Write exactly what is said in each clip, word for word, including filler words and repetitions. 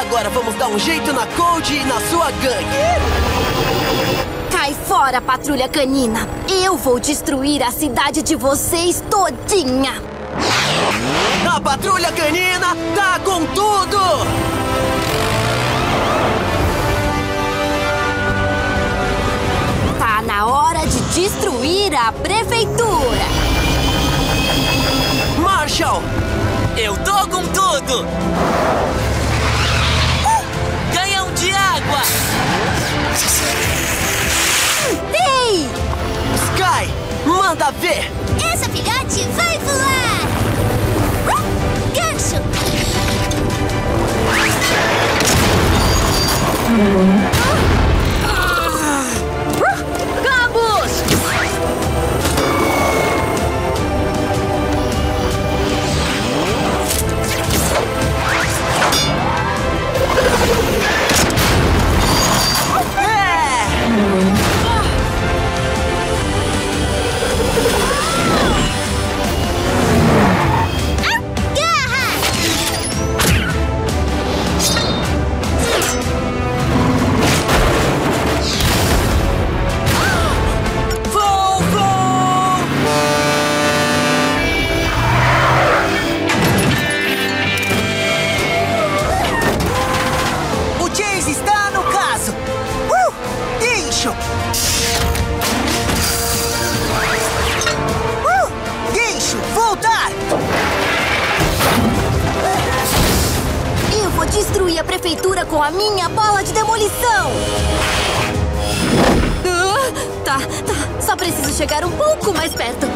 Agora vamos dar um jeito na Code e na sua gangue. Cai fora, Patrulha Canina. Eu vou destruir a cidade de vocês todinha. A Patrulha Canina tá com tudo! Tá na hora de destruir a prefeitura. Marshall! Eu tô com tudo! Canhão de água! Ei! Sky, manda ver! Essa filhote vai voar! Gancho! Cambos! Destruir a prefeitura com a minha bola de demolição! Uh, tá, tá. Só preciso chegar um pouco mais perto.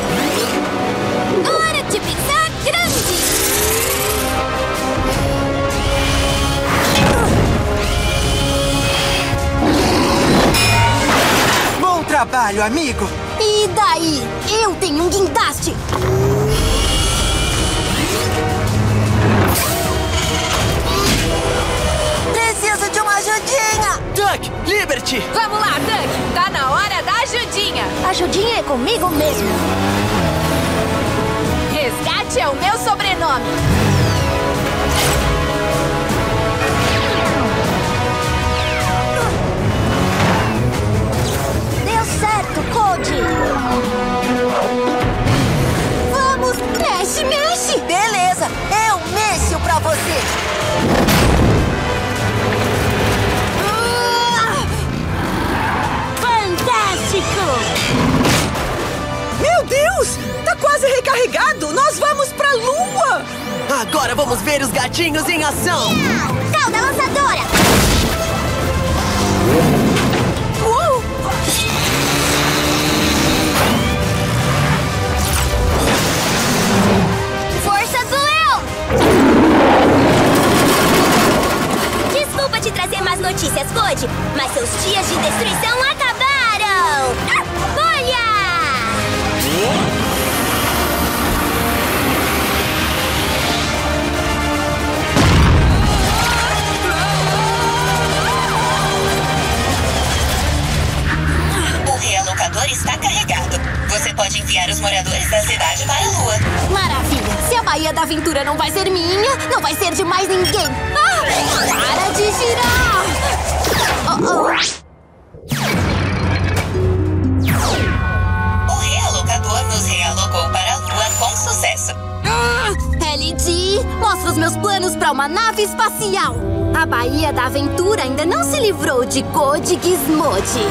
Hora de pensar grande! Bom trabalho, amigo! E daí? Eu tenho um guindaste! Preciso de uma ajudinha! Duck, Liberty! Vamos lá, Duck! Tá na hora da ajudinha! Ajudinha é comigo mesmo! Resgate é o meu sobrenome! Deu certo, Code! Vamos! Mexe, mexe! Beleza! Eu mexo pra você! Meu Deus! Tá quase recarregado! Nós vamos pra Lua! Agora vamos ver os gatinhos em ação! Cauda lançadora! Uh! Força do leão! Desculpa te trazer más notícias, Code, mas seus dias de destruição acabaram! Olha! O realocador está carregado. Você pode enviar os moradores da cidade para a Lua. Maravilha! Se a Baía da Aventura não vai ser minha, não vai ser de mais ninguém! Ah! Para de girar! Oh, oh. O realocador nos realocou para a Lua com sucesso. L D, mostra os meus planos para uma nave espacial. A Baía da Aventura ainda não se livrou de Code Gizmodo.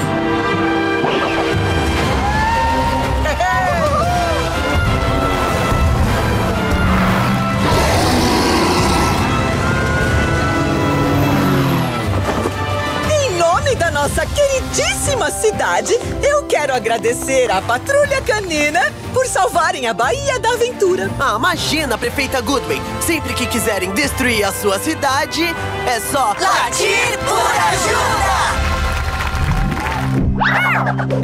Da nossa queridíssima cidade, eu quero agradecer à Patrulha Canina por salvarem a Baía da Aventura. Ah, imagina, Prefeita Goodway. Sempre que quiserem destruir a sua cidade, é só latir por ajuda!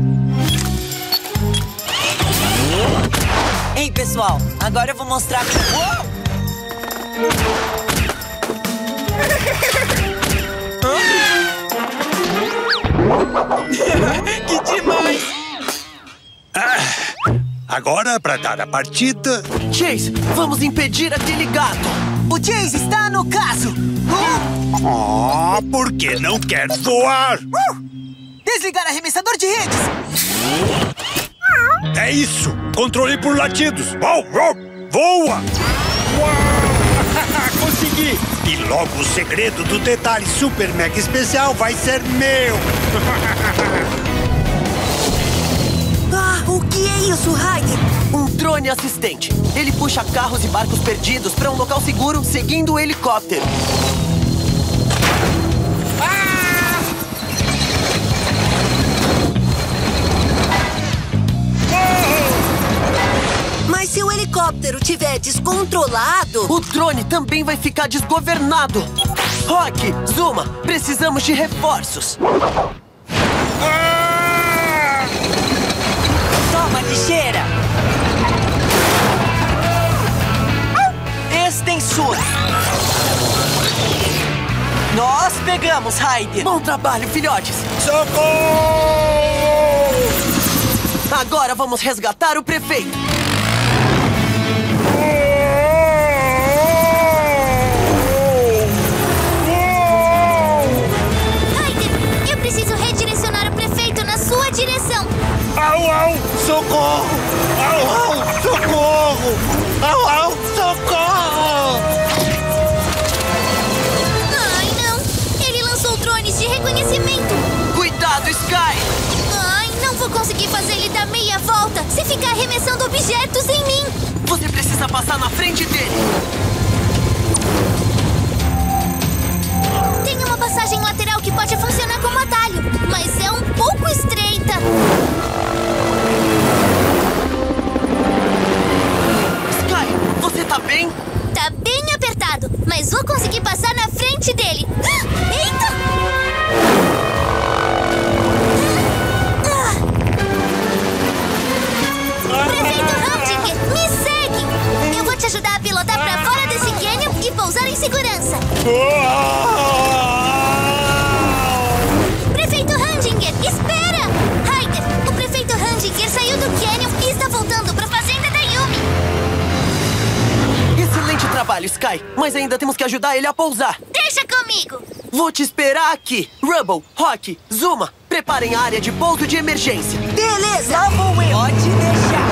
Ei, pessoal, agora eu vou mostrar... Uou! Que demais! Ah, agora, para dar a partida... Chase, vamos impedir aquele gato! O Chase está no caso! Ah, por que não quer voar? Desligar arremessador de redes! É isso! Controle por latidos! Uau, uau, voa! Uau! Consegui! E logo o segredo do detalhe super mega especial vai ser meu! Ah, o que é isso, Ryder? Um drone assistente. Ele puxa carros e barcos perdidos para um local seguro, seguindo o helicóptero. Mas se o helicóptero estiver descontrolado... O drone também vai ficar desgovernado. Rock, Zuma, precisamos de reforços. Toma, lixeira! Extensor. Nós pegamos, Ryder. Bom trabalho, filhotes. Socorro! Agora vamos resgatar o prefeito. Ryder, eu preciso redirecionar o prefeito na sua direção. Au, au, socorro! Au, au, socorro! Au, au, socorro! Ai, não. Ele lançou drones de reconhecimento. Cuidado, Sky. Ai, não vou conseguir fazer ele dar meia volta se ficar arremessando objetos em mim. Você precisa passar na frente dele. Tem uma passagem lateral que pode funcionar como atalho, mas é um pouco estreita. Sky, você tá bem? Tá bem apertado, mas vou conseguir passar na frente dele. Eita! Prefeito Huntinger, me segue! Eu vou te ajudar a pilotar pra fora desse canyon e pousar em segurança. Prefeito Huntinger, espera! Ryder, o prefeito Huntinger saiu do canyon e está voltando pra fazenda da Yumi. Excelente trabalho, Sky. Mas ainda temos que ajudar ele a pousar. Deixa comigo! Vou te esperar aqui. Rubble, Rock, Zuma, preparem a área de pouso de emergência. Beleza! Lá vou eu! Pode deixar!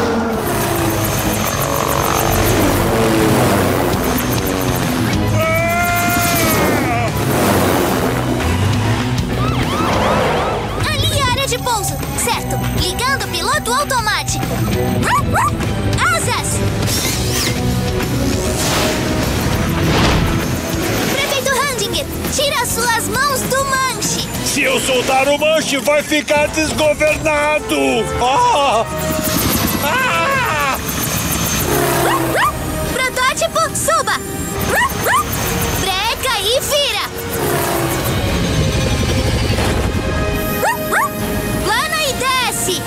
Ali é a área de pouso. Certo. Ligando o piloto automático. Asas! Prefeito Hundinger, tira as suas mãos do manche. Se eu soltar o manche, vai ficar desgovernado! Ah! Ah! Protótipo, suba! Breca e vira! Plana e desce!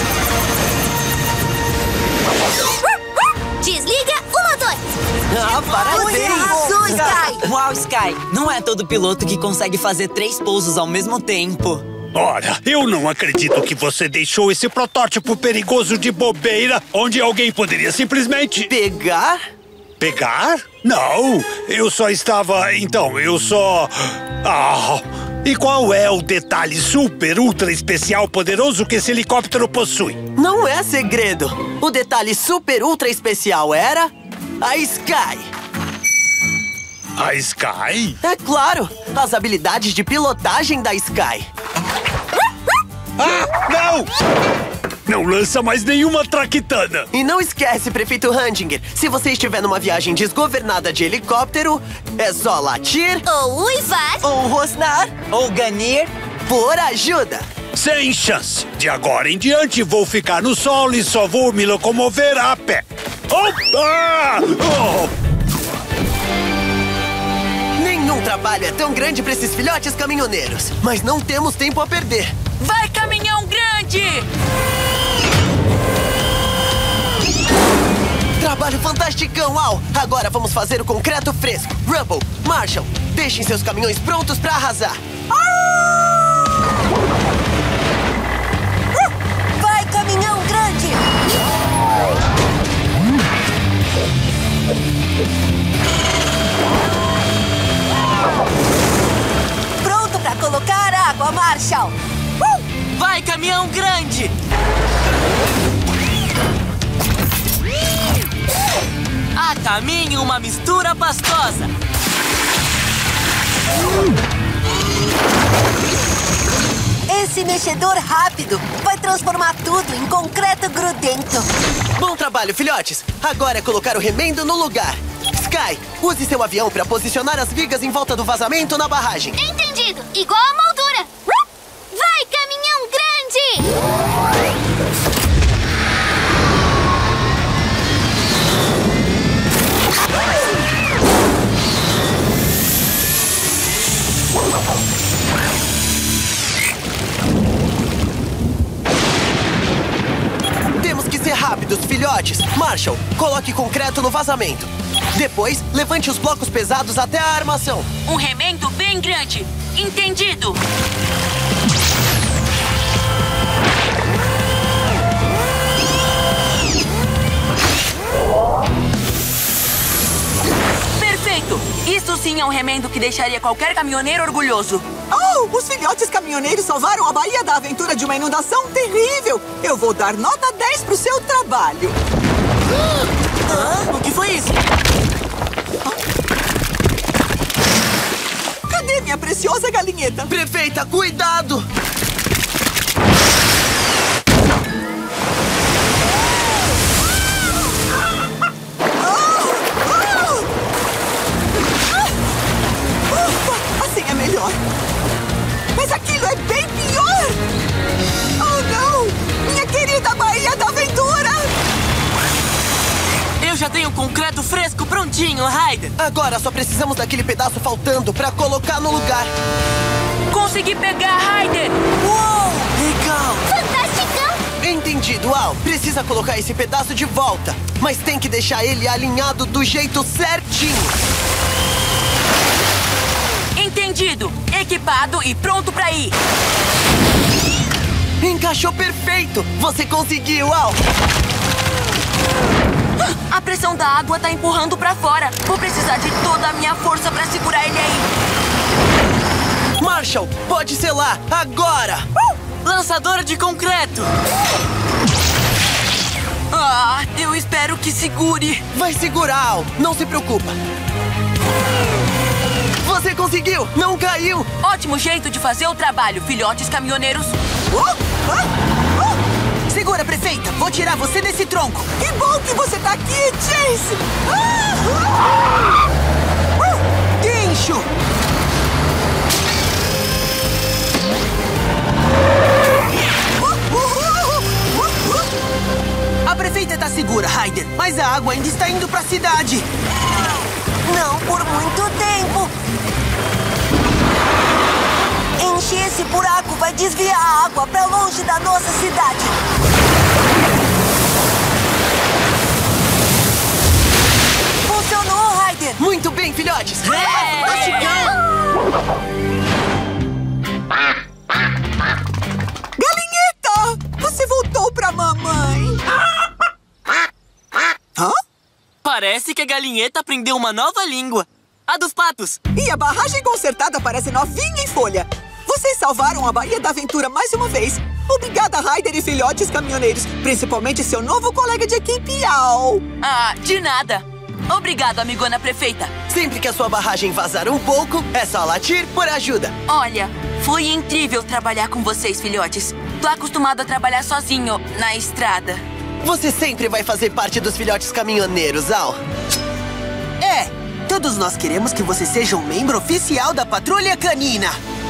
Desliga o motor! Ah, parabéns! Arrasou, Sky! Uau, Sky! Não é todo piloto que consegue fazer três pousos ao mesmo tempo. Olha, eu não acredito que você deixou esse protótipo perigoso de bobeira, onde alguém poderia simplesmente... Pegar? Pegar? Não, eu só estava... Então, eu só... Ah... E qual é o detalhe super, ultra especial, poderoso que esse helicóptero possui? Não é segredo. O detalhe super ultra especial era a Sky. A Sky? É claro, as habilidades de pilotagem da Sky. Ah, não! Não lança mais nenhuma traquitana. E não esquece, prefeito Hundinger, se você estiver numa viagem desgovernada de helicóptero, é só latir Ou uivar. ou rosnar Ou ganir. por ajuda. Sem chance. De agora em diante, vou ficar no solo e só vou me locomover a pé. Oh! Ah! Oh! Nenhum trabalho é tão grande para esses filhotes caminhoneiros. Mas não temos tempo a perder. Vai, caminhão grande! Trabalho fantasticão, Al! Agora vamos fazer o concreto fresco. Rubble, Marshall, deixem seus caminhões prontos para arrasar. Vai, caminhão grande! Marshall! Uh! Vai, caminhão grande! A caminho, uma mistura pastosa! Esse mexedor rápido vai transformar tudo em concreto grudento. Bom trabalho, filhotes! Agora é colocar o remendo no lugar. Sky, use seu avião para posicionar as vigas em volta do vazamento na barragem. Entendido! Igual a moldura! Vai, caminhão grande! Temos que ser rápidos, filhotes. Marshall, coloque concreto no vazamento. Depois, levante os blocos pesados até a armação. Um remendo bem grande. Entendido? Perfeito! Isso sim é um remendo que deixaria qualquer caminhoneiro orgulhoso. Oh, os filhotes caminhoneiros salvaram a Baía da Aventura de uma inundação terrível. Eu vou dar nota dez pro seu trabalho. Ah, o que foi isso? Cadê minha preciosa galinheta? Prefeita, cuidado! Assim é melhor. Mas aquilo é bem pior! Oh, não! Minha querida Baía da Aventura! Eu já tenho concreto fresco prontinho, Ryder. Agora só precisamos daquele pedaço faltando para colocar no lugar. Consegui pegar, Ryder! Uou! Legal! Fantasticão! Entendido, Al. Precisa colocar esse pedaço de volta, mas tem que deixar ele alinhado do jeito certinho. Entendido! Equipado e pronto pra ir! Encaixou perfeito! Você conseguiu, Al! A pressão da água tá empurrando pra fora. Vou precisar de toda a minha força pra segurar ele aí. Marshall, pode selar, agora! Uh! Lançador de concreto! Ah, eu espero que segure. Vai segurar, Al. Não se preocupa. Você conseguiu! Não caiu! Ótimo jeito de fazer o trabalho, filhotes caminhoneiros. Uh, uh, uh. Segura, prefeita! Vou tirar você desse tronco! Que bom que você tá aqui, Chase! Uh, uh, uh. Guincho! A prefeita tá segura, Ryder, mas a água ainda está indo pra cidade. Não por muito tempo. Encher esse buraco vai desviar a água pra longe da nossa cidade. Funcionou, Ryder! Muito bem, filhotes! Galinheta! Você voltou pra mamãe! Hã? Parece que a galinheta aprendeu uma nova língua. A dos patos. E a barragem consertada parece novinha em folha. Vocês salvaram a Baía da Aventura mais uma vez. Obrigada, Ryder e filhotes caminhoneiros. Principalmente seu novo colega de equipe, Al. Ah, de nada. Obrigado, amigona prefeita. Sempre que a sua barragem vazar um pouco, é só latir por ajuda. Olha, foi incrível trabalhar com vocês, filhotes. Tô acostumado a trabalhar sozinho na estrada. Você sempre vai fazer parte dos filhotes caminhoneiros, Al. É, todos nós queremos que você seja um membro oficial da Patrulha Canina.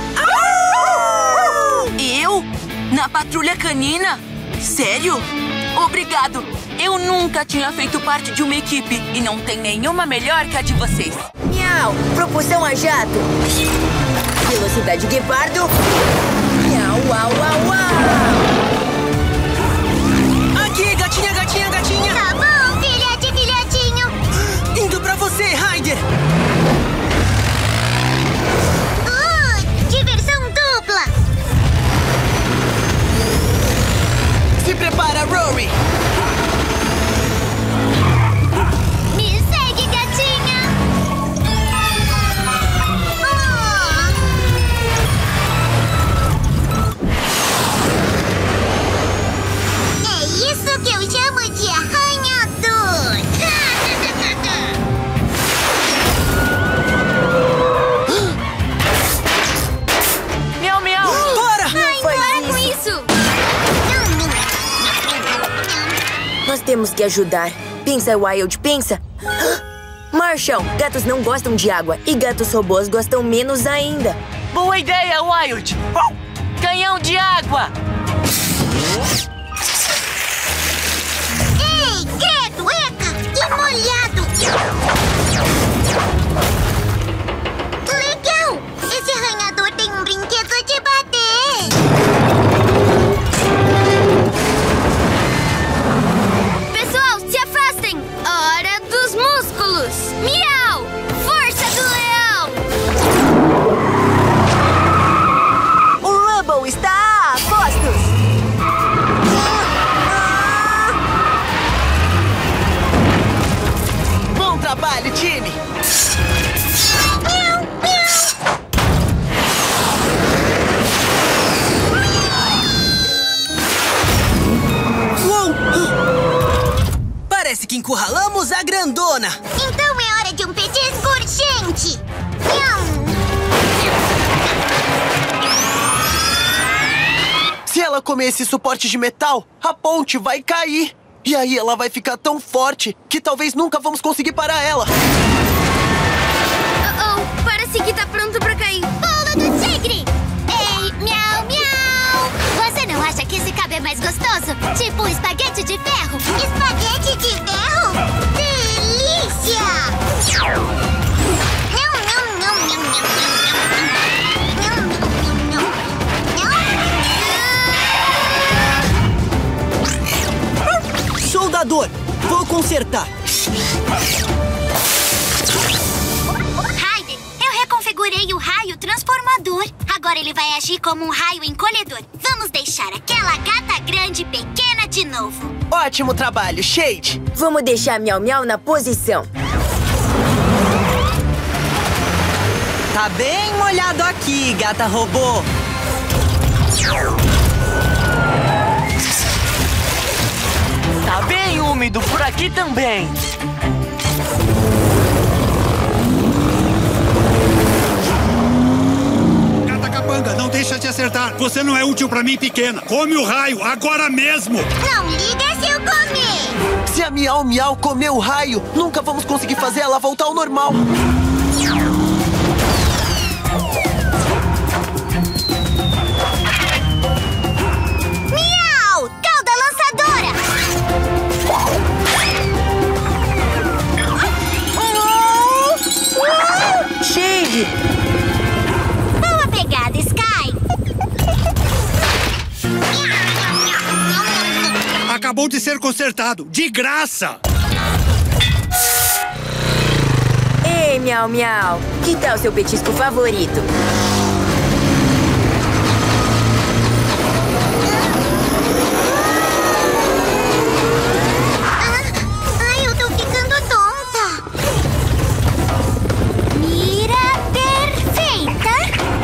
Eu? Na Patrulha Canina? Sério? Obrigado. Eu nunca tinha feito parte de uma equipe e não tem nenhuma melhor que a de vocês. Miau, propulsão a jato. Velocidade guepardo. Miau, uau, uau, uau. Aqui, gatinha, gatinha, gatinha. Tá bom, filhote, filhotinho. Indo pra você, Ryder. Uh, diversão dupla. Se prepara, Rory. Me segue, gatinha. Oh. Temos que ajudar. Pensa, Wild, pensa. Marshall, gatos não gostam de água. E gatos robôs gostam menos ainda. Boa ideia, Wild! Canhão de água! Ei, credo, eca! Que molhado! Legal! Esse arranhador tem um brinquedo de bater! Pessoal, se afastem! Hora dos músculos! Miau! Força do leão! O Rubble está a postos! Bom trabalho, time! Uou! Parece que encurralamos a grandona! Então é hora de um petisco urgente! Nham. Se ela comer esse suporte de metal, a ponte vai cair. E aí ela vai ficar tão forte que talvez nunca vamos conseguir parar ela. Oh, oh, parece que tá pronto pra cair. Pulo do tigre! Ei, miau, miau! Você não acha que esse cabo é mais gostoso? Tipo um espaguete de ferro? Espaguete de ferro? Delícia! Nham, nham, nham, nham, nham, nham, nham, nham, nham, nham. Soldador, vou consertar. Ryder, eu reconfigurei o raio transformador. Agora ele vai agir como um raio encolhedor. Vamos deixar aquela gata grande pequena de novo. Ótimo trabalho, Shade. Vamos deixar Miau Miau na posição. Tá bem molhado aqui, gata robô. Tá bem úmido por aqui também. Gata Capanga, não deixa de acertar. Você não é útil pra mim, pequena. Come o raio, agora mesmo. Não liga se eu comer. Se a Miau Miau comer o raio, nunca vamos conseguir fazer ela voltar ao normal. Miau! Cauda lançadora! Shade! Boa pegada, Sky! Acabou de ser consertado, de graça. Ei, Miau Miau! Que tal seu petisco favorito? Ai, eu tô ficando tonta! Mira perfeita!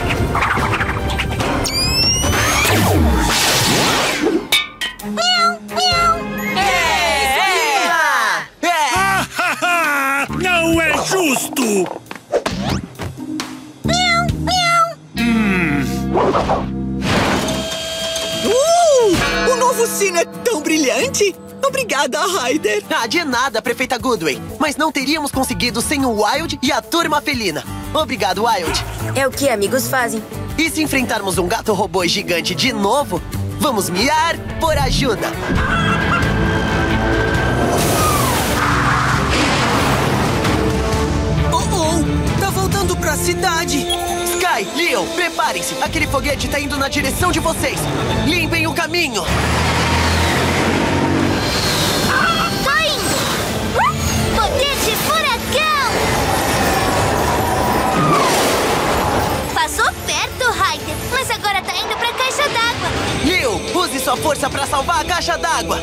Miau, miau! É! Não é justo. Miau, miau! Uh! O novo sino é tão brilhante! Obrigada, Ryder! Ah, de nada, prefeita Goodway. Mas não teríamos conseguido sem o Wild e a turma felina. Obrigado, Wild. É o que amigos fazem. E se enfrentarmos um gato robô gigante de novo, vamos miar por ajuda. Oh, oh! Tá voltando pra cidade! Sky, Leo, preparem-se! Aquele foguete tá indo na direção de vocês! Limpem o caminho! Tô indo! Poder de furacão! Passou perto, Ryder, mas agora tá indo pra caixa d'água. Leo, use sua força pra salvar a caixa d'água!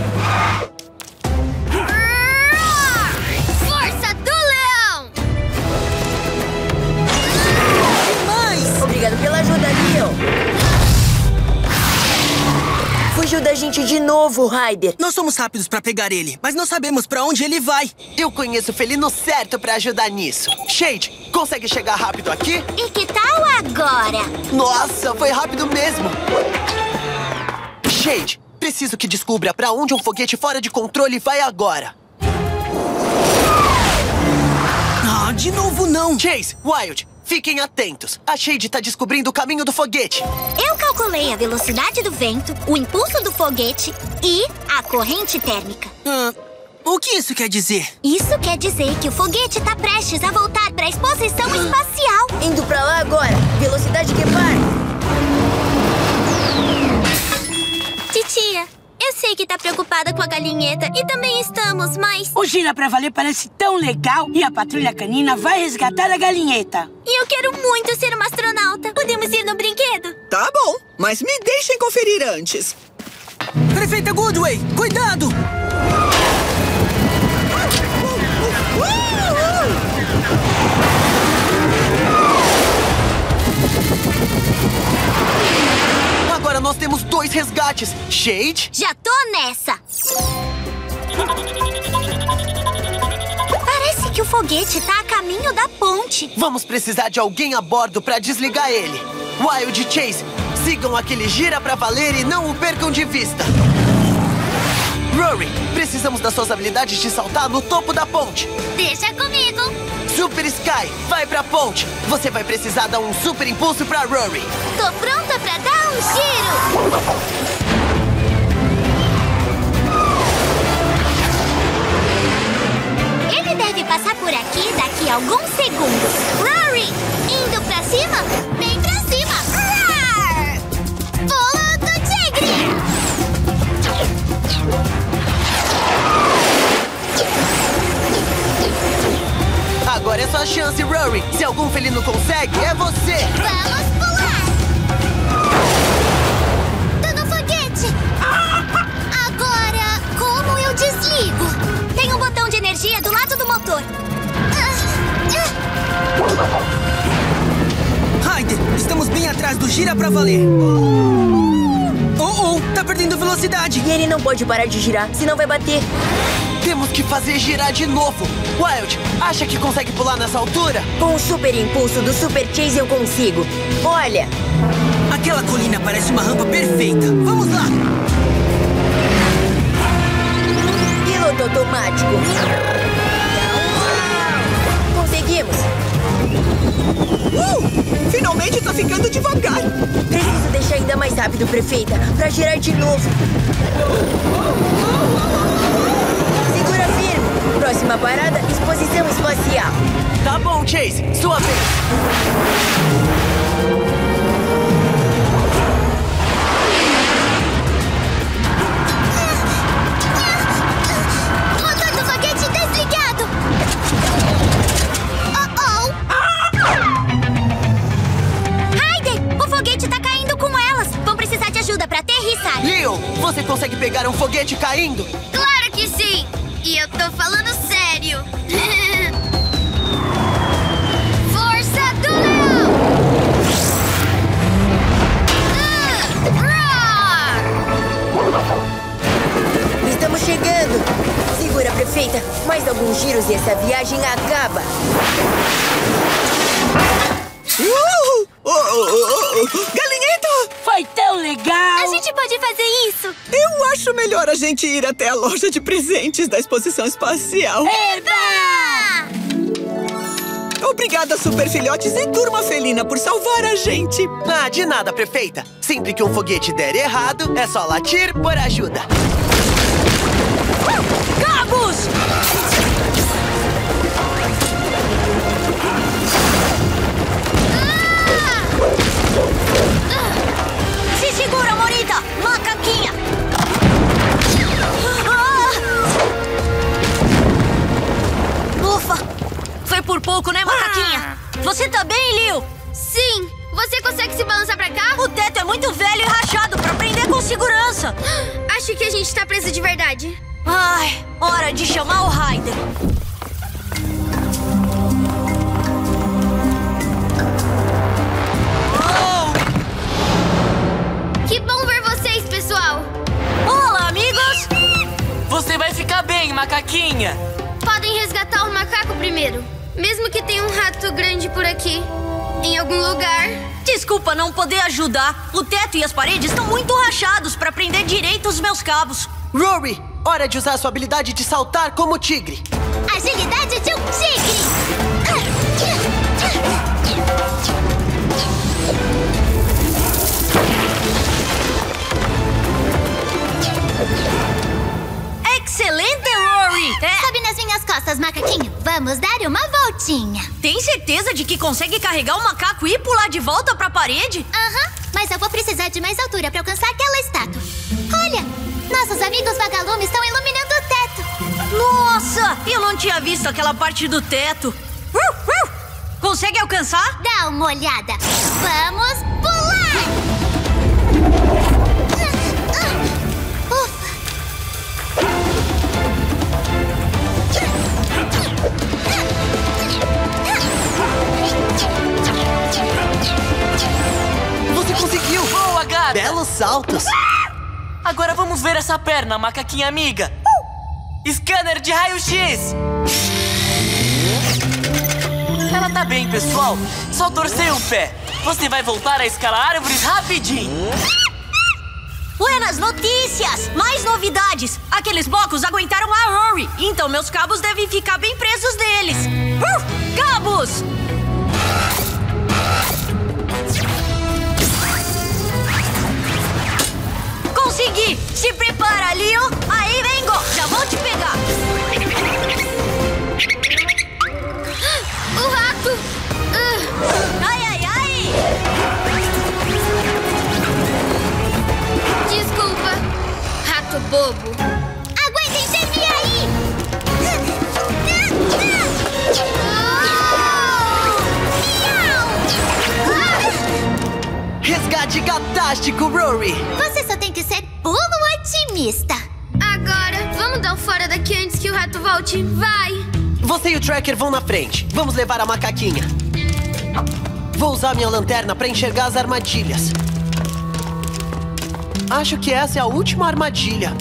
Força do leão! Obrigado pela ajuda, Leo. Fugiu da gente de novo, Ryder. Nós somos rápidos pra pegar ele, mas não sabemos pra onde ele vai. Eu conheço o felino certo pra ajudar nisso. Shade, consegue chegar rápido aqui? E que tal agora? Nossa, foi rápido mesmo. Shade, Preciso que descubra pra onde um foguete fora de controle vai agora. Ah, de novo não! Chase, Wild, fiquem atentos. A Shade tá descobrindo o caminho do foguete. Eu calculei a velocidade do vento, o impulso do foguete e a corrente térmica. Ah, o que isso quer dizer? Isso quer dizer que o foguete tá prestes a voltar para a exposição espacial. Indo pra lá agora. Velocidade que para. Titia, eu sei que tá preocupada com a galinheta e também estamos, mas... O Gira pra Valer parece tão legal e a patrulha canina vai resgatar a galinheta. E eu quero muito ser uma astronauta. Podemos ir no brinquedo? Tá bom, mas me deixem conferir antes. Prefeita Goodway, cuidado! Agora nós temos dois resgates. Shade? Já tô nessa! Parece que o foguete tá a caminho da ponte. Vamos precisar de alguém a bordo pra desligar ele. Wild e Chase, sigam aquele Gira pra Valer e não o percam de vista. Rory, precisamos das suas habilidades de saltar no topo da ponte. Deixa comigo. Super Sky, vai pra ponte. Você vai precisar dar um super impulso pra Rory. Tô pronta pra dar um giro. Ele deve passar por aqui daqui a alguns segundos. Rory, indo pra cima? Vem pra cima. Roar! Pulo do tigre. Agora é sua chance, Rory. Se algum felino consegue, é você. Vamos pular. Tô no foguete. Agora, como eu desligo? Tem um botão de energia do lado do motor. Ryder, estamos bem atrás do Gira pra Valer. Oh, oh, tá perdendo velocidade. E ele não pode parar de girar, senão vai bater. Temos que fazer girar de novo. Wild, acha que consegue pular nessa altura? Com o super impulso do Super Chase eu consigo. Olha! Aquela colina parece uma rampa perfeita. Vamos lá! Piloto automático. Conseguimos! Uh! Finalmente tá ficando devagar. Preciso deixar ainda mais rápido, prefeita, pra girar de novo. Segura firme. Próxima parada, exposição espacial. Tá bom, Chase. Sua vez. Motor do foguete desligado. Oh, oh. Ryder, o foguete tá caindo com elas. Vão precisar de ajuda pra aterrissar. Leo, você consegue pegar um foguete caindo? Claro que sim. E eu tô falando sério. Força do leão! Ah, roar! Estamos chegando. Segura, prefeita. Mais alguns giros e essa viagem acaba. Uh! Oh, oh, oh, oh. Galinheta! Foi tão legal! A gente pode fazer isso? Eu acho melhor a gente ir até a loja de presentes da exposição espacial. Eba! Obrigada, super filhotes e turma felina, por salvar a gente. Ah, de nada, prefeita. Sempre que um foguete der errado, é só latir por ajuda. Cabos! Se segura, Morita! Macaquinha! Ufa! Foi por pouco, né, macaquinha? Você tá bem, Leo? Sim! Você consegue se balançar pra cá? O teto é muito velho e rachado pra prender com segurança. Acho que a gente tá preso de verdade. Ai, hora de chamar o Ryder. Que bom ver vocês, pessoal! Olá, amigos! Você vai ficar bem, macaquinha. Podem resgatar o macaco primeiro. Mesmo que tenha um rato grande por aqui. Em algum lugar. Desculpa não poder ajudar. O teto e as paredes estão muito rachados pra prender direito os meus cabos. Rory, hora de usar sua habilidade de saltar como tigre. Agilidade de um tigre! Excelente, Rory! É. Sobe nas minhas costas, macaquinho. Vamos dar uma voltinha. Tem certeza de que consegue carregar o macaco e pular de volta pra parede? Aham, mas eu vou precisar de mais altura pra alcançar aquela estátua. Olha, nossos amigos vagalumes estão iluminando o teto. Nossa, eu não tinha visto aquela parte do teto. Uh, uh. Consegue alcançar? Dá uma olhada. Vamos pular! Ufa! Você conseguiu! Boa, gata! Belos saltos! Agora vamos ver essa perna, macaquinha amiga. Scanner de raio-x! Ela tá bem, pessoal. Só torcer o pé. Você vai voltar a escalar árvores rapidinho. Buenas notícias! Mais novidades! Aqueles blocos aguentaram a Rory, então meus cabos devem ficar bem presos neles. Uh, cabos! Consegui! Se prepara, Leo! Aí, vengo! Já vou te pegar! O rato! Uh. Ai, ai, ai! Desculpa, rato bobo. Aguentem firme aí! Resgate gatástico, Rory! Você só tem que ser pulo otimista. Agora, vamos dar um fora daqui antes que o rato volte. Vai! Você e o Tracker vão na frente. Vamos levar a macaquinha. Vou usar minha lanterna para enxergar as armadilhas. Acho que essa é a última armadilha.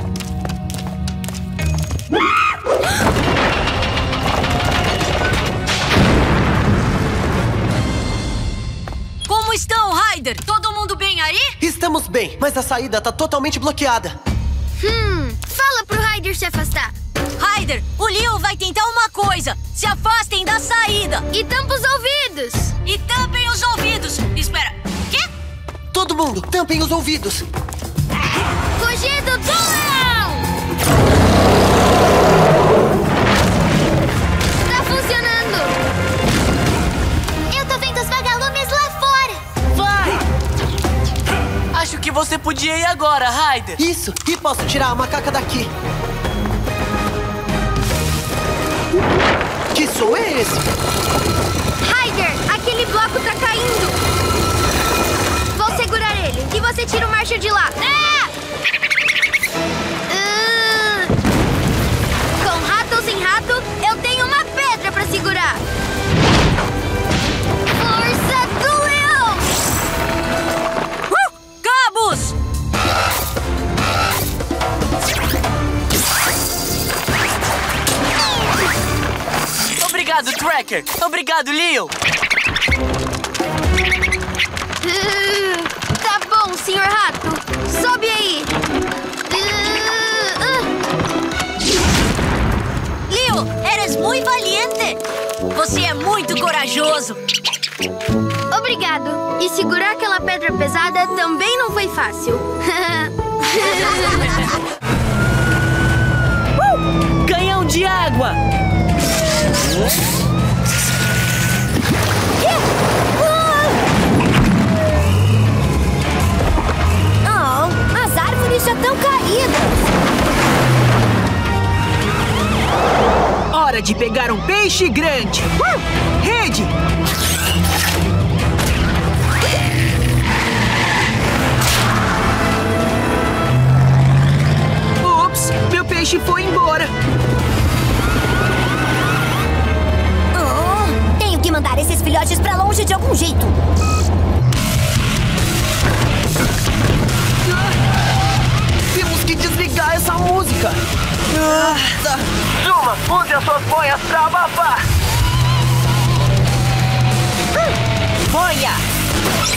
Como estão, Ryder? Todo mundo bem aí? Estamos bem, mas a saída tá totalmente bloqueada. Hum, fala pro Ryder se afastar. Ryder, o Leo vai tentar uma coisa. Se afastem da saída. E tampa os ouvidos. E tampem os ouvidos. Espera, quê? Todo mundo, tampem os ouvidos. Fugir do túnel! Tá funcionando. Eu tô vendo os vagalumes lá fora. Vai! Acho que você podia ir agora, Ryder. Isso, e posso tirar a macaca daqui. Que som é esse? Ryder, aquele bloco tá caindo. Vou segurar ele e você tira o Marshall de lá. Ah! Uh... Com rato ou sem rato, eu tenho uma pedra pra segurar. Força do leão! Uh! Cabos! Obrigado, Tracker. Obrigado, Leo. Uh, tá bom, senhor Rato. Sobe aí. Uh, uh. Leo, eres muito valiente. Você é muito corajoso. Obrigado. E segurar aquela pedra pesada também não foi fácil. uh, canhão de água. Oh, as árvores já estão caídas. Hora de pegar um peixe grande. Uh! Rede! Ups, meu peixe foi embora. Tenho que mandar esses filhotes pra longe de algum jeito. Temos que desligar essa música. Zuma, use as suas boias pra abafar. Boia!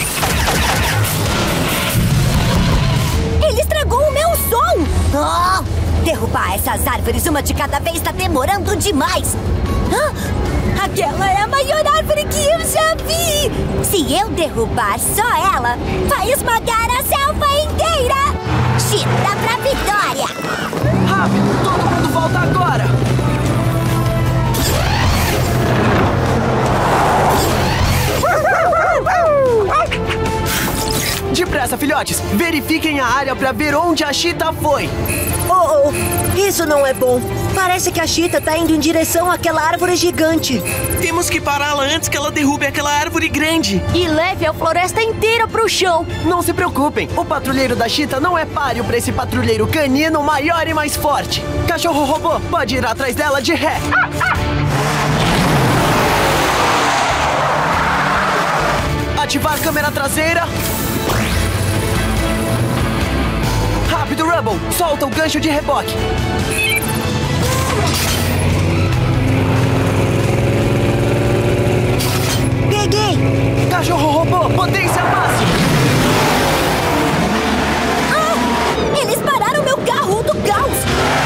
derrubar essas árvores uma de cada vez, tá demorando demais. Ah, aquela é a maior árvore que eu já vi. Se eu derrubar só ela, vai esmagar a selva inteira. Chita pra vitória. Rápido, todo mundo volta agora. Depressa, filhotes! Verifiquem a área pra ver onde a Cheetah foi! Oh, oh, isso não é bom. Parece que a Cheetah tá indo em direção àquela árvore gigante. Temos que pará-la antes que ela derrube aquela árvore grande. E leve a floresta inteira pro chão. Não se preocupem, o patrulheiro da Cheetah não é páreo pra esse patrulheiro canino maior e mais forte. Cachorro robô pode ir atrás dela de ré. Ativar a câmera traseira. Rápido, Rubble! Solta o gancho de reboque. Peguei! Cachorro robô, potência máxima! Ah! Eles pararam meu carro do caos!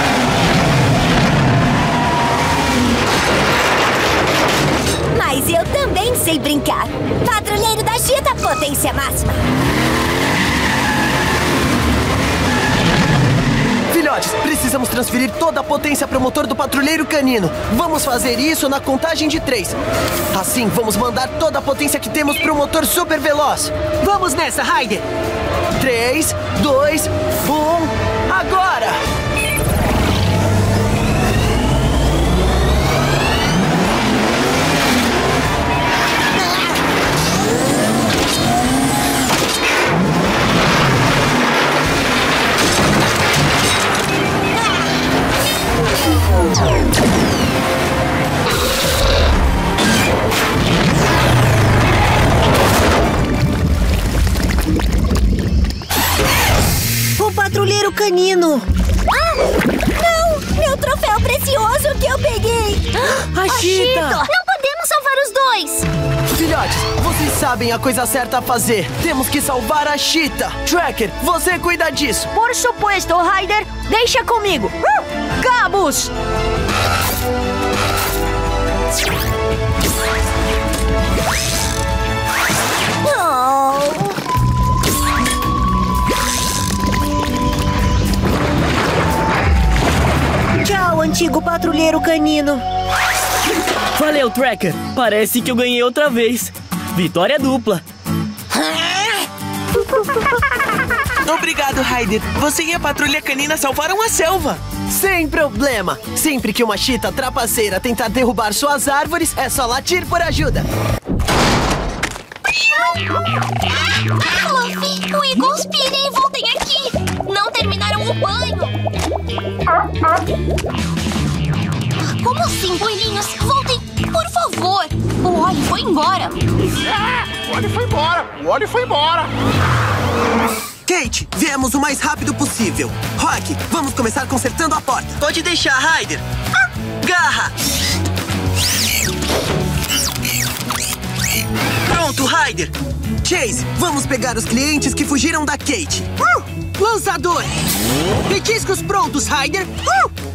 Mas eu também sei brincar. Patrulheiro da Cheetah, potência máxima. Filhotes, precisamos transferir toda a potência para o motor do patrulheiro canino. Vamos fazer isso na contagem de três. Assim, vamos mandar toda a potência que temos para o motor super veloz. Vamos nessa, Ryder! Três, dois, um, agora! O patrulheiro canino. Ah, não! Meu troféu precioso que eu peguei! A Cheetah! Não podemos salvar os dois! Filhotes, vocês sabem a coisa certa a fazer. Temos que salvar a Cheetah. Tracker, você cuida disso. Por supuesto, Ryder. Deixa comigo. Uh, cabos! Oh. Tchau, antigo patrulheiro canino. Valeu, Tracker. Parece que eu ganhei outra vez. Vitória dupla. Obrigado, Ryder. Você e a patrulha canina salvaram a selva. Sem problema. Sempre que uma Cheetah trapaceira tentar derrubar suas árvores, é só latir por ajuda. Fluffy, o Eagle Spire, voltem aqui. Não terminaram o banho. Como assim, boirinhos? Voltem, por favor. O Wally foi embora. É, o Wally foi embora. O Wally foi embora. Kate, viemos o mais rápido possível. Rock, vamos começar consertando a porta. Pode deixar, Ryder. Garra! Pronto, Ryder. Chase, vamos pegar os clientes que fugiram da Kate. Uh! Lançador! Petiscos prontos, Ryder. Uh!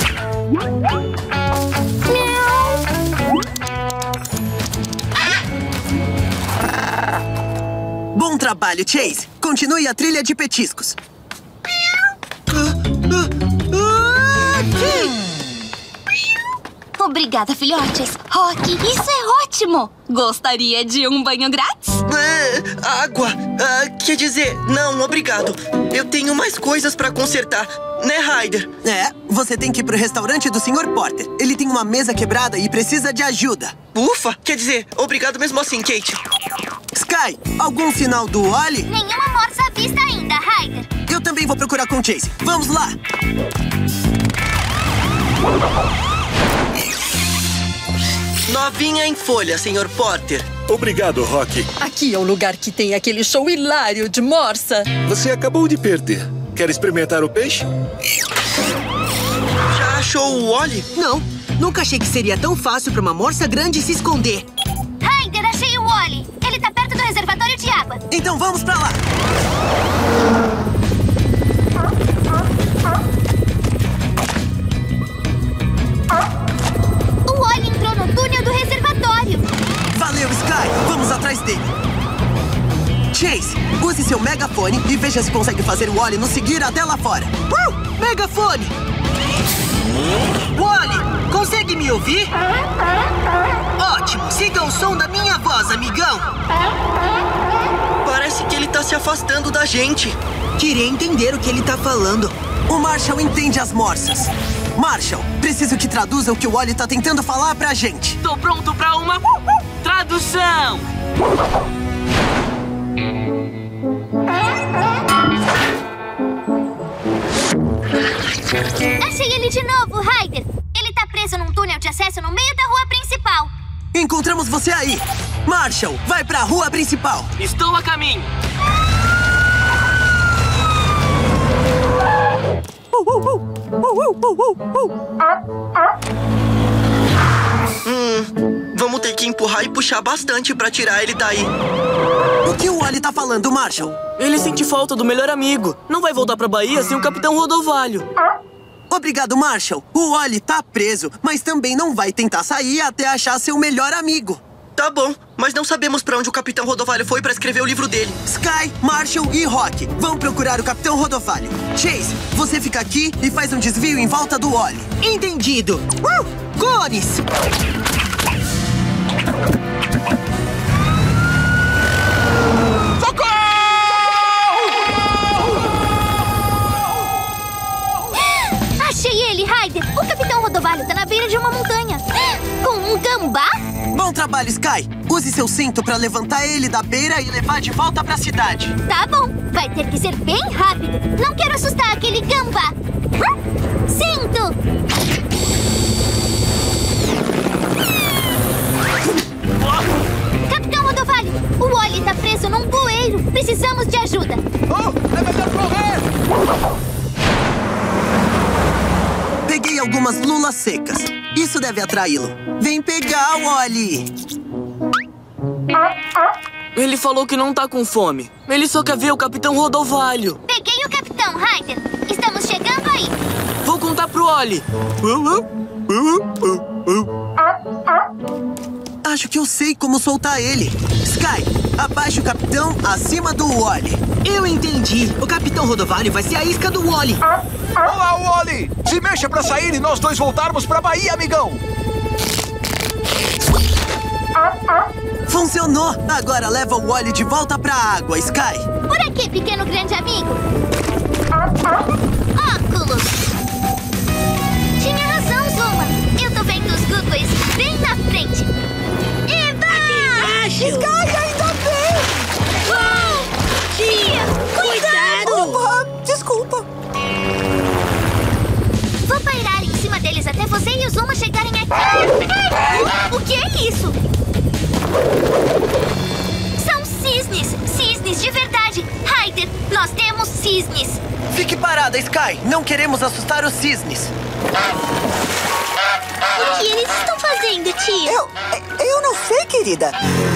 Bom trabalho, Chase. Continue a trilha de petiscos. Obrigada, filhotes. Rock, isso é ótimo. Gostaria de um banho grátis? É, água. Ah, quer dizer, não, obrigado. Eu tenho mais coisas pra consertar. Né, Ryder? É, você tem que ir pro restaurante do senhor Porter. Ele tem uma mesa quebrada e precisa de ajuda. Ufa, quer dizer, obrigado mesmo assim, Kate. Sky, algum sinal do Wally? Nenhuma morsa à vista ainda, Ryder. Eu também vou procurar com Chase. Vamos lá! Novinha em folha, senhor Porter. Obrigado, Rock. Aqui é o lugar que tem aquele show hilário de morsa. Você acabou de perder. Quer experimentar o peixe? Já achou o Wally? Não, nunca achei que seria tão fácil para uma morsa grande se esconder. Ryder, achei o Wally. Ele tá perto do reservatório de água. Então vamos pra lá. Coloque seu megafone e veja se consegue fazer o Wally nos seguir até lá fora. Uh! Megafone! Wally, consegue me ouvir? Ótimo, siga o som da minha voz, amigão. Parece que ele tá se afastando da gente. Queria entender o que ele tá falando. O Marshall entende as morsas. Marshall, preciso que traduza o que o Wally tá tentando falar pra gente. Tô pronto pra uma uh, uh, tradução. Achei ele de novo, Ryder. Ele tá preso num túnel de acesso no meio da rua principal. Encontramos você aí. Marshall, vai pra rua principal. Estou a caminho. Hum, vamos ter que empurrar e puxar bastante pra tirar ele daí. O que o Wally tá falando, Marshall? Ele sente falta do melhor amigo. Não vai voltar pra Bahia sem o Capitão Rodovalho. Obrigado, Marshall. O Wally tá preso, mas também não vai tentar sair até achar seu melhor amigo. Tá bom, mas não sabemos pra onde o Capitão Rodovalho foi pra escrever o livro dele. Sky, Marshall e Rock vão procurar o Capitão Rodovalho. Chase, você fica aqui e faz um desvio em volta do Wally. Entendido. Uh! Cones! Achei ele, Ryder! O Capitão Rodovalho tá na beira de uma montanha. Com um gambá? Bom trabalho, Sky! Use seu cinto pra levantar ele da beira e levar de volta pra cidade. Tá bom. Vai ter que ser bem rápido. Não quero assustar aquele gambá. Cinto! Capitão Rodovalho, o Wally tá preso num bueiro. Precisamos de ajuda. Oh, é melhor correr! Peguei algumas lulas secas. Isso deve atraí-lo. Vem pegar, Wally! Ele falou que não tá com fome. Ele só quer ver o Capitão Rodovalho. Peguei o Capitão, Ryder. Estamos chegando aí. Vou contar pro Wally. Acho que eu sei como soltar ele. Sky, abaixa o Capitão acima do Wally. Eu entendi. O Capitão Rodovalho vai ser a isca do Wally. Olá, Wally! Se mexa pra sair e nós dois voltarmos pra Bahia, amigão! Funcionou! Agora leva o Wally de volta pra água, Sky. Por aqui, pequeno grande amigo. Óculos. Tinha razão, Zuma. Eu tô vendo os Goodways bem na frente. Eba! Sky, ainda bem! Oh! Tia, cuidado! Opa, desculpa. Vou pairar em cima deles até você e o Zuma chegarem aqui. O que é isso? São cisnes! Cisnes de verdade! Ryder, nós temos cisnes! Fique parada, Sky! Não queremos assustar os cisnes! O que eles estão fazendo, tia? Eu... eu não sei, querida.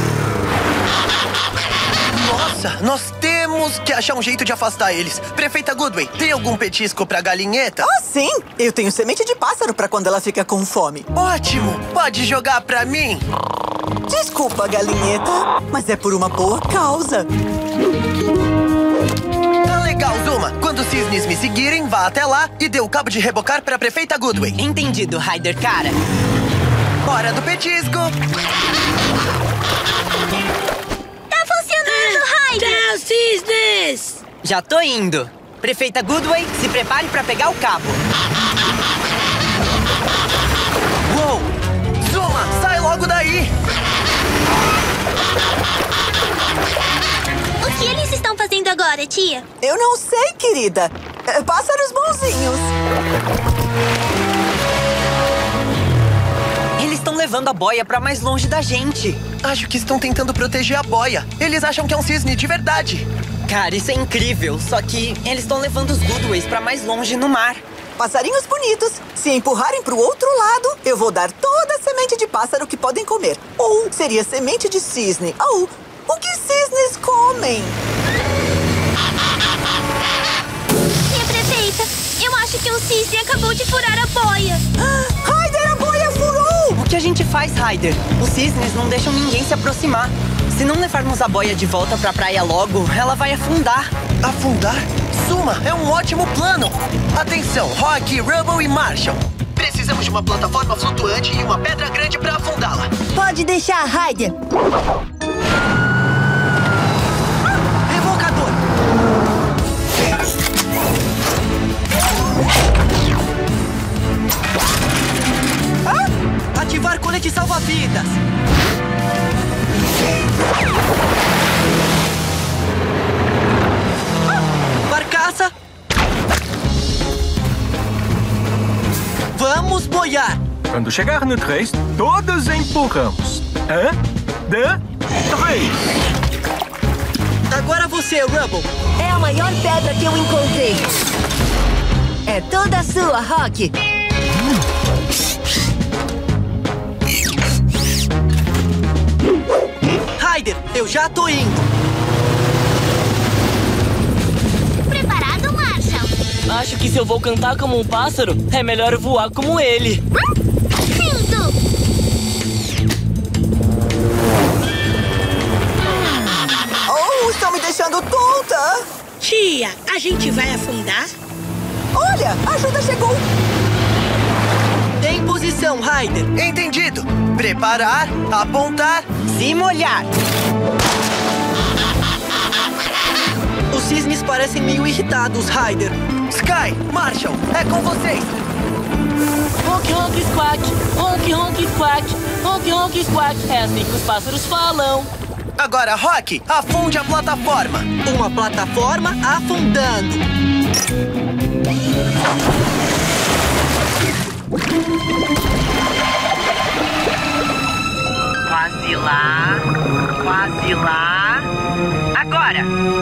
Nossa, nós temos que achar um jeito de afastar eles. Prefeita Goodway, tem algum petisco pra galinheta? Ah, sim! Eu tenho semente de pássaro pra quando ela fica com fome. Ótimo! Pode jogar pra mim? Desculpa, galinheta, mas é por uma boa causa. Tá legal, Zuma. Quando os cisnes me seguirem, vá até lá e dê o cabo de rebocar pra prefeita Goodway. Entendido, Ryder, cara. Hora do petisco! Tá funcionando, Ryder! Tchau, cisnes! Já tô indo. Prefeita Goodway, se prepare pra pegar o cabo. Uou! Zuma, sai logo daí! O que eles estão fazendo agora, tia? Eu não sei, querida. É, pássaros bonzinhos. Eles estão levando a boia pra mais longe da gente. Acho que estão tentando proteger a boia. Eles acham que é um cisne de verdade. Cara, isso é incrível. Só que eles estão levando os Goodways pra mais longe no mar. Passarinhos bonitos. Se empurrarem pro outro lado, eu vou dar toda a semente de pássaro que podem comer. Ou seria semente de cisne. Ou o que cisnes comem? Minha prefeita, eu acho que o cisne acabou de furar a boia. Ryder, a boia furou! O que a gente faz, Ryder? Os cisnes não deixam ninguém se aproximar. Se não levarmos a boia de volta pra praia logo, ela vai afundar. Afundar? Suma, é um ótimo plano! Atenção, Rocky, Rubble e Marshall. Precisamos de uma plataforma flutuante e uma pedra grande pra afundá-la. Pode deixar, Ryder. Revocador! Ah! Ativar colete salva-vidas. Barcaça. Vamos boiar. Quando chegar no três, todos empurramos. Um, dois, três. Agora você, Rubble. É a maior pedra que eu encontrei. É toda sua, Rocky. Ryder, eu já tô indo. Preparado, Marshall? Acho que se eu vou cantar como um pássaro, é melhor voar como ele. Lindo! Oh, estão me deixando tonta! Tia, a gente vai afundar? Olha, a ajuda chegou! Em posição, Ryder. Entendido. Preparar, apontar, se molhar. Os cisnes parecem meio irritados, Ryder. Sky, Marshall, é com vocês. Honk, honk, squack. Honk, honk, squack. Honk, honk, squack. É assim que os pássaros falam. Agora, Rocky, afunde a plataforma. Uma plataforma afundando. Quase lá, quase lá. Agora!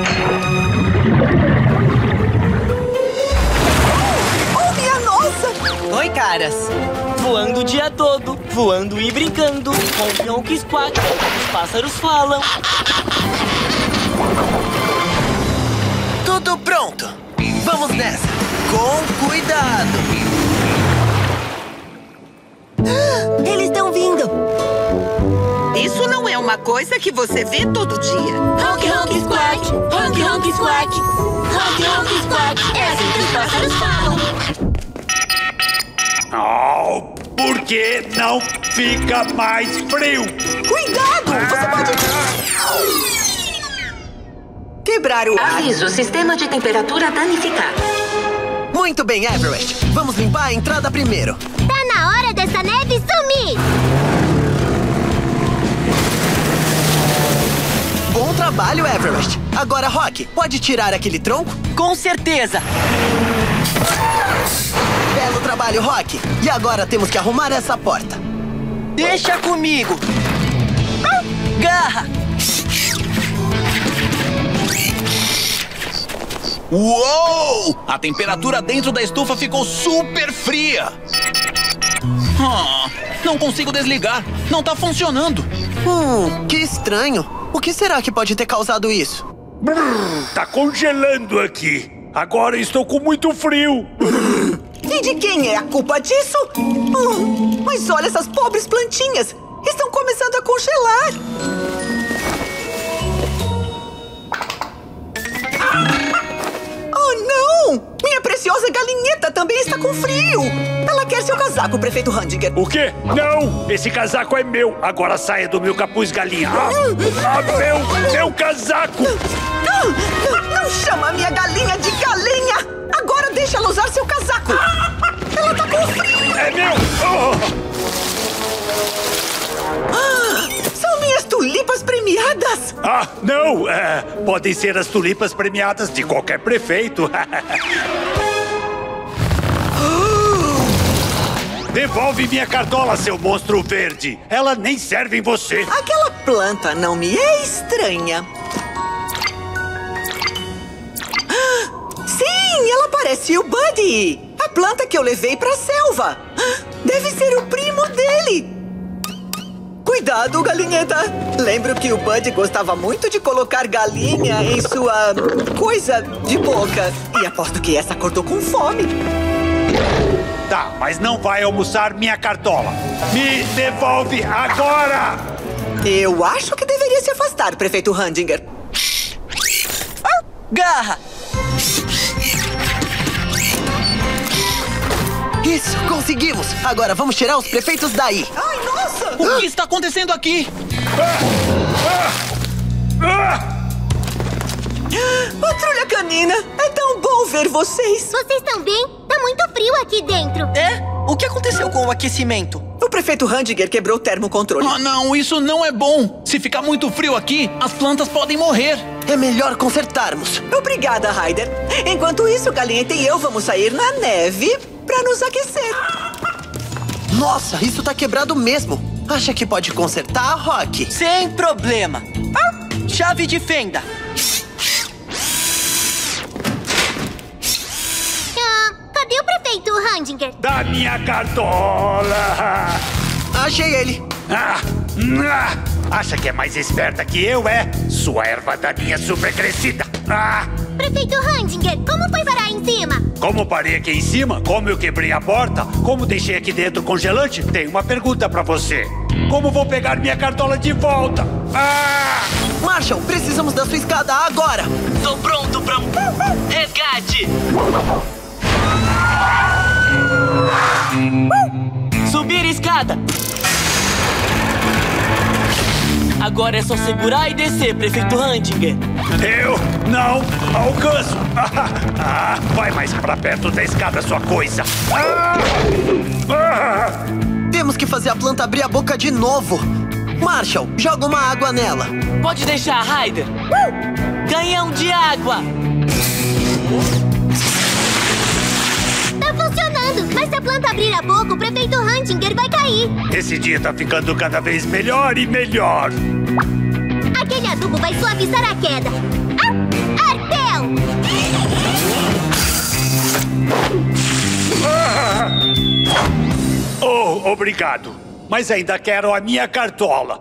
Oh, minha nossa! Oi, caras. Voando o dia todo, voando e brincando. Honk, honk, squack. Os pássaros falam. Tudo pronto. Vamos nessa. Com cuidado. Eles estão vindo. Isso não é uma coisa que você vê todo dia. Honk, honk, squack. Honk, honk, squack. Honk, honk, squack. É assim que os pássaros falam. Oh, por que não fica mais frio? Cuidado! Você pode... quebrar o ar. Aviso, sistema de temperatura danificado. Muito bem, Everest. Vamos limpar a entrada primeiro. Tá na hora dessa neve sumir! Bom trabalho, Everest. Agora, Rocky, pode tirar aquele tronco? Com certeza. Belo trabalho, Rocky. E agora temos que arrumar essa porta. Deixa comigo. Ah, garra. Uou! A temperatura dentro da estufa ficou super fria. Ah, não consigo desligar. Não tá funcionando. Hum, que estranho. O que será que pode ter causado isso? Brrr, tá congelando aqui. Agora estou com muito frio. E de quem é a culpa disso? Oh, mas olha essas pobres plantinhas. Estão começando a congelar. Oh, não! Minha preciosa galinheta também está com frio. Ela quer seu casaco, prefeito Handinger. O quê? Não! Esse casaco é meu. Agora saia do meu capuz, galinha. Ah, ah, meu, meu casaco! Não, não, não chama a minha galinha de galinha! Agora deixa ela usar seu casaco! Ela tá com frio! É meu! Oh. Ah, são minhas tulipas premiadas! Ah, não! É, podem ser as tulipas premiadas de qualquer prefeito. Devolve minha cartola, seu monstro verde! Ela nem serve em você! Aquela planta não me é estranha. Sim, ela parece o Buddy! A planta que eu levei pra selva! Deve ser o primo dele! Cuidado, galinheta! Lembro que o Buddy gostava muito de colocar galinha em sua... coisa de boca. E aposto que essa acordou com fome. Tá, mas não vai almoçar minha cartola. Me devolve agora! Eu acho que deveria ser fácil. gostar, prefeito Handinger. Garra! Isso, conseguimos! Agora vamos tirar os prefeitos daí! Ai, nossa! O que está acontecendo aqui? Patrulha Canina, é tão bom ver vocês! Vocês estão bem? Tá muito frio aqui dentro. É? O que aconteceu com o aquecimento? O prefeito Handinger quebrou o termocontrole. Ah, não, isso não é bom. Se ficar muito frio aqui, as plantas podem morrer. É melhor consertarmos. Obrigada, Ryder. Enquanto isso, Galinheta e eu vamos sair na neve pra nos aquecer. Nossa, isso tá quebrado mesmo. Acha que pode consertar, Rock? Sem problema. Ah, chave de fenda. Ah, cadê o prefeito Handinger? Da minha cartola! Achei ele. Ah, ah, acha que é mais esperta que eu, é? Sua erva daninha super crescida. Ah, Prefeito Handinger, como foi parar em cima? como parei aqui em cima? Como eu quebrei a porta? Como deixei aqui dentro congelante? Tenho uma pergunta pra você. Como vou pegar minha cartola de volta? Ah! Marshall, precisamos da sua escada agora. Tô pronto pra um resgate. Subir escada. Agora é só segurar e descer, prefeito Handinger. Eu não alcanço. Ah, vai mais pra perto da escada, sua coisa. Ah! Ah! Temos que fazer a planta abrir a boca de novo. Marshall, joga uma água nela. Pode deixar, Ryder. Canhão de água. Tá funcionando, mas se a planta abrir a boca, o prefeito Handinger vai cair. Esse dia tá ficando cada vez melhor e melhor. Aquele adubo vai suavizar a queda. Ah, Arpel! Ah! Oh, obrigado. Mas ainda quero a minha cartola.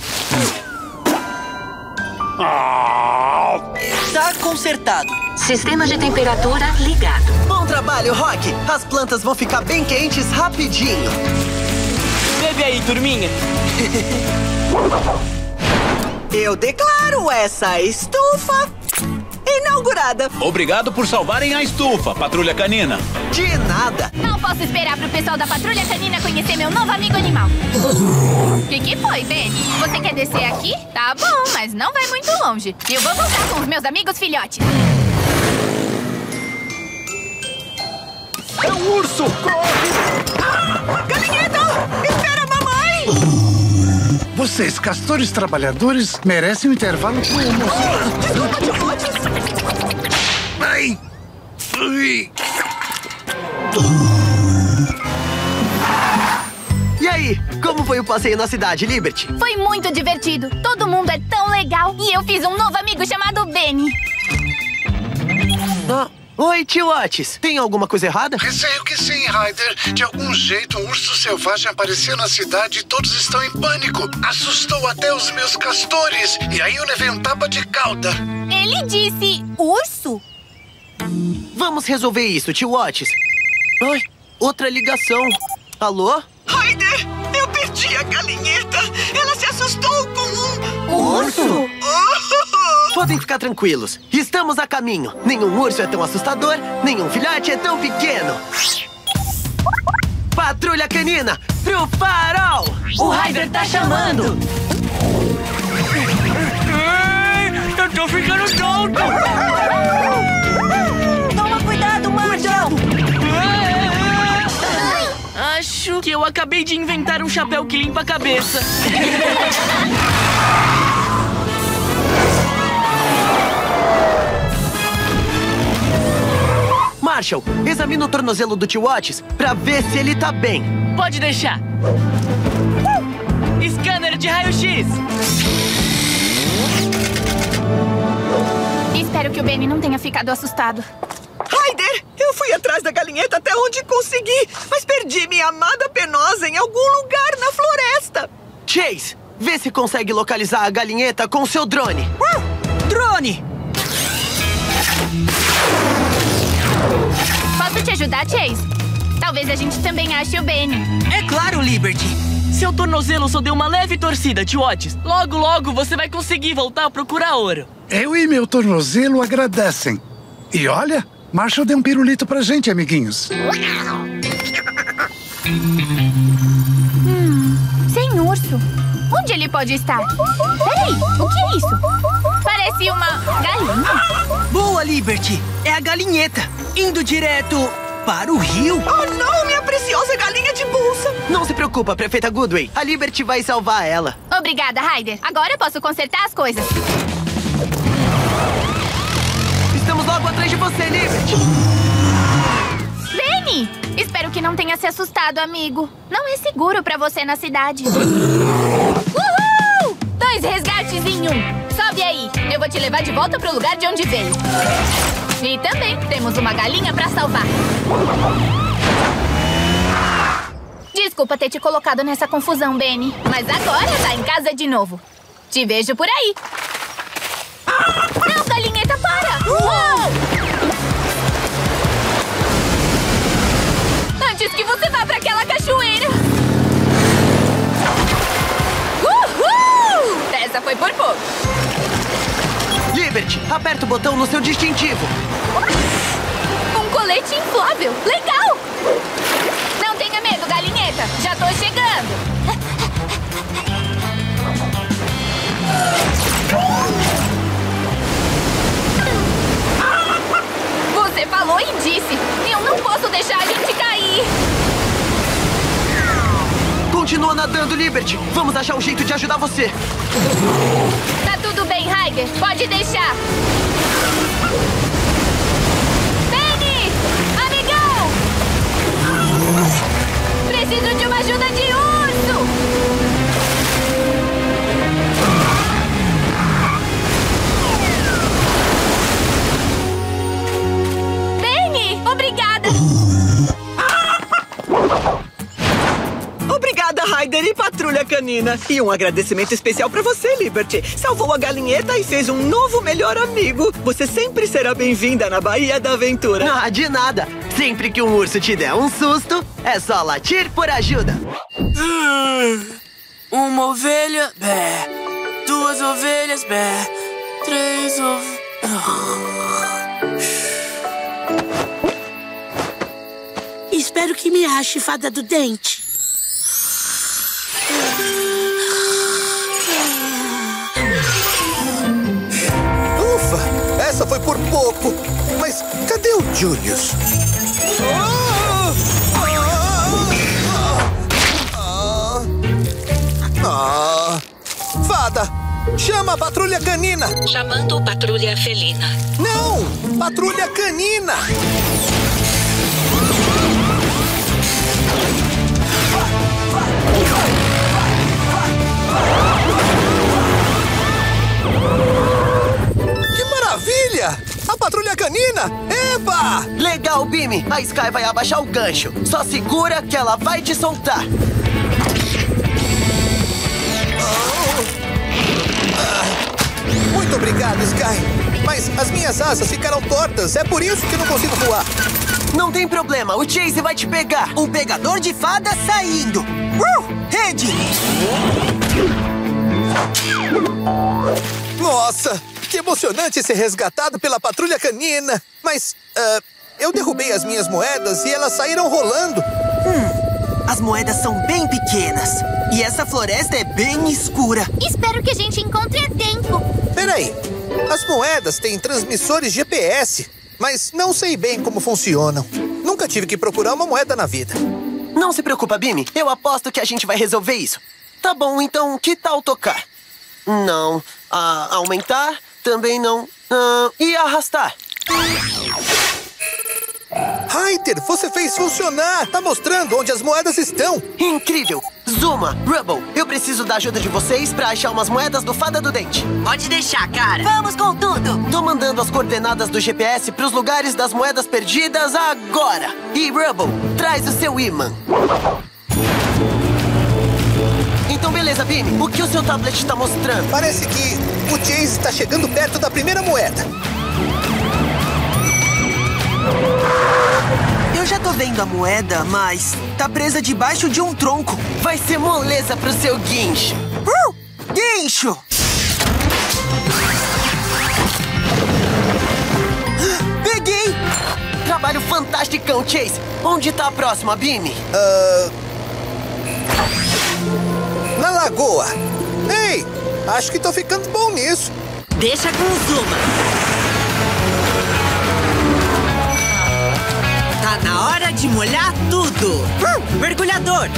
Ah! Tá consertado. Sistema de temperatura ligado. Bom trabalho, Rock. As plantas vão ficar bem quentes rapidinho. Bebe aí, turminha. Eu declaro essa estufa inaugurada. Obrigado por salvarem a estufa, Patrulha Canina. De nada. Não posso esperar pro pessoal da Patrulha Canina conhecer meu novo amigo animal. O que, que foi, Benny? Você quer descer aqui? Tá bom, mas não vai muito longe. Eu vou voltar com os meus amigos filhotes. É um urso! Corre! Ah, Galinheta! Espera, mamãe! Vocês, castores trabalhadores, merecem um intervalo com emoção. Desculpa, Ticotes! Ai! Ui! E aí, como foi o passeio na cidade, Liberty? Foi muito divertido. Todo mundo é tão legal. E eu fiz um novo amigo chamado Benny. Ah, oi, tio Otis. Tem alguma coisa errada? Receio que sim, Ryder. De algum jeito, um urso selvagem apareceu na cidade e todos estão em pânico. Assustou até os meus castores. E aí eu levei um tapa de cauda. Ele disse urso? Vamos resolver isso, tio Otis. Ai, outra ligação. Alô? Ryder, eu perdi a galinheta. Ela se assustou com um... urso? Podem ficar tranquilos. Estamos a caminho. Nenhum urso é tão assustador, nenhum filhote é tão pequeno. Patrulha Canina, pro farol! O Ryder tá chamando. Eu tô ficando tonto. Toma cuidado, Marshall! Acho que eu acabei de inventar um chapéu que limpa a cabeça. Marshall, examina o tornozelo do tio Otis pra ver se ele tá bem. Pode deixar. Scanner de raio-x. Espero que o Benny não tenha ficado assustado. Ryder, eu fui atrás da galinheta até onde consegui, mas perdi minha amada penosa em algum lugar na floresta. Chase, vê se consegue localizar a galinheta com seu drone. Uh, drone! Posso te ajudar, Chase? Talvez a gente também ache o Benny. É claro, Liberty. Seu tornozelo só deu uma leve torcida, tio Otis. Logo, logo você vai conseguir voltar a procurar ouro. Eu e meu tornozelo agradecem. E olha, Marshall deu um pirulito pra gente, amiguinhos. Hum, sem urso. Onde ele pode estar? Peraí, o que é isso? Parece uma galinha. Boa, Liberty. É a galinheta, indo direto para o rio. Oh, não, minha preciosa galinha de bolsa. Não se preocupa, prefeita Goodway. A Liberty vai salvar ela. Obrigada, Ryder. Agora eu posso consertar as coisas. Estamos logo atrás de você, Liberty. Benny! Espero que não tenha se assustado, amigo. Não é seguro pra você na cidade. Uhul! Dois resgates em um. Sobe aí. Eu vou te levar de volta pro lugar de onde veio. E também temos uma galinha pra salvar. Desculpa ter te colocado nessa confusão, Benny. Mas agora tá em casa de novo. Te vejo por aí. Não, galinheta, para! Uou! Antes que você vá pra aquela cachoeira! Uhul! Essa foi por pouco. Liberty, aperta o botão no seu distintivo. Um colete inflável. Legal! Não tenha medo, galinheta. Já tô chegando. Você falou e disse. Eu não posso deixar a gente cair. Continua nadando, Liberty. Vamos achar um jeito de ajudar você. Tá tudo bem, Ryder. Pode deixar. Benny! Amigão! Preciso de uma ajuda de urso! Benny! Obrigada! Obrigada, Ryder e Patrulha Canina. E um agradecimento especial pra você, Liberty. Salvou a galinheta e fez um novo melhor amigo. Você sempre será bem-vinda na Baía da Aventura. Ah, de nada. Sempre que um urso te der um susto, é só latir por ajuda. Hum, uma ovelha, bé. Duas ovelhas, bé. Três ovelhas... Espero que me ache, fada do dente. Ufa, essa foi por pouco. Mas cadê o Julius? Ah, fada, chama a patrulha canina. Chamando patrulha felina. Não, patrulha canina. Que maravilha! A patrulha canina! Eba! Legal, Bimmy! A Sky vai abaixar o gancho. Só segura que ela vai te soltar. Muito obrigado, Sky. Mas as minhas asas ficaram tortas. É por isso que não consigo voar. Não tem problema. O Chase vai te pegar. O pegador de fadas saindo. Uh! Rede! Nossa! Que emocionante ser resgatado pela patrulha canina. Mas, uh, eu derrubei as minhas moedas e elas saíram rolando. Hum, as moedas são bem pequenas. E essa floresta é bem escura. Espero que a gente encontre a tempo. Peraí, as moedas têm transmissores G P S, mas não sei bem como funcionam. Nunca tive que procurar uma moeda na vida. Não se preocupa, Bimmy. Eu aposto que a gente vai resolver isso. Tá bom, então que tal tocar? Não. Ah, aumentar? Também não. Ah, e arrastar? Ryder, você fez funcionar! Tá mostrando onde as moedas estão! Incrível! Zuma, Rubble, eu preciso da ajuda de vocês pra achar umas moedas do Fada do Dente. Pode deixar, cara! Vamos com tudo! Tô mandando as coordenadas do G P S pros lugares das moedas perdidas agora! E Rubble, traz o seu imã! Então beleza, Bimmy, o que o seu tablet tá mostrando? Parece que o Chase está chegando perto da primeira moeda. Eu já tô vendo a moeda, mas tá presa debaixo de um tronco. Vai ser moleza pro seu guincho. Uh! Guincho! Peguei! Trabalho fantasticão, Chase. Onde tá a próxima, Bimmy? Uh... Na lagoa. Ei, acho que tô ficando bom nisso. Deixa com o Zuma. Tá na hora de molhar tudo. Mergulhador.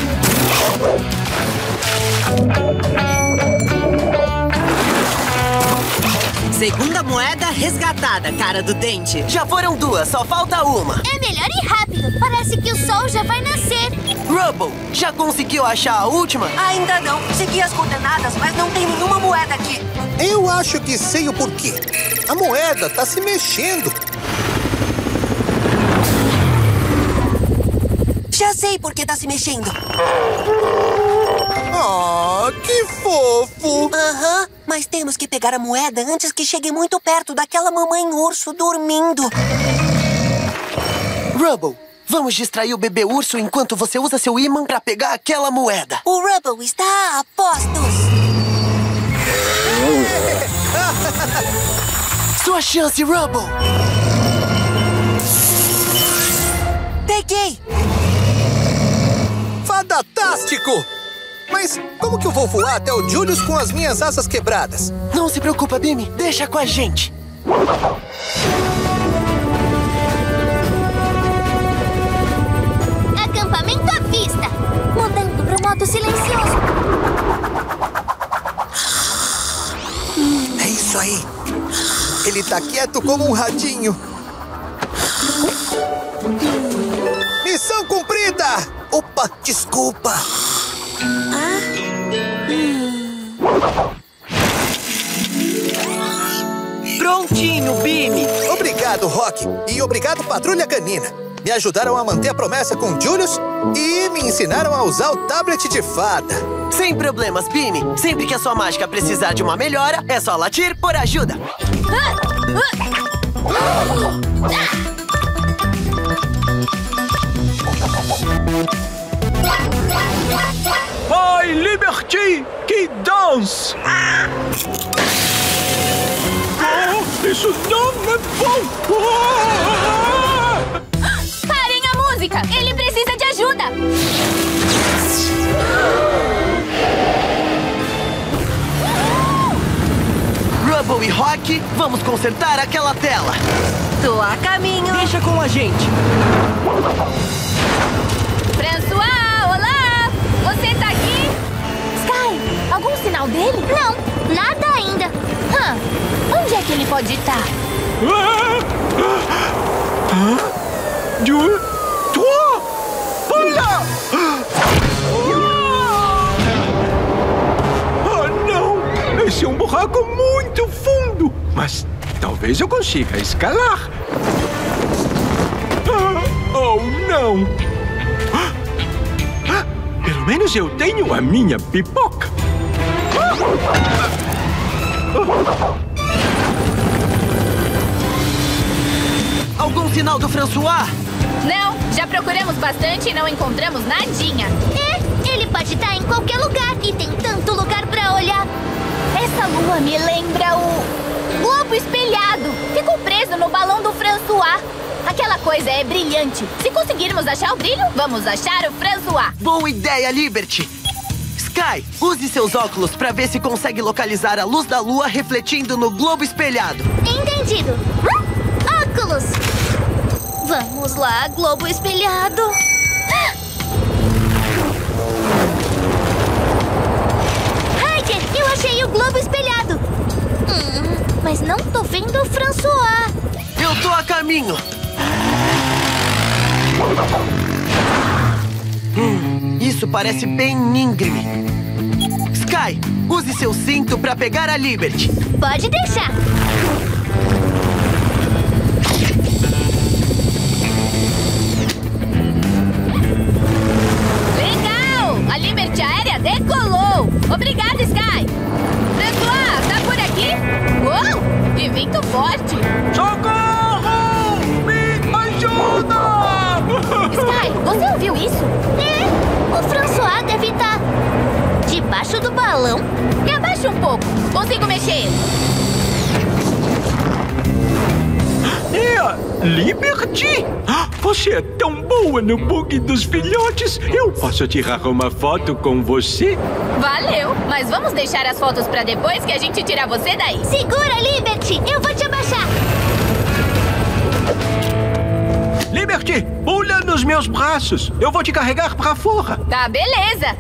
Segunda moeda resgatada, cara do dente. Já foram duas, só falta uma. É melhor ir rápido. Parece que o sol já vai nascer. Rubble, já conseguiu achar a última? Ainda não. Segui as coordenadas, mas não tem nenhuma moeda aqui. Eu acho que sei o porquê. A moeda tá se mexendo. Já sei por que tá se mexendo. Oh, que fofo! Aham, mas temos que pegar a moeda antes que chegue muito perto daquela mamãe urso dormindo. Rubble, vamos distrair o bebê urso enquanto você usa seu ímã pra pegar aquela moeda. O Rubble está a postos. Sua chance, Rubble! Peguei! Fantástico! Mas como que eu vou voar até o Julius com as minhas asas quebradas? Não se preocupa, Bimmy. Deixa com a gente. Acampamento à vista. Mudando pro modo silencioso. É isso aí. Ele tá quieto como um ratinho. Missão cumprida! Opa, desculpa. Prontinho, Bimmy. Obrigado, Rock. E obrigado, Patrulha Canina. Me ajudaram a manter a promessa com Julius e me ensinaram a usar o tablet de fada. Sem problemas, Bimmy. Sempre que a sua mágica precisar de uma melhora, é só latir por ajuda. Vai, Liberty! Que dança! Oh, isso não é bom! Oh! Parem a música! Ele precisa de ajuda! Rubble e Rock, vamos consertar aquela tela. Tô a caminho. Deixa com a gente. François, olá! Você tá aqui? Sky, algum sinal dele? Não, nada ainda. Hã? Onde é que ele pode estar? Deux, trois, olá! Oh, não! Esse é um buraco muito fundo, mas talvez eu consiga escalar. Oh, não! Pelo menos eu tenho a minha pipoca. Algum sinal do François? Não, já procuramos bastante e não encontramos nadinha. É, ele pode estar em qualquer lugar e tem tanto lugar pra olhar. Essa lua me lembra o globo espelhado. Ficou preso no balão do François. Aquela coisa é brilhante. Se conseguirmos achar o brilho, vamos achar o François. Boa ideia, Liberty. Sky, use seus óculos pra ver se consegue localizar a luz da lua refletindo no globo espelhado. Entendido. Óculos. Vamos lá, globo espelhado. Ryder, eu achei o globo espelhado. Hum, mas não tô vendo o François. Eu tô a caminho. Hum, isso parece bem íngreme. Sky, use seu cinto pra pegar a Liberty. Pode deixar. Legal! A Liberty aérea decolou. Obrigada, Sky. François, tá por aqui? Uou! Que vento forte. Socorro! Me ajuda! Embaixo do balão? Me abaixa um pouco. Consigo mexer. É, Liberty! Você é tão boa no bug dos filhotes. Eu posso tirar uma foto com você? Valeu, mas vamos deixar as fotos pra depois que a gente tirar você daí. Segura, Liberty! Eu vou te abaixar. Liberty, pula nos meus braços. Eu vou te carregar pra fora. Tá, beleza.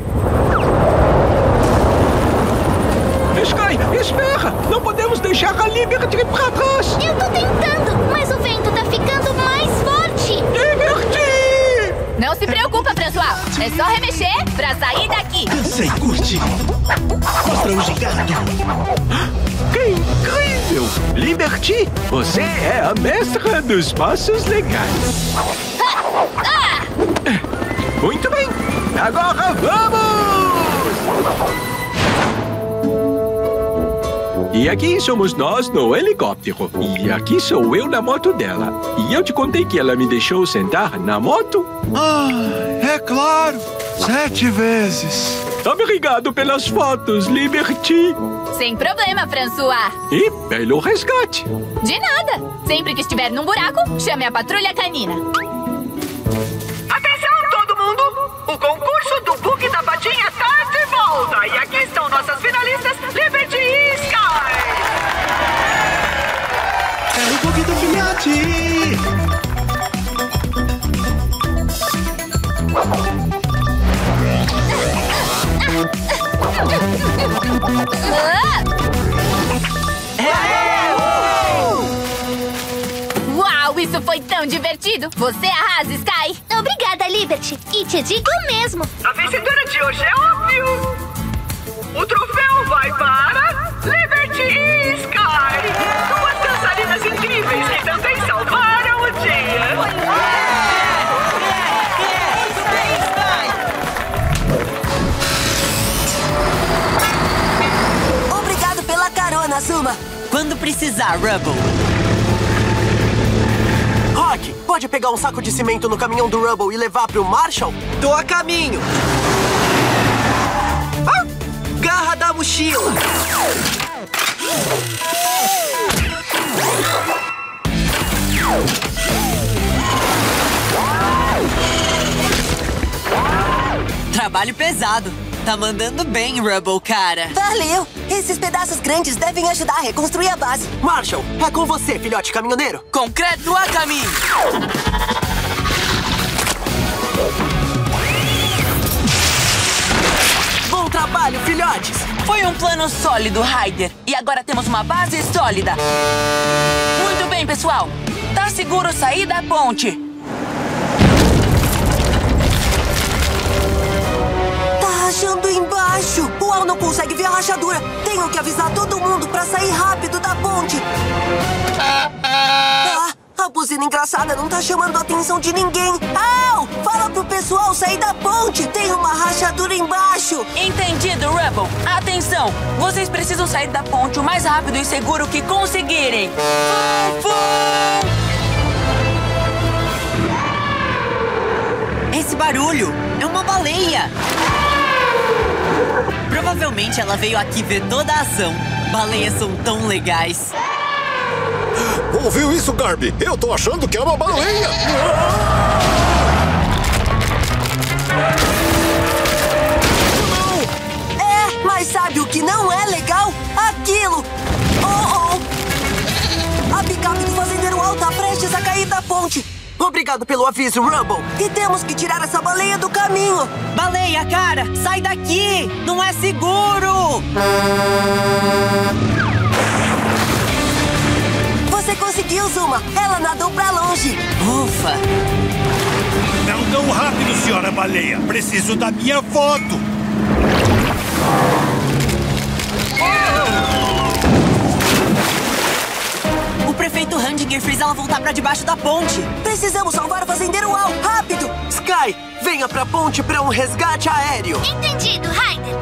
Sky, espera! Não podemos deixar a Liberty pra trás. Eu tô tentando, mas o vento tá ficando mais forte. Liberty! Não se preocupa, pessoal. É só remexer pra sair daqui. Cansei, curte. Mostra o gigante. Que incrível! Liberty, você é a mestra dos passos legais. Ah! Muito bem! Agora vamos! E aqui somos nós no helicóptero. E aqui sou eu na moto dela. E eu te contei que ela me deixou sentar na moto? Ah, é claro! Sete vezes. Obrigado pelas fotos, Liberty. Sem problema, François. E belo resgate. De nada. Sempre que estiver num buraco, chame a patrulha canina. Atenção, todo mundo! O concurso do bug da patinha tá de volta. E aqui estão nossas finalistas, Liberty e Sky. É o bug do filhote. Uau, isso foi tão divertido! Você arrasa, Sky! Obrigada, Liberty. E te digo mesmo. A vencedora de hoje é óbvio. O troféu vai para Liberty e Sky. Duas dançarinas incríveis que também salvaram o dia. Obrigado pela carona, Zuma. Quando precisar, Rubble. Rock, pode pegar um saco de cimento no caminhão do Rubble e levar pro Marshall? Tô a caminho. Ah! Garra da mochila. Trabalho pesado. Tá mandando bem, Rubble, cara. Valeu! Esses pedaços grandes devem ajudar a reconstruir a base. Marshall, é com você, filhote caminhoneiro. Concreto a caminho. Bom trabalho, filhotes! Foi um plano sólido, Ryder. E agora temos uma base sólida. Muito bem, pessoal. Tá seguro sair da ponte. Rachando embaixo! O Al não consegue ver a rachadura! Tenho que avisar todo mundo pra sair rápido da ponte! Ah, a buzina engraçada não tá chamando a atenção de ninguém! Al! Fala pro pessoal sair da ponte! Tem uma rachadura embaixo! Entendido, Rebel! Atenção! Vocês precisam sair da ponte o mais rápido e seguro que conseguirem! Fum, fum! Esse barulho é uma baleia! Provavelmente ela veio aqui ver toda a ação. Baleias são tão legais. Ouviu isso, Garby? Eu tô achando que é uma baleia! É, mas sabe o que não é legal? Aquilo! Oh, oh! A picape do fazendeiro Al tá prestes a cair da ponte! Obrigado pelo aviso, Rubble! E temos que tirar essa baleia do caminho! Baleia, cara! Sai daqui! Não é seguro! Você conseguiu, Zuma! Ela nadou pra longe! Ufa! Não tão rápido, senhora baleia! Preciso da minha foto! O prefeito Handinger fez ela voltar pra debaixo da ponte. Precisamos salvar o fazendeiro Al, rápido! Sky, venha pra ponte pra um resgate aéreo. Entendido, Ryder.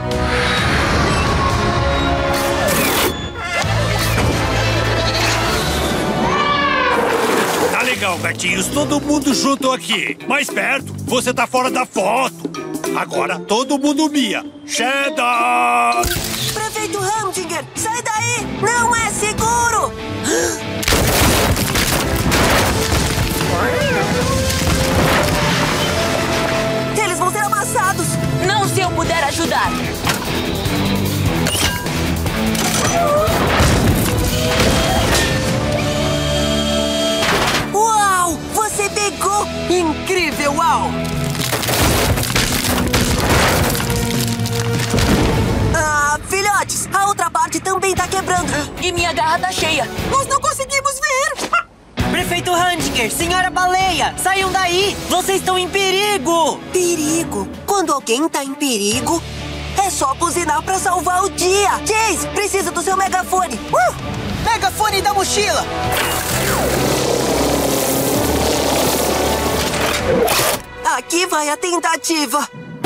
Tá legal, gatinhos. Todo mundo junto aqui. Mais perto. Você tá fora da foto. Agora todo mundo mia. Cheddar! Prefeito Hamdinger, sai daí! Não é seguro! Eles vão ser amassados! Não se eu puder ajudar! Uau! Você pegou! Incrível, Uau! Ah, filhotes, a outra parte também tá quebrando. E minha garra tá cheia. Nós não conseguimos ver. Prefeito Handinger, senhora baleia, saiam daí! Vocês estão em perigo! Perigo? Quando alguém tá em perigo, é só buzinar pra salvar o dia. Chase, precisa do seu megafone. Uh! Megafone da mochila! Aqui vai a tentativa.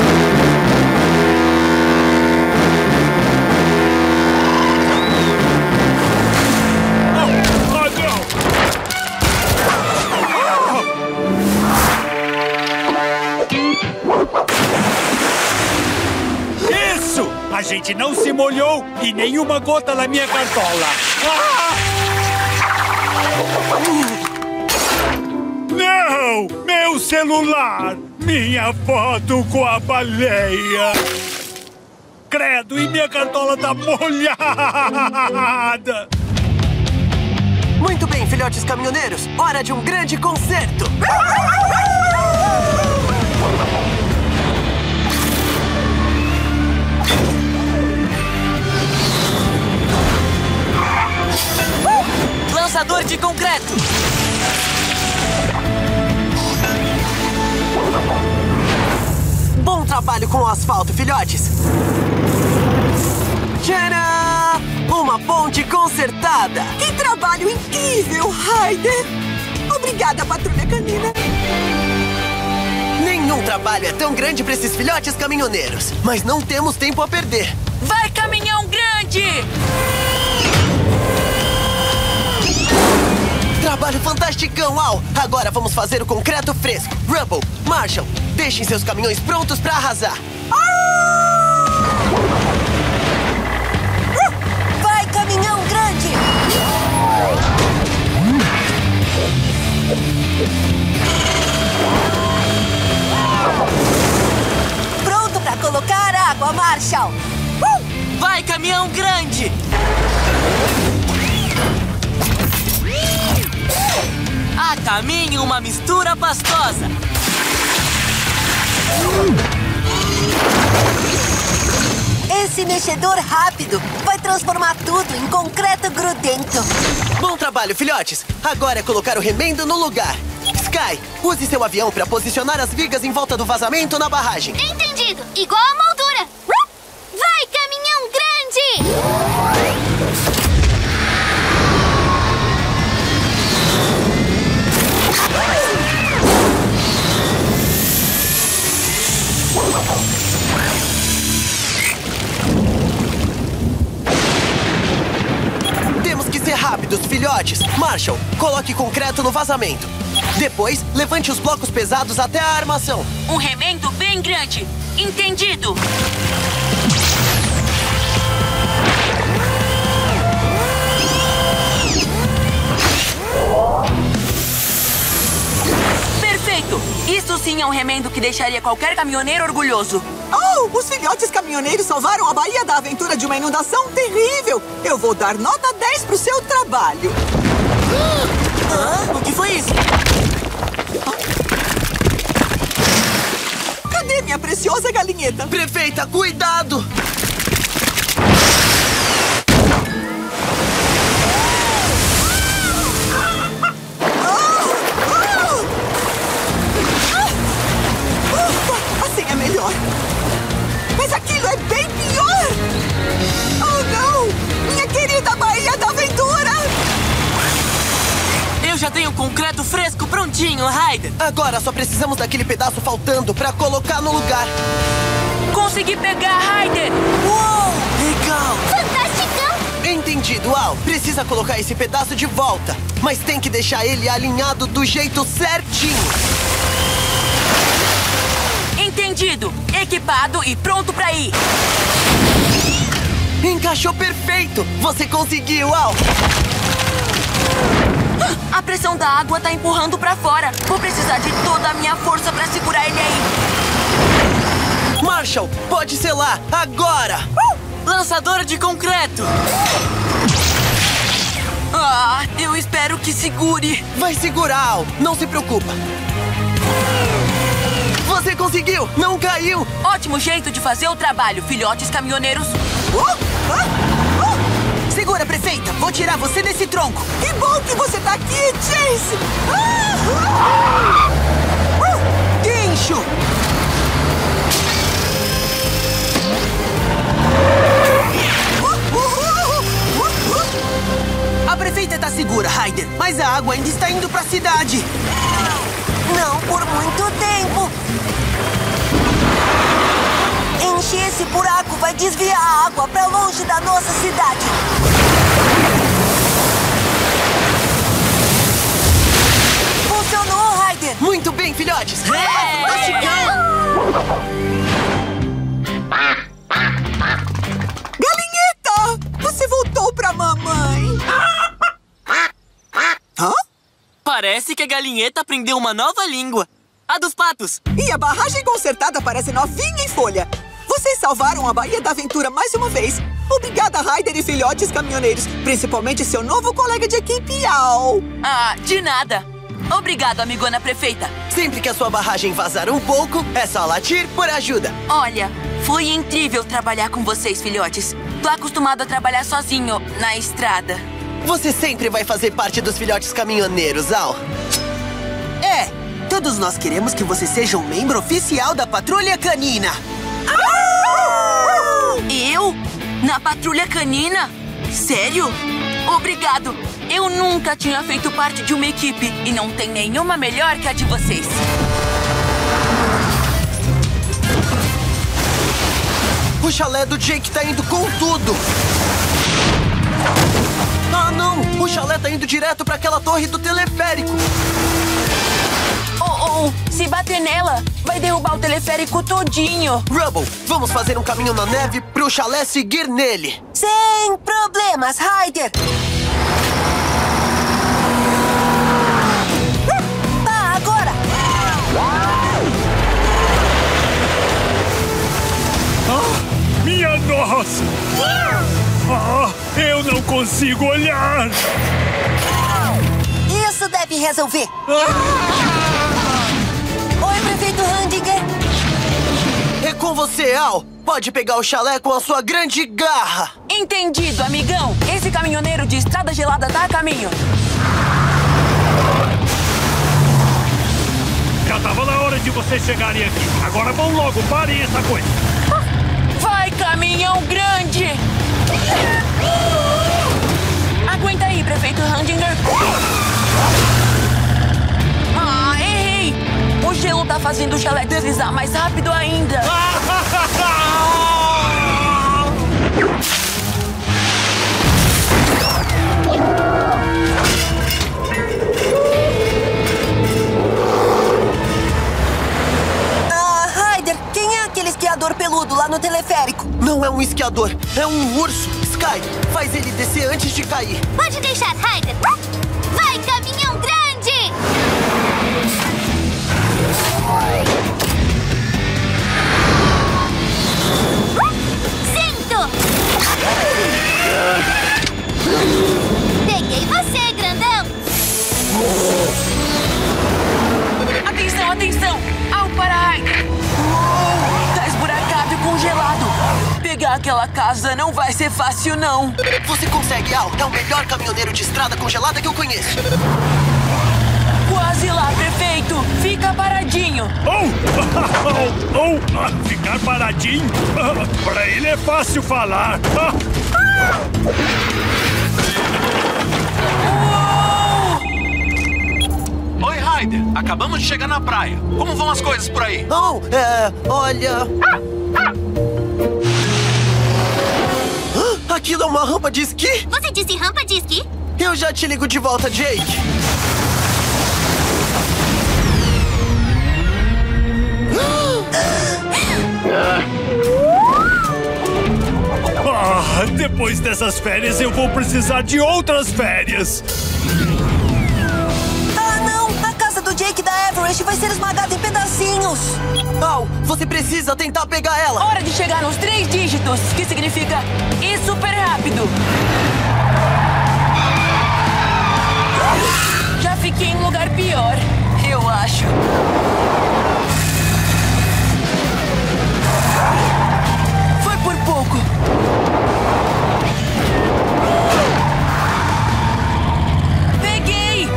Isso! A gente não se molhou e nenhuma gota na minha cartola. Ah! Não! Meu celular! Minha foto com a baleia! Credo, e minha cartola tá molhada! Muito bem, filhotes caminhoneiros. Hora de um grande concerto! Lançador de concreto! Bom trabalho com o asfalto, filhotes! Tcharam! Uma ponte consertada! Que trabalho incrível, Ryder! Obrigada, Patrulha Canina! Nenhum trabalho é tão grande para esses filhotes caminhoneiros. Mas não temos tempo a perder. Vai, caminhão grande! Trabalho fantasticão, Al! Agora vamos fazer o concreto fresco. Rubble, Marshall, deixem seus caminhões prontos para arrasar. Vai, caminhão grande! Pronto para colocar água, Marshall! Uh! Vai, caminhão grande! A caminho uma mistura pastosa. Esse mexedor rápido vai transformar tudo em concreto grudento. Bom trabalho, filhotes. Agora é colocar o remendo no lugar. Sky, use seu avião para posicionar as vigas em volta do vazamento na barragem. Entendido. Igual a moldura. Vai, caminhão grande! Temos que ser rápidos, filhotes. Marshall, coloque concreto no vazamento. Depois, levante os blocos pesados até a armação. Um remendo bem grande. Entendido? Perfeito! Isso sim é um remendo que deixaria qualquer caminhoneiro orgulhoso. Oh, os filhotes caminhoneiros salvaram a Bahia da Aventura de uma inundação terrível. Eu vou dar nota dez pro seu trabalho. Ah, o que foi isso? Cadê minha preciosa galinheta? Prefeita, cuidado! Assim é melhor. Mas aquilo é bem pior! Oh, não! Minha querida Bahia da Aventura! Eu já tenho concreto fresco prontinho, Ryder. Agora só precisamos daquele pedaço faltando pra colocar no lugar. Consegui pegar, Ryder! Uou! Legal! Fantasticão! Entendido, Al. Precisa colocar esse pedaço de volta. Mas tem que deixar ele alinhado do jeito certinho. Entendido. Equipado e pronto pra ir. Encaixou perfeito! Você conseguiu, Al! A pressão da água tá empurrando pra fora. Vou precisar de toda a minha força pra segurar ele aí. Marshall, pode selar, agora! Uh! Lançador de concreto! Ah, eu espero que segure. Vai segurar, Al. Não se preocupa. Você conseguiu! Não caiu! Ótimo jeito de fazer o trabalho, filhotes caminhoneiros. Uh! Uh! Uh! Segura, prefeita! Vou tirar você desse tronco! Que bom que você tá aqui, Chase! Ah! Uh! Uh! Guincho! A prefeita tá segura, Ryder, mas a água ainda está indo pra cidade. Não por muito tempo. Encher esse buraco vai desviar a água pra longe da nossa cidade. Funcionou, Ryder. Muito bem, filhotes. É! Tá chegando. Galinheta! Você voltou pra mamãe. Hã? Parece que a galinheta aprendeu uma nova língua. A dos patos. E a barragem consertada parece novinha em folha. Vocês salvaram a Baía da Aventura mais uma vez. Obrigada, Ryder e filhotes caminhoneiros. Principalmente seu novo colega de equipe, Al. Ah, de nada. Obrigado, amigona prefeita. Sempre que a sua barragem vazar um pouco, é só latir por ajuda. Olha, foi incrível trabalhar com vocês, filhotes. Tô acostumado a trabalhar sozinho na estrada. Você sempre vai fazer parte dos filhotes caminhoneiros, Al. É, todos nós queremos que você seja um membro oficial da Patrulha Canina. Eu? Na Patrulha Canina? Sério? Obrigado. Eu nunca tinha feito parte de uma equipe e não tem nenhuma melhor que a de vocês. O chalé do Jake tá indo com tudo. Ah, não! O chalé tá indo direto pra aquela torre do teleférico. Oh, oh, se bater nela, vai derrubar o teleférico todinho. Rubble, vamos fazer um caminho na neve pro chalé seguir nele. Sem problemas, Ryder. Tá, agora. Ah, minha nossa! Ah, eu não consigo olhar! Isso deve resolver. Oi, prefeito Handinger. É com você, Al. Pode pegar o chalé com a sua grande garra. Entendido, amigão. Esse caminhoneiro de estrada gelada tá a caminho. Já tava na hora de vocês chegarem aqui. Agora vão logo, parem essa coisa. Vai, caminhão grande! Aguenta aí, prefeito Handinger. Ah, errei! O gelo tá fazendo o chalé deslizar mais rápido ainda. Ah, Ryder, quem é aquele esquiador peludo lá no teleférico? Não é um esquiador, é um urso. Sky, faz ele descer antes de cair. Pode deixar, Ryder. Vai, caminhão grande! Sinto! Peguei você, grandão! Atenção, atenção! Ao para Ryder! Tá esburacado e congelado. Pegar aquela casa não vai ser fácil, não. Você consegue, Al. É o melhor caminhoneiro de estrada congelada que eu conheço. Quase lá, prefeito. Fica paradinho. Oh! Oh! Oh! Ficar paradinho? Pra ele é fácil falar. Oi, Ryder. Acabamos de chegar na praia. Como vão as coisas por aí? Oh, é... olha... Aquilo é uma rampa de esqui? Você disse rampa de esqui? Eu já te ligo de volta, Jake. Ah, depois dessas férias eu vou precisar de outras férias. Ah, não! A casa do Jake da Everest vai ser esmagada em pedacinhos. Al, você precisa tentar pegar ela. Hora de chegar nos três dígitos, que significa ir super rápido. Já fiquei em um lugar pior, eu acho. Foi por pouco. Peguei!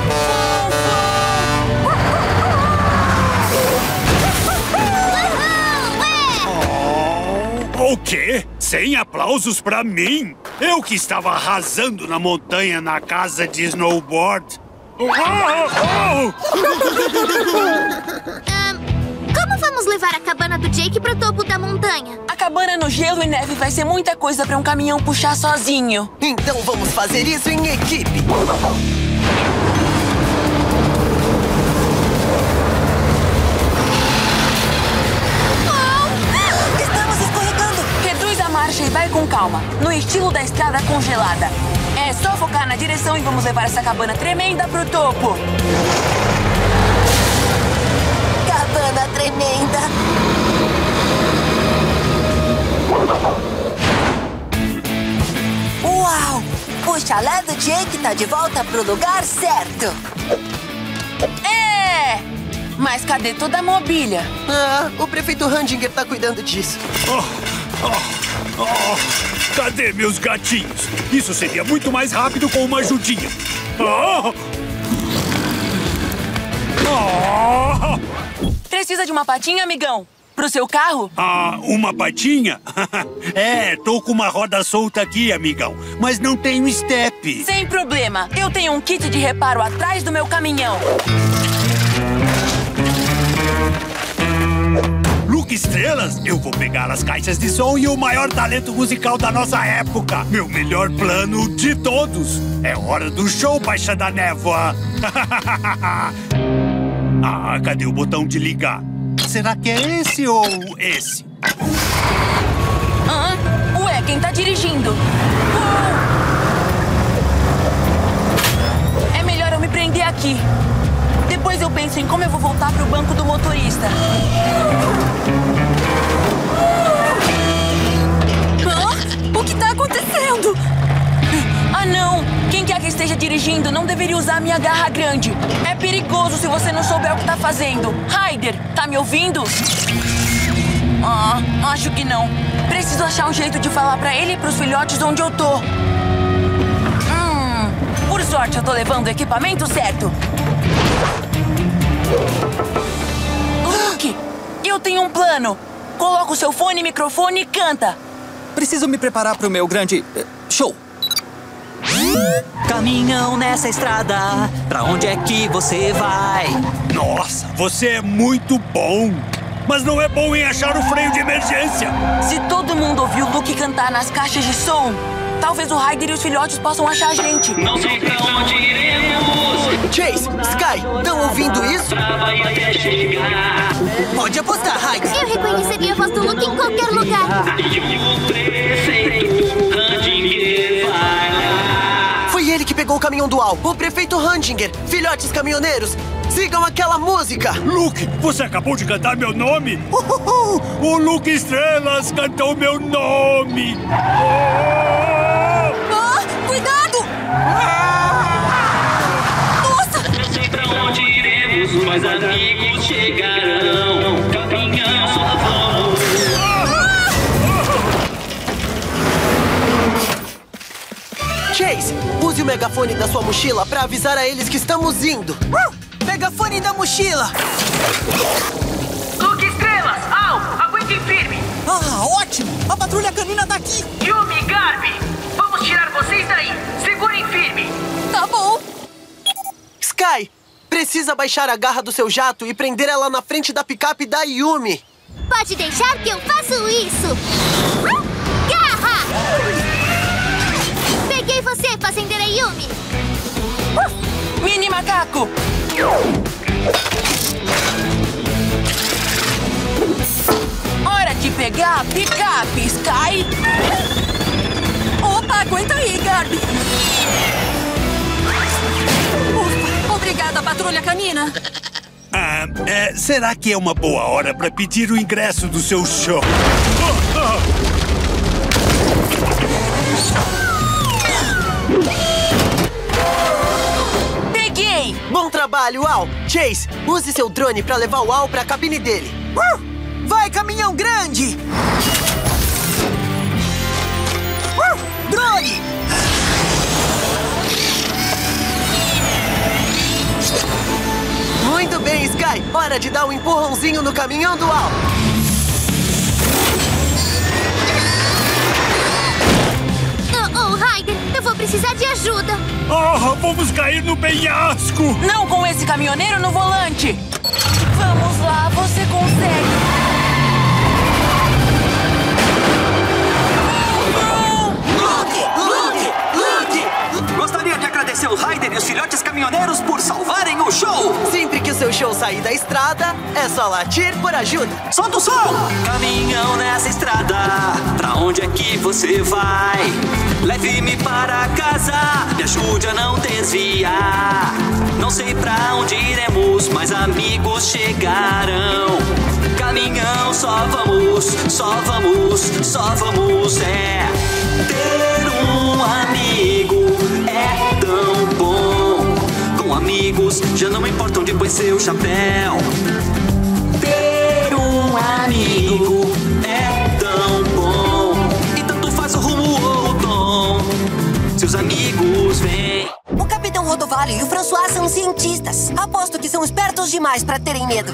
Oh, o quê? Sem aplausos pra mim? Eu que estava arrasando na montanha na casa de snowboard. Oh, oh! um, como vamos levar a cabana do Jake pro topo da montanha? A cabana no gelo e neve vai ser muita coisa pra um caminhão puxar sozinho. Então vamos fazer isso em equipe. Oh! Estamos escorregando. Reduz a marcha e vai com calma, no estilo da estrada congelada. É só focar na direção e vamos levar essa cabana tremenda pro topo. Cabana tremenda. Uau! O chalé do Jake tá de volta pro lugar certo. É! Mas cadê toda a mobília? Ah, o prefeito Handinger tá cuidando disso. Oh, oh, oh. Cadê meus gatinhos? Isso seria muito mais rápido com uma ajudinha. Oh! Oh! Precisa de uma patinha, amigão? Pro seu carro? Ah, uma patinha? É, tô com uma roda solta aqui, amigão. Mas não tenho step. Sem problema. Eu tenho um kit de reparo atrás do meu caminhão. Luke Estrelas, eu vou pegar as caixas de som e o maior talento musical da nossa época. Meu melhor plano de todos. É hora do show, Baixa da Névoa. Ah, cadê o botão de ligar? Será que é esse ou esse? Ah, ué, quem tá dirigindo? É melhor eu me prender aqui. Depois eu penso em como eu vou voltar pro banco do motorista. Ah, o que tá acontecendo? Ah, não! Quem quer que esteja dirigindo não deveria usar minha garra grande. É perigoso se você não souber o que tá fazendo. Ryder, tá me ouvindo? Ah, acho que não. Preciso achar um jeito de falar pra ele e pros filhotes onde eu tô. Hum, por sorte eu tô levando o equipamento certo. Luke, eu tenho um plano. Coloca o seu fone e microfone e canta. Preciso me preparar pro meu grande uh, show. Caminhão nessa estrada, pra onde é que você vai? Nossa, você é muito bom. Mas não é bom em achar o freio de emergência. Se todo mundo ouviu o Luke cantar nas caixas de som, talvez o Ryder e os filhotes possam achar a gente. Não sei pra onde iremos. Chase, Sky, estão ouvindo isso? Pode apostar, Ryder. Eu reconheceria a voz do Luke em qualquer lugar. Foi ele que pegou o caminhão do Al. O prefeito Handinger. Filhotes caminhoneiros, sigam aquela música. Luke, você acabou de cantar meu nome? Uhuhu, o Luke Estrelas cantou meu nome. Ah, cuidado! Nossa! Não sei pra onde iremos, mas amigos chegarão. Caminhão só vamos. Chase, use o megafone da sua mochila pra avisar a eles que estamos indo. Uh, megafone da mochila. Luke Estrelas, Al, aguentem firme. Ah, ótimo! A patrulha canina tá aqui. Yumi, Garby, vamos tirar vocês daí. Segurem firme. Tá bom. Sky, precisa baixar a garra do seu jato e prender ela na frente da picape da Yumi. Pode deixar que eu faço isso. Garra! Peguei você, fazendeira Yumi. Uh, mini macaco! Picape, Sky! Opa, aguenta aí, Garby! Ufa, obrigada, Patrulha Canina! Ah, é, será que é uma boa hora para pedir o ingresso do seu show? Oh, oh. Peguei! Bom trabalho, Al! Chase, use seu drone para levar o Al para a cabine dele. Uh! Vai, caminhão grande! Uh! Drone! Muito bem, Sky! Hora de dar um empurrãozinho no caminhão do Al! Oh, oh, Ryder, eu vou precisar de ajuda! Oh, vamos cair no penhasco! Não com esse caminhoneiro no volante! Vamos lá, você consegue! Gostaria de agradecer o Ryder e os filhotes caminhoneiros por salvarem o show! Sempre que o seu show sair da estrada, é só latir por ajuda. Solta o som! Caminhão nessa estrada, pra onde é que você vai? Leve-me para casa, me ajude a não desviar. Não sei pra onde iremos, mas amigos chegarão. Caminhão, só vamos, só vamos, só vamos, é. Ter um amigo é tão bom. Com amigos já não importa onde põe seu chapéu. Ter um amigo é tão bom. E tanto faz o rumo ou o tom. Seus amigos vêm. O Capitão Rodovalho e o François são cientistas. Aposto que são espertos demais pra terem medo.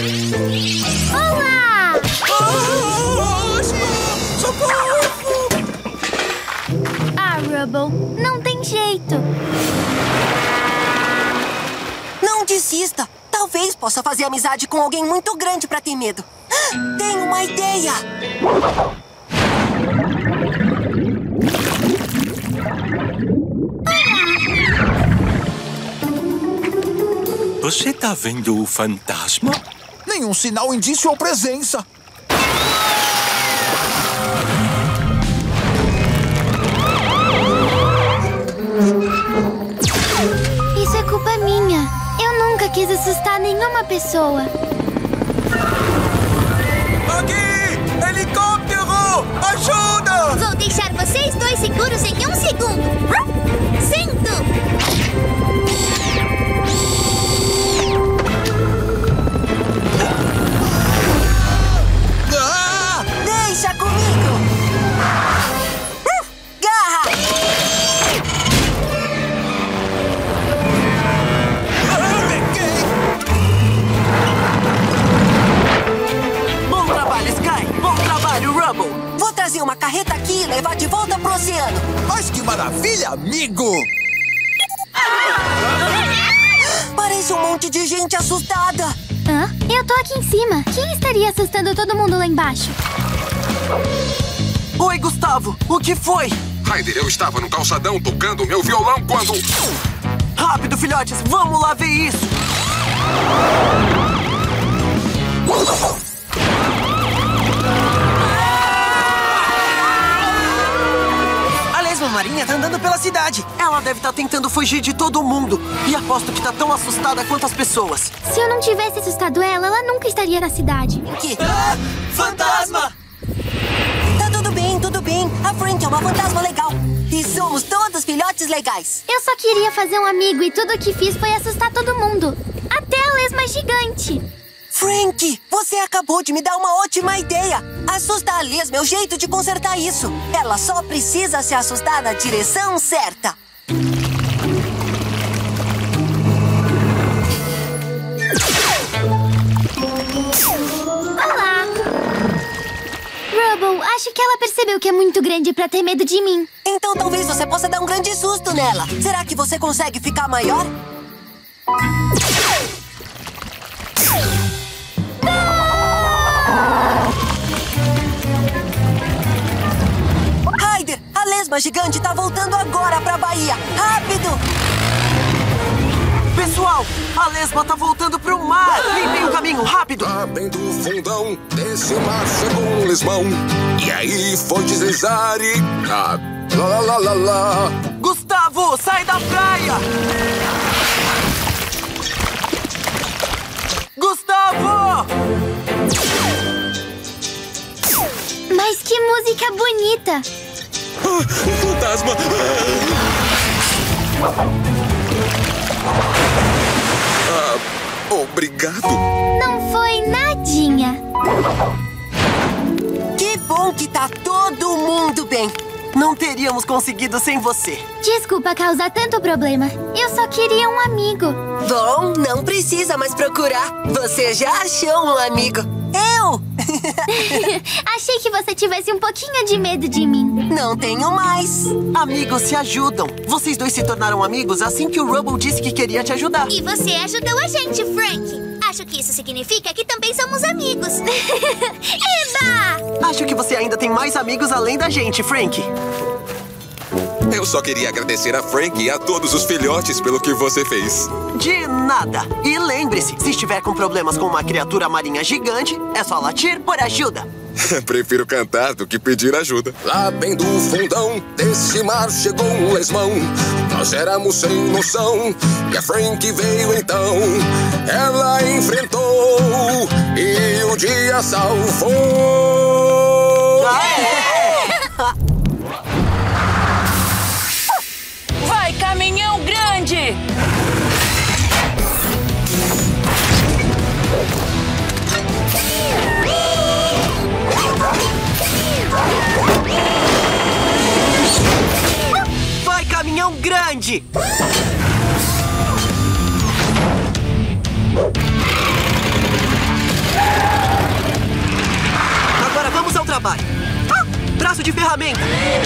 Olá! Oh, socorro! Ah, Rubble, não tem jeito. Não desista. Talvez possa fazer amizade com alguém muito grande pra ter medo. Tenho uma ideia. Você tá vendo o fantasma? Nenhum sinal indício ou presença. Isso é culpa minha. Eu nunca quis assustar nenhuma pessoa. Aqui! Helicóptero! Ajuda! Vou deixar vocês dois seguros em um segundo. Sinto! Ah! Deixa comigo! Uh, garra! Bom trabalho, Sky! Bom trabalho, Rubble! Vou trazer uma carreta aqui e levar de volta pro oceano. Mas que maravilha, amigo! Parece um monte de gente assustada. Hã? Eu tô aqui em cima. Quem estaria assustando todo mundo lá embaixo? Oi, Gustavo! O que foi? Ryder, eu estava no calçadão tocando meu violão quando... Rápido, filhotes! Vamos lá ver isso! A lesma marinha tá andando pela cidade. Ela deve estar tentando fugir de todo mundo. E aposto que tá tão assustada quanto as pessoas. Se eu não tivesse assustado ela, ela nunca estaria na cidade. Que? Ah, fantasma! Tá tudo bem, tudo bem. A Frank é uma fantasma legal. E somos todos filhotes legais. Eu só queria fazer um amigo e tudo o que fiz foi assustar todo mundo. Até a lesma gigante. Frank, você acabou de me dar uma ótima ideia. Assusta a lesma é o jeito de consertar isso. Ela só precisa se assustar na direção certa. Olá! Rubble, acho que ela percebeu que é muito grande pra ter medo de mim. Então talvez você possa dar um grande susto nela. Será que você consegue ficar maior? Ryder, a lesma gigante tá voltando agora pra Bahia. Rápido! Pessoal, A lesma tá voltando pro mar! Limpem o caminho, rápido! Lá bem do fundão desse mar chegou um lesmão. E aí foi deslizar e... Ah, lá, lá, lá, lá, lá. Gustavo, sai da praia! Gustavo! Mas que música bonita! Ah, um fantasma! Ah, obrigado! Não foi nadinha. Que bom que tá todo mundo bem. Não teríamos conseguido sem você. Desculpa causar tanto problema. Eu só queria um amigo. Bom, não precisa mais procurar. Você já achou um amigo. Eu! Achei que você tivesse um pouquinho de medo de mim. Não tenho mais. Amigos se ajudam. Vocês dois se tornaram amigos assim que o Rubble disse que queria te ajudar. E você ajudou a gente, Frank. Acho que isso significa que também somos amigos. Eba! Acho que você ainda tem mais amigos além da gente, Frank. Eu só queria agradecer a Frank e a todos os filhotes pelo que você fez. De nada. E lembre-se, se estiver com problemas com uma criatura marinha gigante, é só latir por ajuda. Prefiro cantar do que pedir ajuda. Lá bem do fundão desse mar chegou um lesmão. Nós éramos sem noção e a Frank veio então. Ela enfrentou e o dia salvou. Vai, caminhão grande! Vai, caminhão grande! Agora vamos ao trabalho. Ah, braço de ferramenta.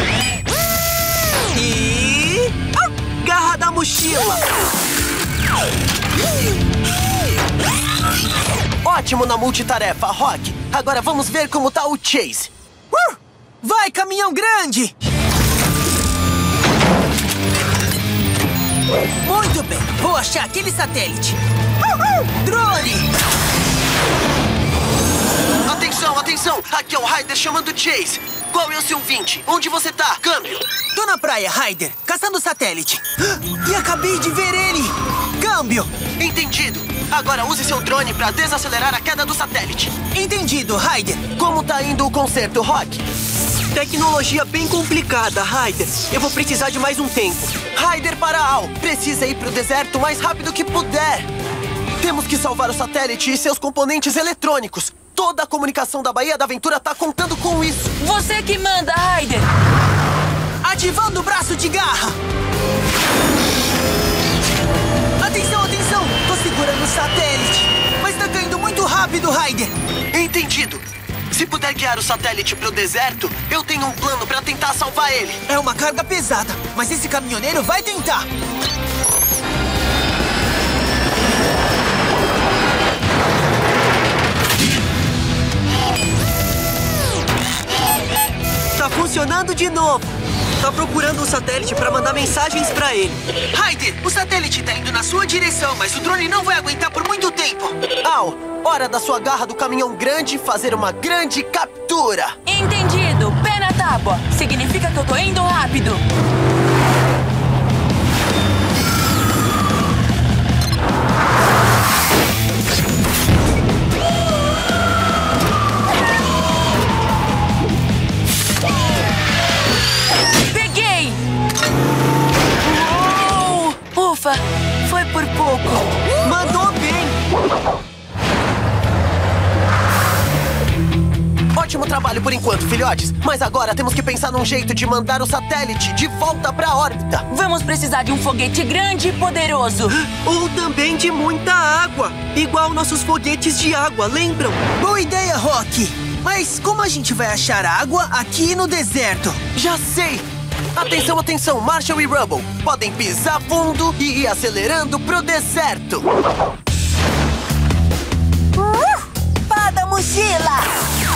E... Ah, garra da mochila. Ótimo na multitarefa, Rock. Agora vamos ver como tá o Chase. Uh! Vai, caminhão grande! Muito bem, vou achar aquele satélite. Uh-uh! Drone! Atenção, atenção! Aqui é o Ryder chamando o Chase. Qual é o seu vinte? Onde você tá? Câmbio! Tô na praia, Ryder, caçando o satélite. E acabei de ver ele! Câmbio! Entendido! Agora use seu drone pra desacelerar a queda do satélite. Entendido, Ryder. Como tá indo o conserto, Rock? Tecnologia bem complicada, Ryder. Eu vou precisar de mais um tempo. Ryder para Al. Precisa ir pro deserto o mais rápido que puder. Temos que salvar o satélite e seus componentes eletrônicos. Toda a comunicação da Baía da Aventura tá contando com isso. Você que manda, Ryder. Ativando o braço de garra. Atenção, atenção! Tô segurando o satélite. Mas tá caindo muito rápido, Ryder. Entendido. Se puder guiar o satélite pro deserto, eu tenho um plano pra tentar salvar ele. É uma carga pesada, mas esse caminhoneiro vai tentar. Tá funcionando de novo. Tá procurando um satélite pra mandar mensagens pra ele. Ryder, o satélite tá indo na sua direção, mas o drone não vai aguentar por muito tempo. Al, hora da sua garra do caminhão grande fazer uma grande captura. Entendido. Pé na tábua. Significa que eu tô indo rápido. Ufa, foi por pouco. Mandou bem. Ótimo trabalho por enquanto, filhotes. Mas agora temos que pensar num jeito de mandar o satélite de volta pra órbita. Vamos precisar de um foguete grande e poderoso. Ou também de muita água. Igual nossos foguetes de água, lembram? Boa ideia, Rock. Mas como a gente vai achar água aqui no deserto? Já sei. Atenção, atenção, Marshall e Rubble. Podem pisar fundo e ir acelerando pro deserto. Uh, pá da mochila!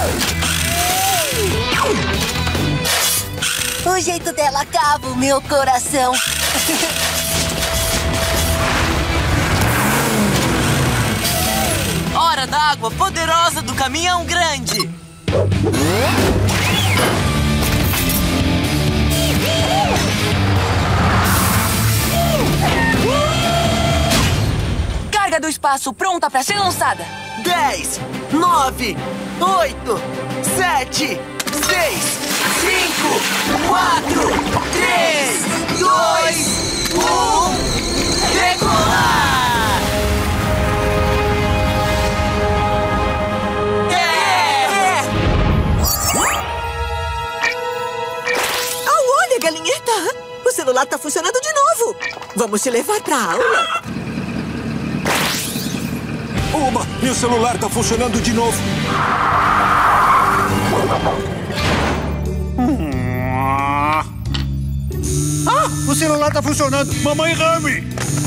O jeito dela acaba o meu coração. d'água poderosa do caminhão grande. Carga do espaço pronta para ser lançada. Dez, nove, oito, sete, seis, cinco, quatro, três, dois, um, decolar! É! Oh, olha, galinheta! O celular tá funcionando de novo! Vamos te levar pra aula! Oba, meu celular tá funcionando de novo. Ah, o celular tá funcionando. Mamãe Rami!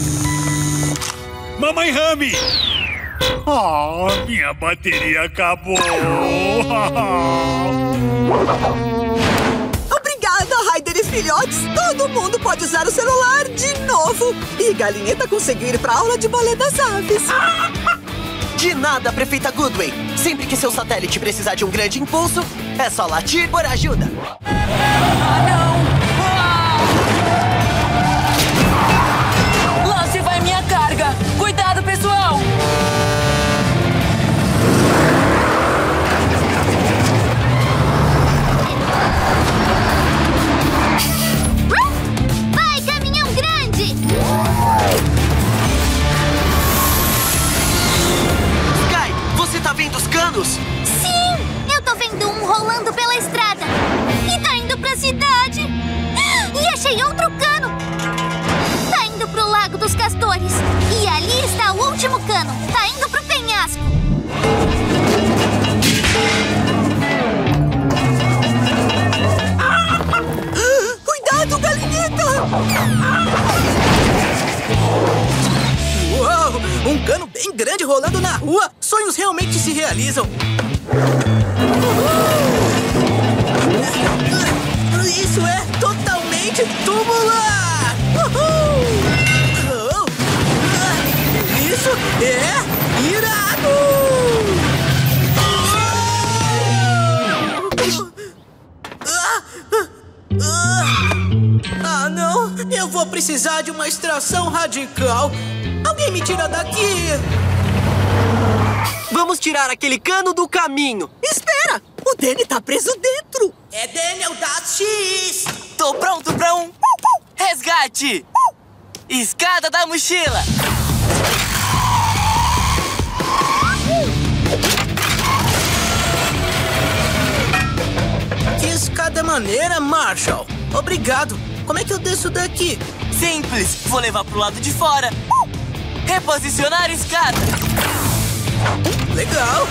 Mamãe Rami! Ah, minha bateria acabou. Obrigada, Ryder e filhotes. Todo mundo pode usar o celular de novo. E galinheta conseguiu ir pra aula de balé das aves. De nada, prefeita Goodway. Sempre que seu satélite precisar de um grande impulso, é só latir por ajuda. Ah, não! Ah! Lá se vai minha carga! Cuidado, pessoal! Vai, caminhão grande! Você tá vendo os canos? Sim! Eu tô vendo um rolando pela estrada. E tá indo pra cidade. E achei outro cano. Tá indo pro Lago dos Castores. E ali está o último cano. Tá indo pro penhasco. Cuidado, galinheta! Uau! Um cano bem grande rolando na rua! Sonhos realmente se realizam! Isso é totalmente tubular! Isso é irado! Ah, não! Eu vou precisar de uma extração radical! Alguém me tira daqui! Vamos tirar aquele cano do caminho! Espera! O Danny tá preso dentro! É Daniel das X! Tô pronto pra um resgate! Escada da mochila! Que escada maneira, Marshall! Obrigado! Como é que eu desço daqui? Simples! Vou levar pro lado de fora! Reposicionar a escada! Legal!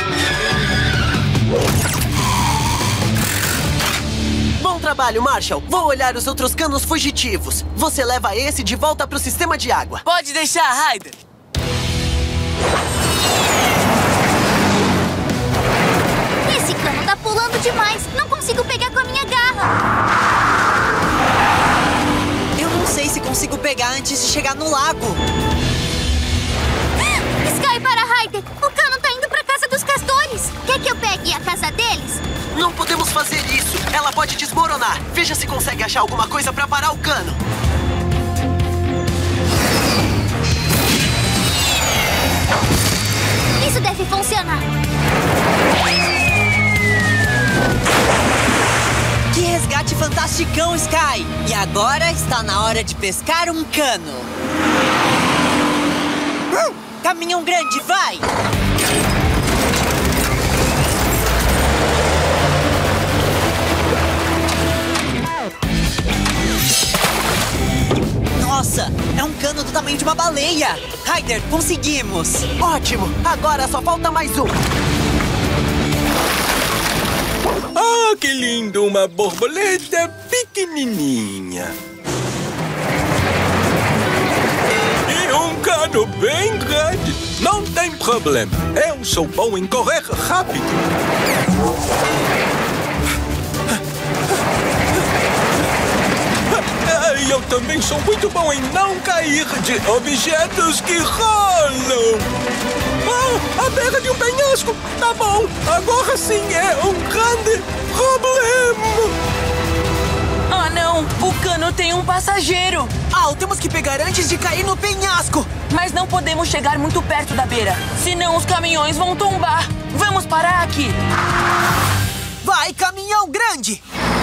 Bom trabalho, Marshall! Vou olhar os outros canos fugitivos. Você leva esse de volta pro sistema de água. Pode deixar, Ryder! Esse cano tá pulando demais. Não consigo pegar com a minha garra. Eu não sei se consigo pegar antes de chegar no lago. Sky para Ryder! O cano tá indo pra casa dos castores! Quer que eu pegue a casa deles? Não podemos fazer isso! Ela pode desmoronar! Veja se consegue achar alguma coisa pra parar o cano! Isso deve funcionar! Que resgate fantasticão, Sky! E agora está na hora de pescar um cano! Uh! Caminhão grande, vai! Nossa, é um cano do tamanho de uma baleia! Ryder, conseguimos! Ótimo! Agora só falta mais um! Ah, que lindo! Uma borboleta pequenininha! Um cano bem grande. Não tem problema. Eu sou bom em correr rápido. E eu também sou muito bom em não cair de objetos que rolam. Ah, a beira de um penhasco. Tá bom, agora sim é um grande problema. Ah, não! O cano tem um passageiro! Ah, temos que pegar antes de cair no penhasco! Mas não podemos chegar muito perto da beira, senão os caminhões vão tombar! Vamos parar aqui! Vai, caminhão grande!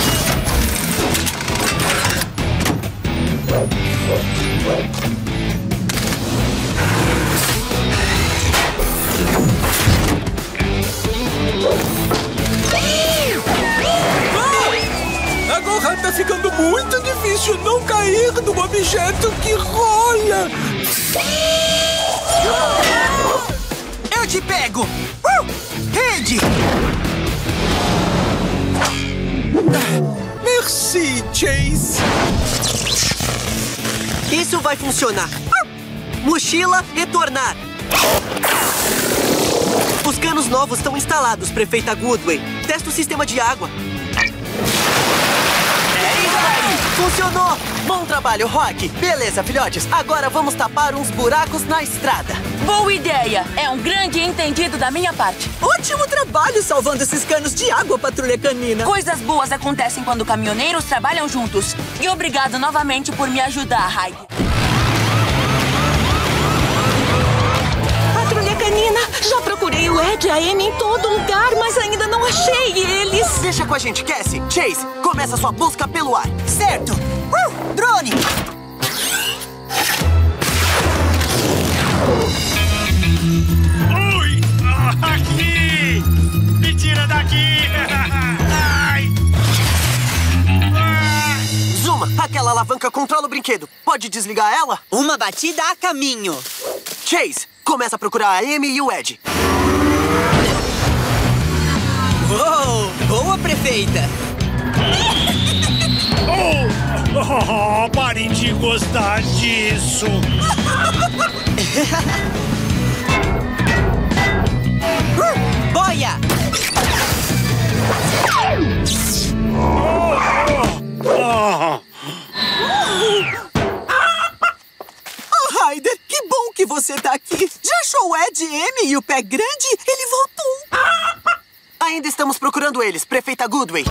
Agora tá ficando muito difícil não cair no objeto que rola. Eu te pego! Uh! Rede! Merci, Chase. Isso vai funcionar. Uh! Mochila, retornar. Os canos novos estão instalados, Prefeita Goodway. Testa o sistema de água. Funcionou! Bom trabalho, Rock! Beleza, filhotes, agora vamos tapar uns buracos na estrada. Boa ideia! É um grande entendido da minha parte. Ótimo trabalho salvando esses canos de água, Patrulha Canina. Coisas boas acontecem quando caminhoneiros trabalham juntos. E obrigado novamente por me ajudar, Ryder. Patrulha Canina, já procurei o Ed e a Amy em todo lugar, mas ainda não achei eles. Deixa com a gente, Cassie. Chase, começa sua busca pelo ar. Certo! Uh, drone! Ui! Aqui! Me tira daqui! Ai! Zuma, aquela alavanca controla o brinquedo. Pode desligar ela? Uma batida a caminho. Chase, começa a procurar a Amy e o Ed. Uou! Boa, Prefeita! Oh, oh, parem de gostar disso! uh, boia! Oh, oh. Oh, Ryder, que bom que você tá aqui! Já achou o Ed, Amy e o Pé Grande? Ele voltou! Ainda estamos procurando eles, Prefeita Goodway.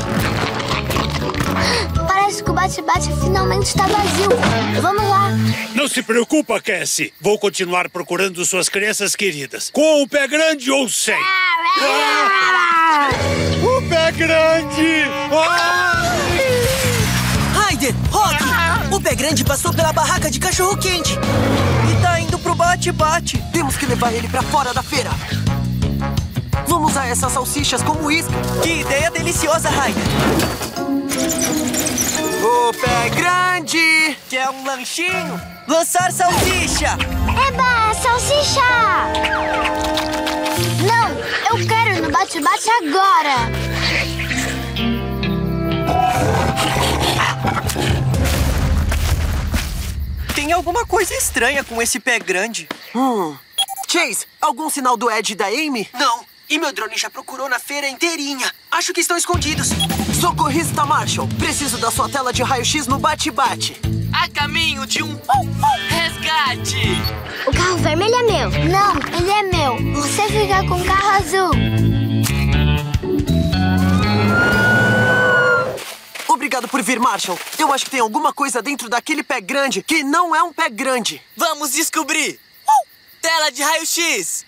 Parece que o bate-bate finalmente está vazio. Vamos lá. Não se preocupa, Cassie. Vou continuar procurando suas crianças queridas. Com o Pé Grande ou sem. Ah! O Pé Grande! Ah! Ryder, Rock! O Pé Grande passou pela barraca de cachorro-quente. E tá indo pro bate-bate. Temos que levar ele pra fora da feira. Vamos usar essas salsichas como isca. Que ideia deliciosa, Ryder. O Pé Grande! Quer um lanchinho? Lançar salsicha! Eba, salsicha! Não, eu quero ir no bate-bate agora! Tem alguma coisa estranha com esse Pé Grande. Hum. Chase, algum sinal do Ed e da Amy? Não. E meu drone já procurou na feira inteirinha. Acho que estão escondidos. Socorrista Marshall, preciso da sua tela de raio-x no bate-bate. A caminho de um resgate. O carro vermelho é meu. Não, ele é meu. Você fica com o carro azul. Obrigado por vir, Marshall. Eu acho que tem alguma coisa dentro daquele Pé Grande que não é um Pé Grande. Vamos descobrir. Uh! Tela de raio-x.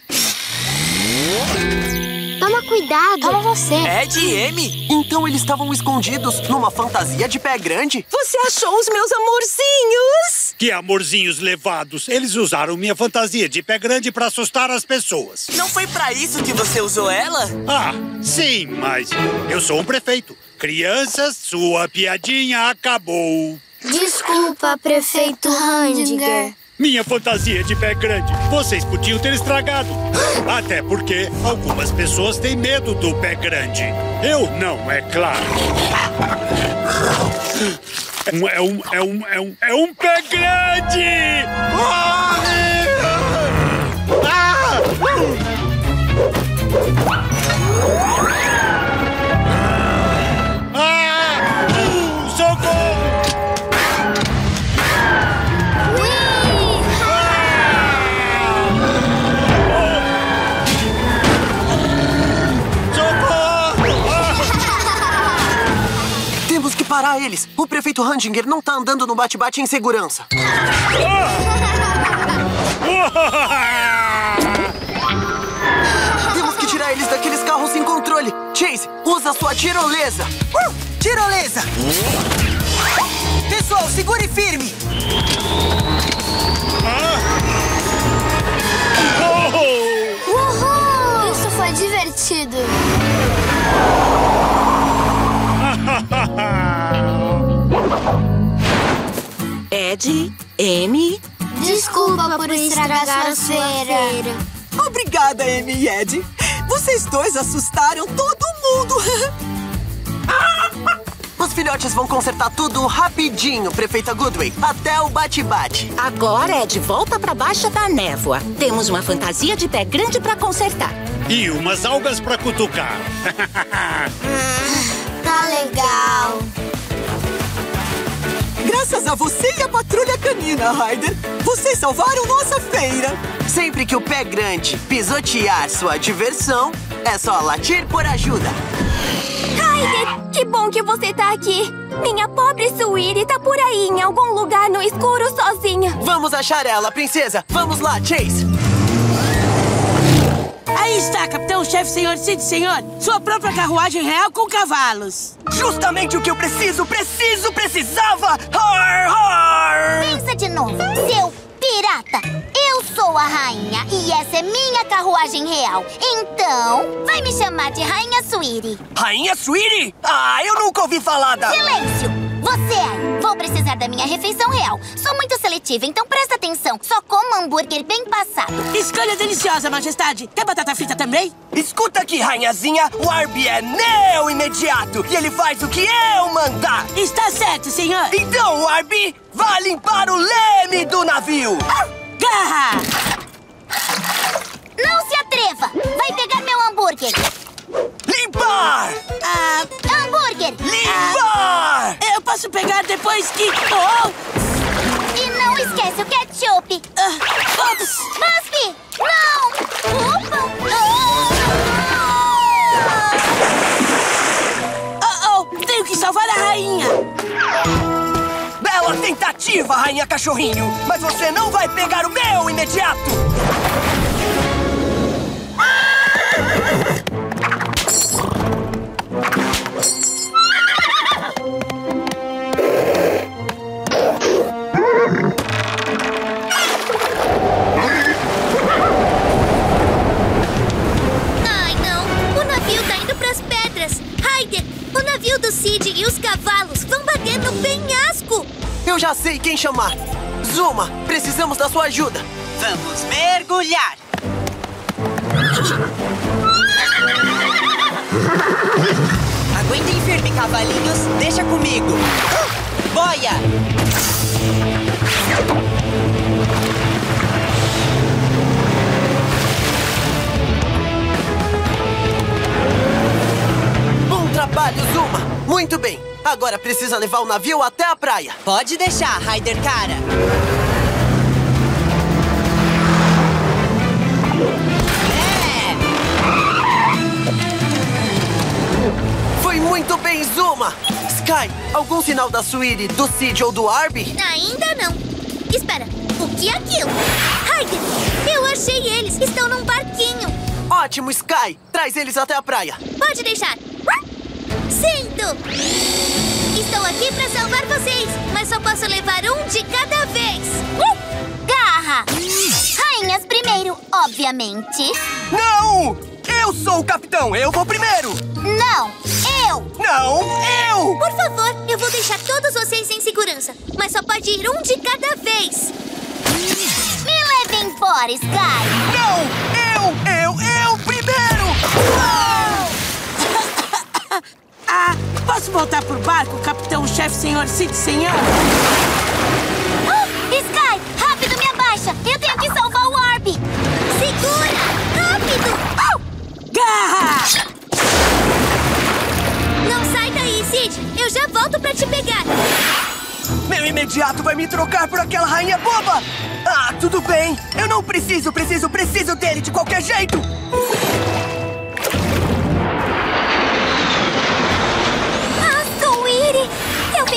Toma cuidado. Toma você. Ed e Amy? Então eles estavam escondidos numa fantasia de Pé Grande? Você achou os meus amorzinhos? Que amorzinhos levados. Eles usaram minha fantasia de Pé Grande pra assustar as pessoas. Não foi pra isso que você usou ela? Ah, sim, mas eu sou um prefeito. Crianças, sua piadinha acabou. Desculpa, prefeito Handinger. Minha fantasia de Pé Grande. Vocês podiam ter estragado. Até porque algumas pessoas têm medo do Pé Grande. Eu não, é claro. É um, é um, é um, é um, é um Pé Grande! Ah! Ah! Socorro! tirar eles. O prefeito Handinger não tá andando no bate-bate em segurança. Temos que tirar eles daqueles carros sem controle. Chase, usa sua tirolesa. Uh, tirolesa! Pessoal, segure firme! Uhul! Isso foi divertido. Ed, Amy... Desculpa por estragar a sua feira. Obrigada, Amy e Ed. Vocês dois assustaram todo mundo. Os filhotes vão consertar tudo rapidinho, prefeita Goodway. Até o bate-bate. Agora é de volta pra Baixa da Névoa. Temos uma fantasia de pé grande pra consertar. E umas algas pra cutucar. Tá legal. Graças a você e a patrulha canina, Ryder, vocês salvaram nossa feira. Sempre que o pé grande pisotear sua diversão, é só latir por ajuda. Ryder, que bom que você tá aqui. Minha pobre Sweetie tá por aí, em algum lugar no escuro, sozinha. Vamos achar ela, princesa. Vamos lá, Chase. Aí está, capitão-chefe, senhor Cid, senhor. Sua própria carruagem real com cavalos. Justamente o que eu preciso, preciso, precisava! Har, har! Pensa de novo, seu pirata. Eu sou a rainha e essa é minha carruagem real. Então, vai me chamar de Rainha Sweetie. Rainha Sweetie? Ah, eu nunca ouvi falar da... Silêncio! Você aí, vou precisar da minha refeição real. Sou muito seletiva, então presta atenção. Só como hambúrguer bem passado. Escolha deliciosa, majestade. Quer batata frita também? Escuta aqui, rainhazinha. O Arby é meu imediato e ele faz o que eu mandar. Está certo, senhor. Então, o Arby vai limpar o leme do navio. Garra! Não se atreva! Vai pegar meu hambúrguer. Limpar! Ah, hambúrguer! Limpar! Ah, eu posso pegar depois que... Oh! E não esquece o ketchup! Ah, ops! Maspi! Não! Opa! Oh, oh! Tenho que salvar a rainha! Bela tentativa, rainha cachorrinho! Mas você não vai pegar o meu imediato! Ai, não! O navio tá indo pras pedras! Ryder, o navio do Cid e os cavalos vão bater no penhasco! Eu já sei quem chamar. Zuma, precisamos da sua ajuda. Vamos mergulhar. Aguentem firme, cavalinhos. Deixa comigo. Boia! Bom trabalho, Zuma. Muito bem. Agora precisa levar o navio até a praia. Pode deixar, Ryder cara. Foi muito bem, Zuma! Sky, algum sinal da Sweetie, do Cid ou do Arby? Ainda não. Espera, o que é aquilo? Ryder, eu achei eles. Estão num barquinho. Ótimo, Sky. Traz eles até a praia. Pode deixar. Sinto! Estou aqui pra salvar vocês, mas só posso levar um de cada vez. Uh! Garra! Rainhas primeiro, obviamente. Não! Eu sou o capitão, eu vou primeiro! Não, eu! Não, eu! Por favor, eu vou deixar todos vocês em segurança, mas só pode ir um de cada vez. Me leve embora, Sky! Não! Eu, eu, eu primeiro! Ah, posso voltar por barco, capitão-chefe, senhor Cid, senhor? Oh, Sky, rápido, me abaixa! Eu tenho que salvar o Arby! Segura! Rápido! Oh! Garra! Não sai daí, Cid! Eu já volto pra te pegar! Meu imediato vai me trocar por aquela rainha boba! Ah, tudo bem! Eu não preciso, preciso, preciso dele de qualquer jeito! Ah, Sweetie! Eu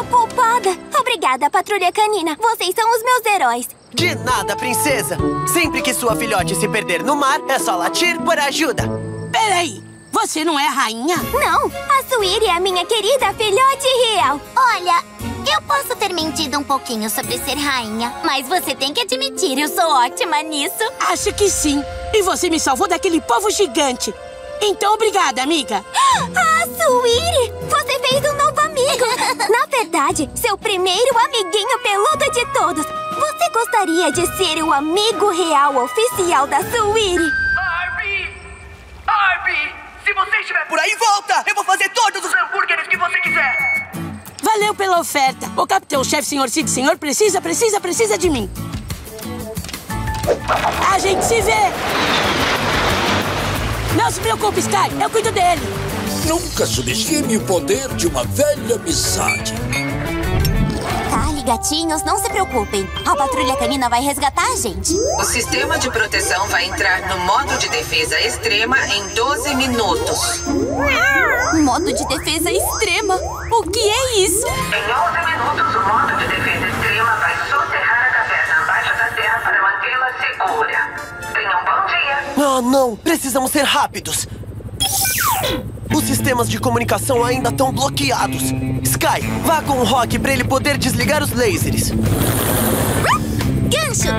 culpada. Obrigada, Patrulha Canina. Vocês são os meus heróis. De nada, princesa. Sempre que sua filhote se perder no mar, é só latir por ajuda. Peraí, você não é a rainha? Não, a Suíri é a minha querida filhote real. Olha, eu posso ter mentido um pouquinho sobre ser rainha, mas você tem que admitir, eu sou ótima nisso. Acho que sim. E você me salvou daquele povo gigante. Então, obrigada, amiga. Ah, Suíri! Você fez um novo amigo. Na verdade, seu primeiro amiguinho peludo de todos. Você gostaria de ser o amigo real oficial da Suíri? Arby! Arby! Se você estiver por aí, volta! Eu vou fazer todos os hambúrgueres que você quiser! Valeu pela oferta. O capitão-chefe, senhor Cid, senhor, precisa, precisa, precisa de mim. A gente se vê! Não se preocupe, Sky. Eu cuido dele. Nunca subestime o poder de uma velha amizade. Kali, gatinhos, não se preocupem. A Patrulha Canina vai resgatar a gente. O sistema de proteção vai entrar no modo de defesa extrema em doze minutos. Modo de defesa extrema? O que é isso? Em onze minutos, o modo de defesa extrema vai soterrar a caverna abaixo da terra para mantê-la segura. Tenha um bom dia. Ah, não! Precisamos ser rápidos. Os sistemas de comunicação ainda estão bloqueados. Sky, vá com o Rock para ele poder desligar os lasers. Gancho!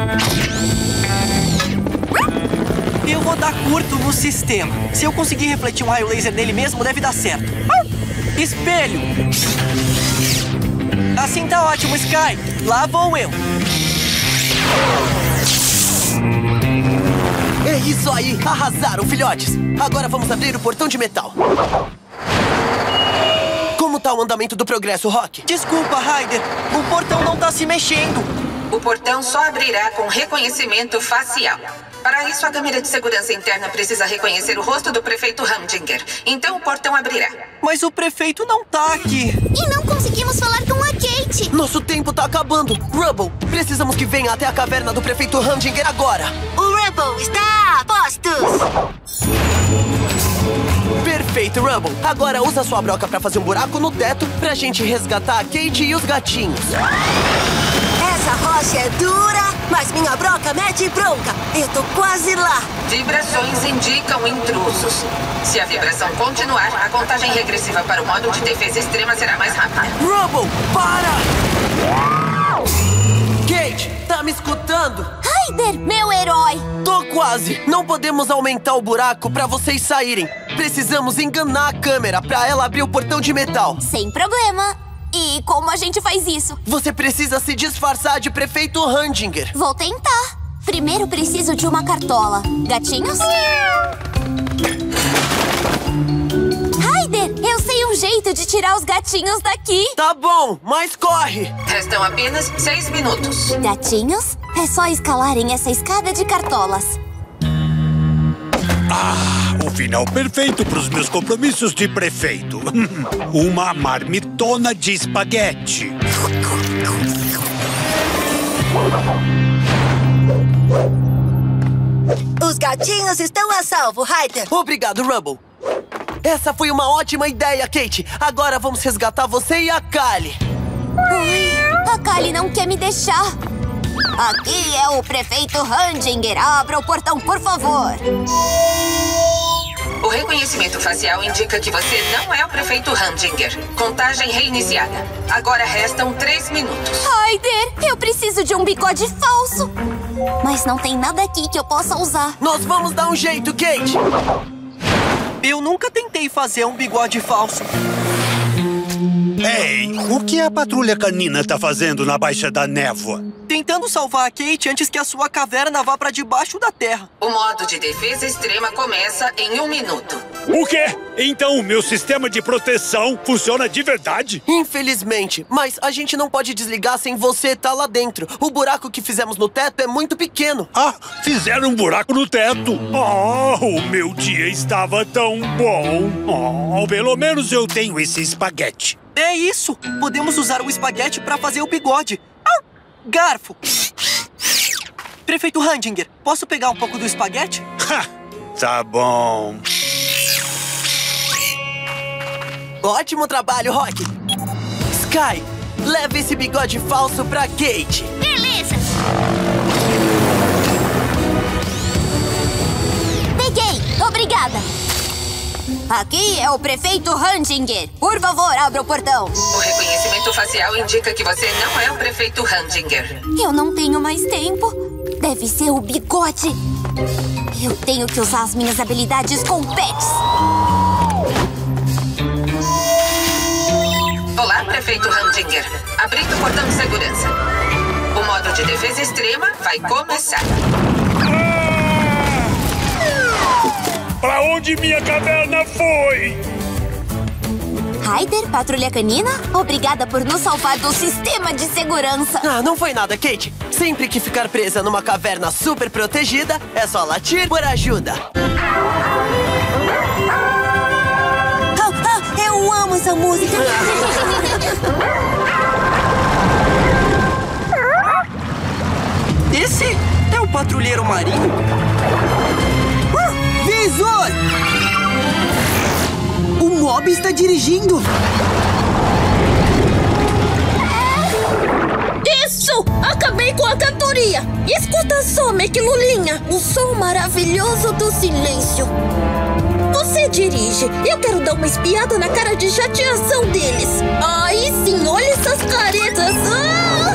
Eu vou dar curto no sistema. Se eu conseguir refletir um raio laser nele mesmo, deve dar certo. Espelho! Assim tá ótimo, Sky. Lá vou eu. É isso aí! Arrasaram, filhotes! Agora vamos abrir o portão de metal. Como tá o andamento do progresso, Rock? Desculpa, Ryder. O portão não tá se mexendo. O portão só abrirá com reconhecimento facial. Para isso, a câmera de segurança interna precisa reconhecer o rosto do prefeito Humdinger. Então o portão abrirá. Mas o prefeito não tá aqui. E não conseguimos falar com a Kate. Nosso tempo tá acabando. Rubble, precisamos que venha até a caverna do prefeito Humdinger agora. O Rubble está a postos. Perfeito, Rubble. Agora usa sua broca pra fazer um buraco no teto pra gente resgatar a Kate e os gatinhos. Essa rocha é dura, mas minha broca mete bronca. Eu tô quase lá. Vibrações indicam intrusos. Se a vibração continuar, a contagem regressiva para o modo de defesa extrema será mais rápida. Rubble, para! Kate, tá me escutando? Ryder, meu herói! Tô quase! Não podemos aumentar o buraco pra vocês saírem. Precisamos enganar a câmera pra ela abrir o portão de metal. Sem problema. E como a gente faz isso? Você precisa se disfarçar de prefeito Humdinger. Vou tentar. Primeiro preciso de uma cartola. Gatinhos? Ryder, eu sei um jeito de tirar os gatinhos daqui. Tá bom, mas corre. Restam apenas seis minutos. Gatinhos, é só escalarem essa escada de cartolas. Ah, o final perfeito para os meus compromissos de prefeito. Uma marmitona de espaguete. Os gatinhos estão a salvo, Ryder. Obrigado, Rubble. Essa foi uma ótima ideia, Kate. Agora vamos resgatar você e a Kali. Ai, a Kali não quer me deixar. Aqui é o prefeito Humdinger. Abra o portão, por favor. O reconhecimento facial indica que você não é o prefeito Humdinger. Contagem reiniciada. Agora restam três minutos. Ryder, eu preciso de um bigode falso. Mas não tem nada aqui que eu possa usar. Nós vamos dar um jeito, Kate. Eu nunca tentei fazer um bigode falso. Ei, o que a patrulha canina tá fazendo na Baixa da Névoa? Tentando salvar a Kate antes que a sua caverna vá pra debaixo da terra. O modo de defesa extrema começa em um minuto. O quê? Então o meu sistema de proteção funciona de verdade? Infelizmente, mas a gente não pode desligar sem você estar lá dentro. O buraco que fizemos no teto é muito pequeno. Ah, fizeram um buraco no teto. Oh, o meu dia estava tão bom. Oh, pelo menos eu tenho esse espaguete. É isso! Podemos usar o espaguete pra fazer o bigode. Ah, garfo! Prefeito Humdinger, posso pegar um pouco do espaguete? Ha, tá bom. Ótimo trabalho, Rock. Sky, leve esse bigode falso pra Kate. Beleza. Peguei. Obrigada. Aqui é o prefeito Handinger. Por favor, abra o portão. O reconhecimento facial indica que você não é o prefeito Handinger. Eu não tenho mais tempo. Deve ser o bigode. Eu tenho que usar as minhas habilidades com pets. Olá, prefeito Handinger. Abrindo o portão de segurança. O modo de defesa extrema vai começar. Pra onde minha caverna foi? Ryder, patrulha canina, obrigada por nos salvar do sistema de segurança. Ah, não foi nada, Kate. Sempre que ficar presa numa caverna super protegida, é só latir por ajuda. Ah, ah, eu amo essa música. Esse é o patrulheiro marinho? Uh, visor! O Mob está dirigindo. Isso! Acabei com a cantoria! Escuta só, Mequilulinha, o som maravilhoso do silêncio. Você dirige. Eu quero dar uma espiada na cara de chateação deles. Aí sim, olha essas caretas. Ah!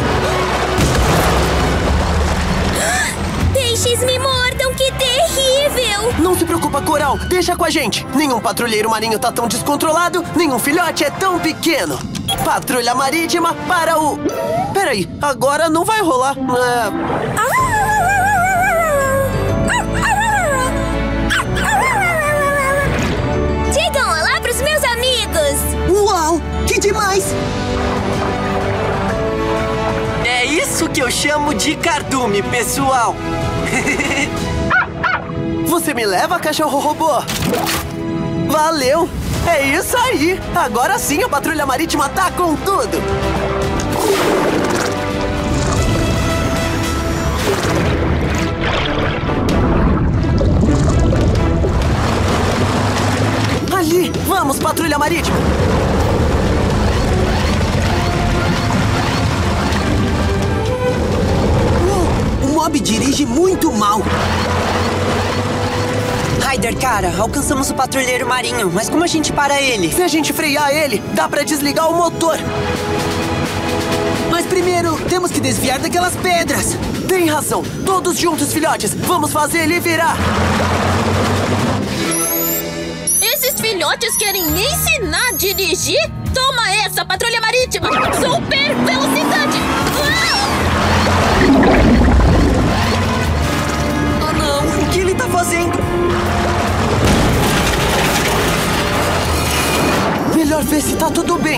Peixes me mordam, que terrível! Não se preocupa, Coral. Deixa com a gente. Nenhum patrulheiro marinho tá tão descontrolado, nenhum filhote é tão pequeno. Patrulha marítima para o... Peraí, agora não vai rolar. É... Digam olá pros meus amigos! Uau, que demais! É isso que eu chamo de cardume, pessoal. Você me leva, cachorro robô? Valeu! É isso aí! Agora sim a patrulha marítima tá com tudo! Ali! Vamos, patrulha marítima! O Mob dirige muito mal. Ryder, cara, alcançamos o patrulheiro marinho, mas como a gente para ele? Se a gente frear ele, dá pra desligar o motor. Mas primeiro, temos que desviar daquelas pedras. Tem razão. Todos juntos, filhotes. Vamos fazer ele virar. Esses filhotes querem me ensinar a dirigir? Toma essa, patrulha marítima! Super velocidade! Oh não, o que ele tá fazendo? Melhor ver se tá tudo bem.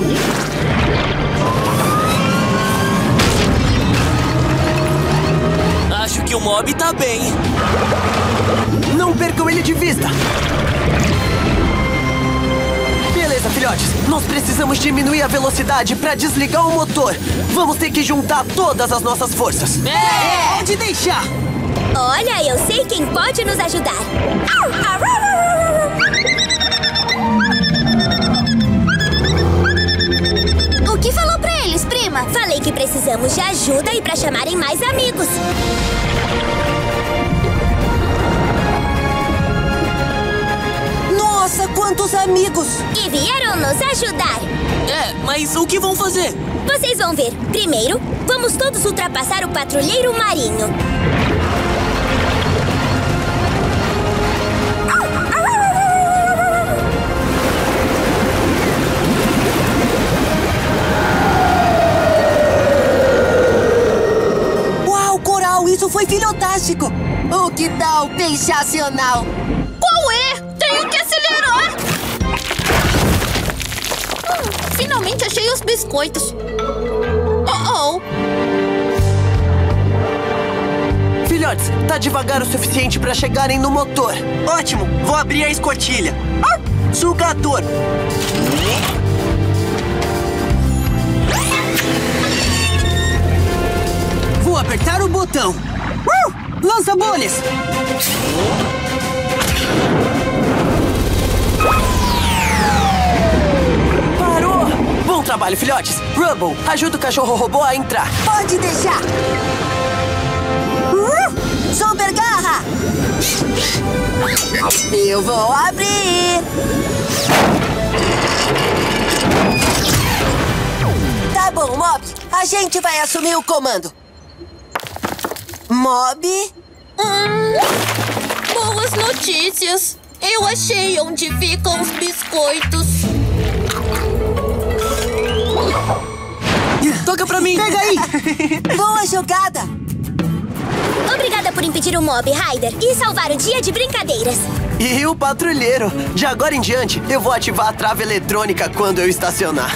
Acho que o Mob tá bem. Não percam ele de vista. Beleza, filhotes. Nós precisamos diminuir a velocidade pra desligar o motor. Vamos ter que juntar todas as nossas forças. É! Pode deixar! Olha, eu sei quem pode nos ajudar. O que falou pra eles, prima? Falei que precisamos de ajuda e pra chamarem mais amigos. Nossa, quantos amigos! E vieram nos ajudar. É, mas o que vão fazer? Vocês vão ver. Primeiro, vamos todos ultrapassar o patrulheiro marinho. Uau, Coral, isso foi filhotástico! O que tal pensacional? Qual é? Tenho que acelerar! Hum, finalmente achei os biscoitos. Oh, oh. Filhotes, tá devagar o suficiente pra chegarem no motor. Ótimo, vou abrir a escotilha. Ah, sugador! Vou apertar o botão. Uh, lança bolhas! Parou! Bom trabalho, filhotes. Rubble, ajuda o cachorro robô a entrar. Pode deixar. Uh, super garra. Eu vou abrir. Tá bom, Mob. A gente vai assumir o comando. Mob? Hum, boas notícias. Eu achei onde ficam os biscoitos. Toca pra mim. Pega aí. Boa jogada. Obrigada por impedir o Mob, Ryder, e salvar o dia de brincadeiras. E o patrulheiro. De agora em diante, eu vou ativar a trava eletrônica quando eu estacionar.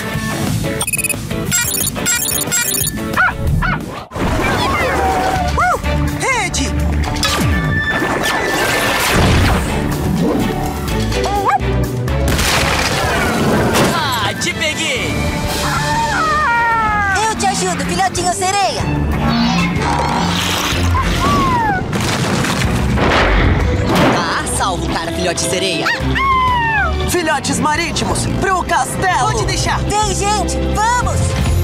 Uh, rede! Ah, te peguei! Eu te ajudo, filhotinho sereia. Ah, salvo, cara, filhote sereia. Filhotes marítimos, pro castelo! Pode deixar! Vem, gente, vamos!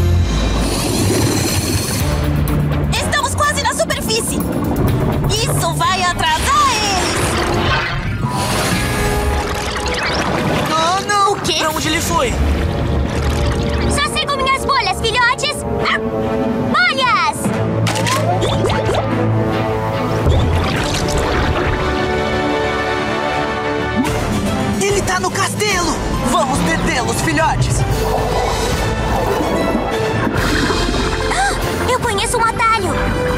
Estamos quase na superfície. Isso vai atrasar eles. Oh, não! O quê? Pra onde ele foi? Só sigam minhas bolhas, filhotes. Bolhas! Ele tá no castelo! Vamos detê-los, filhotes! Ah, eu conheço um atalho!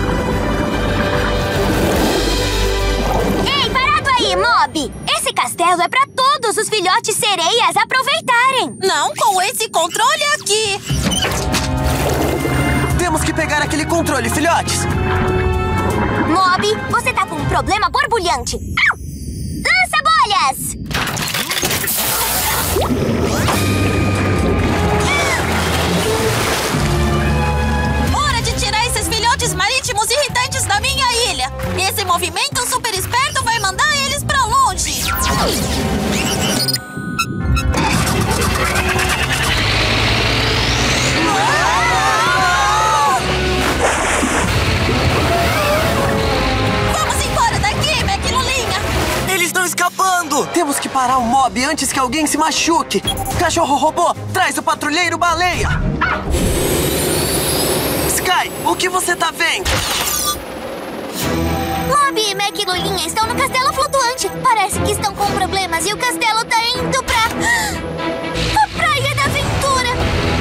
Ei, parado aí, Mob! Esse castelo é pra todos os filhotes sereias aproveitarem! Não com esse controle aqui! Temos que pegar aquele controle, filhotes! Mob, você tá com um problema borbulhante! Lança bolhas! Hora de tirar esses filhotes marítimos irritantes da minha ilha! Esse movimento super esperto vai mandar eles pra longe! Vamos embora daqui, Maquilulinha! Eles estão escapando! Temos que parar o Mob antes que alguém se machuque! Cachorro robô, traz o patrulheiro baleia! Sky, o que você tá vendo? Mob e Mac e Lulinha estão no castelo flutuante. Parece que estão com problemas e o castelo tá indo pra... a Praia da Aventura.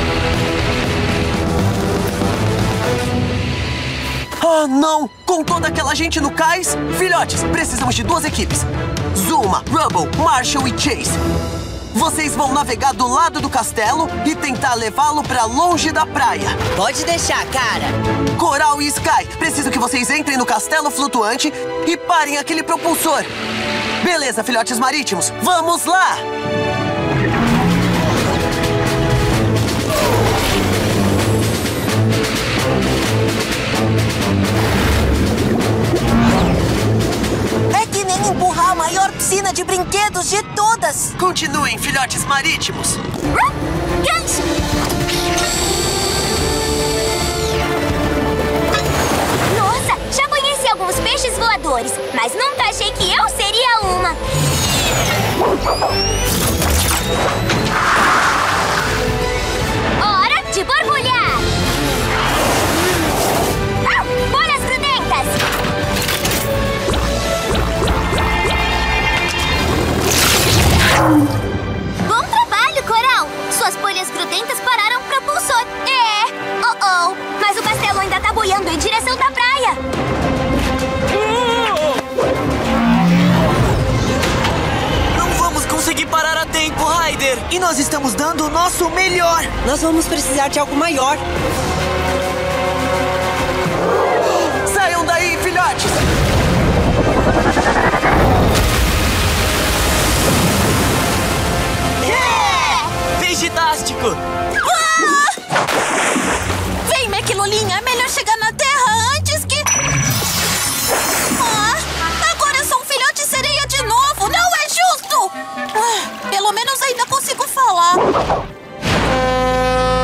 Ah, não! Com toda aquela gente no cais? Filhotes, precisamos de duas equipes. Zuma, Rubble, Marshall e Chase. Vocês vão navegar do lado do castelo e tentar levá-lo pra longe da praia. Pode deixar, cara. Coral e Sky, preciso que vocês entrem no castelo flutuante e parem aquele propulsor. Beleza, filhotes marítimos, vamos lá! É que nem empurrar a maior piscina de brinquedos de todas. Continuem, filhotes marítimos. Gancho! Nossa, já conheci alguns peixes voadores, mas nunca achei que eu seria uma. Hora de borbulhar! Ah, bolhas grudentas! Bom trabalho, Coral! Suas bolhas grudentas pararam o propulsor. É, oh oh, mas o castelo ainda tá boiando em direção da praia. Não vamos conseguir parar a tempo, Ryder! E nós estamos dando o nosso melhor. Nós vamos precisar de algo maior. Saiam daí, filhotes! Vegetástico! Ah! Vem, Maquilulinha! É melhor chegar na Terra antes que... Ah! Agora eu sou um filhote sereia de novo! Não é justo! Ah, pelo menos ainda consigo falar.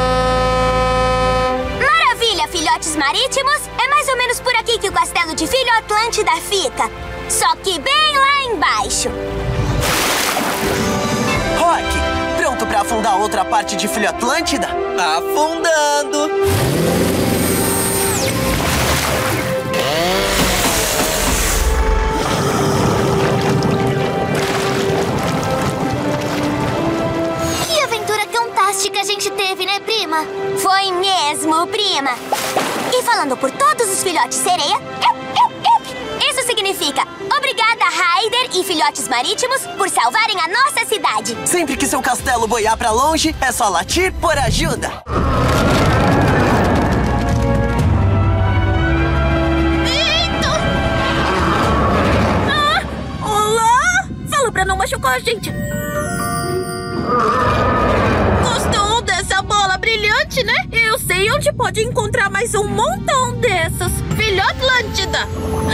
Atlântida fica, só que bem lá embaixo. Rock, pronto pra afundar outra parte de Filho Atlântida? Afundando! Que aventura fantástica a gente teve, né, prima? Foi mesmo, prima. E falando por todos os filhotes sereia, eu, eu, eu, isso significa obrigada, Ryder e filhotes marítimos, por salvarem a nossa cidade. Sempre que seu castelo boiar pra longe, é só latir por ajuda. Eita! Ah, olá! Fala pra não machucar a gente. Gostou dessa bola brilhante, né? Eu sei onde pode encontrar mais um montão dessas. Filho Atlântida!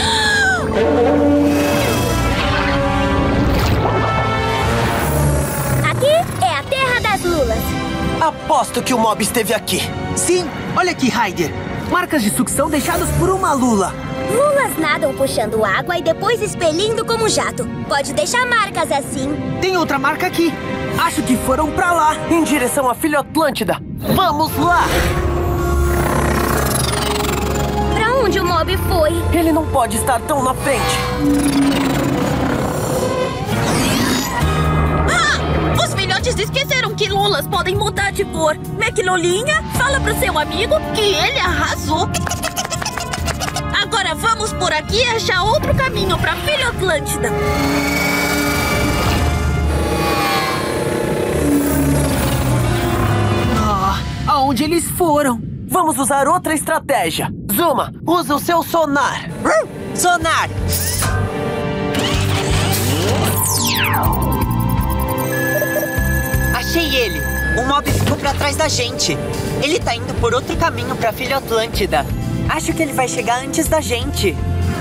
Aqui é a Terra das Lulas. Aposto que o mob esteve aqui. Sim, olha aqui, Ryder. Marcas de sucção deixadas por uma lula. Lulas nadam puxando água e depois expelindo como jato. Pode deixar marcas assim. Tem outra marca aqui. Acho que foram pra lá. Em direção a Filho Atlântida. Vamos lá! Pra onde o mob foi? Ele não pode estar tão na frente. Ah! Os filhotes esqueceram que lulas podem mudar de cor. Mequilolinha, fala pro seu amigo que ele arrasou. Agora vamos por aqui e achar outro caminho pra Filho Atlântida. Aonde eles foram? Vamos usar outra estratégia. Zuma, usa o seu sonar. Uh, sonar! Achei ele. O mob ficou pra trás da gente. Ele tá indo por outro caminho pra Filho Atlântida. Acho que ele vai chegar antes da gente.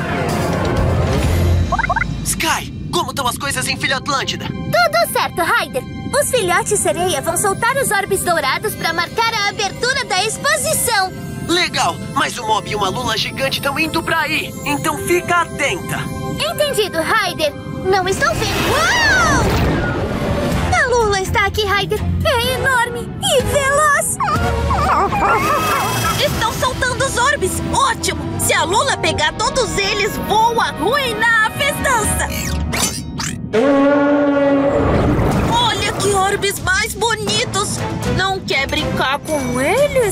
Sky, como estão as coisas em Filho Atlântida? Tudo certo, Ryder. Os filhotes sereia vão soltar os orbes dourados para marcar a abertura da exposição. Legal, mas o mob e uma lula gigante estão indo pra aí. Então fica atenta. Entendido, Ryder. Não estou vendo. Uau! A lula está aqui, Ryder. É enorme e veloz. Estão soltando os orbes. Ótimo! Se a lula pegar todos eles, vou arruinar a festança. Olha que orbes mais bonitos! Não quer brincar com eles?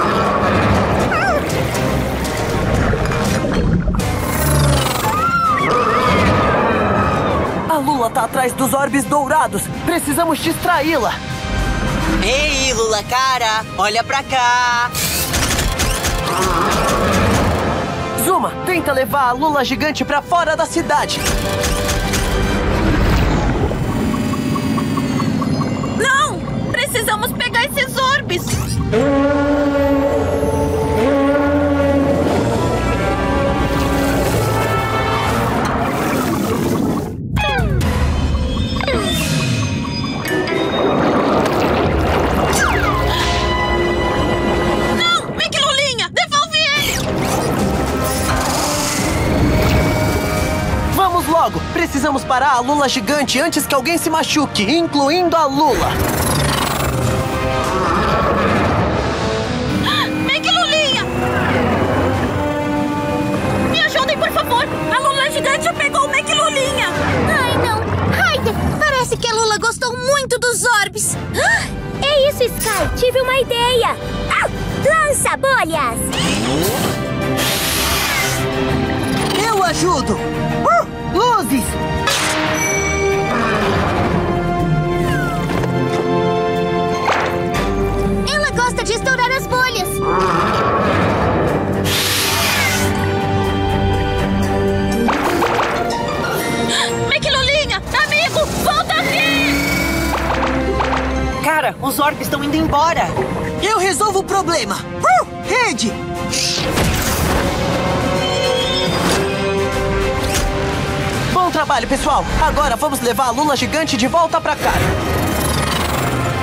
A lula tá atrás dos orbes dourados. Precisamos distraí-la. Ei, lula cara, olha pra cá. Zuma, tenta levar a lula gigante pra fora da cidade. Não! Precisamos pegar esses orbes! Não! Mequilolinha! Devolve ele! Vamos logo! Precisamos parar a lula gigante antes que alguém se machuque, incluindo a lula. Mequilolinha! Me ajudem, por favor! A lula gigante pegou o Mequilolinha! Ai, não! Ryder, parece que a lula gostou muito dos orbes. Ah, é isso, Sky! Tive uma ideia! Ah, lança bolhas! Eu ajudo! Uh, luzes! Ela gosta de estourar as bolhas! Mequilolinha! Amigo, volta aqui! Cara, os orbes estão indo embora. Eu resolvo o problema. Uh, rede! Bom trabalho, pessoal. Agora vamos levar a lula gigante de volta pra cá.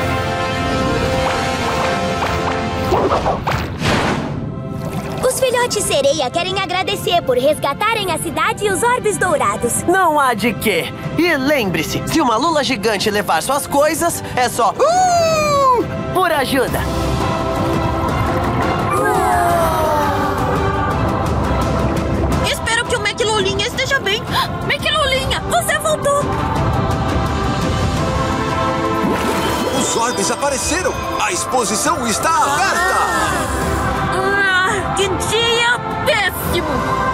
Os filhotes Gente Sereia querem agradecer por resgatarem a cidade e os orbes dourados. Não há de quê. E lembre-se, se uma lula gigante levar suas coisas, é só... Uh! Por ajuda. Espero que o Mac-Lulinha esteja bem. Mac-Lulinha, você voltou. Os orbes apareceram! A exposição está aberta! Ah, que dia péssimo!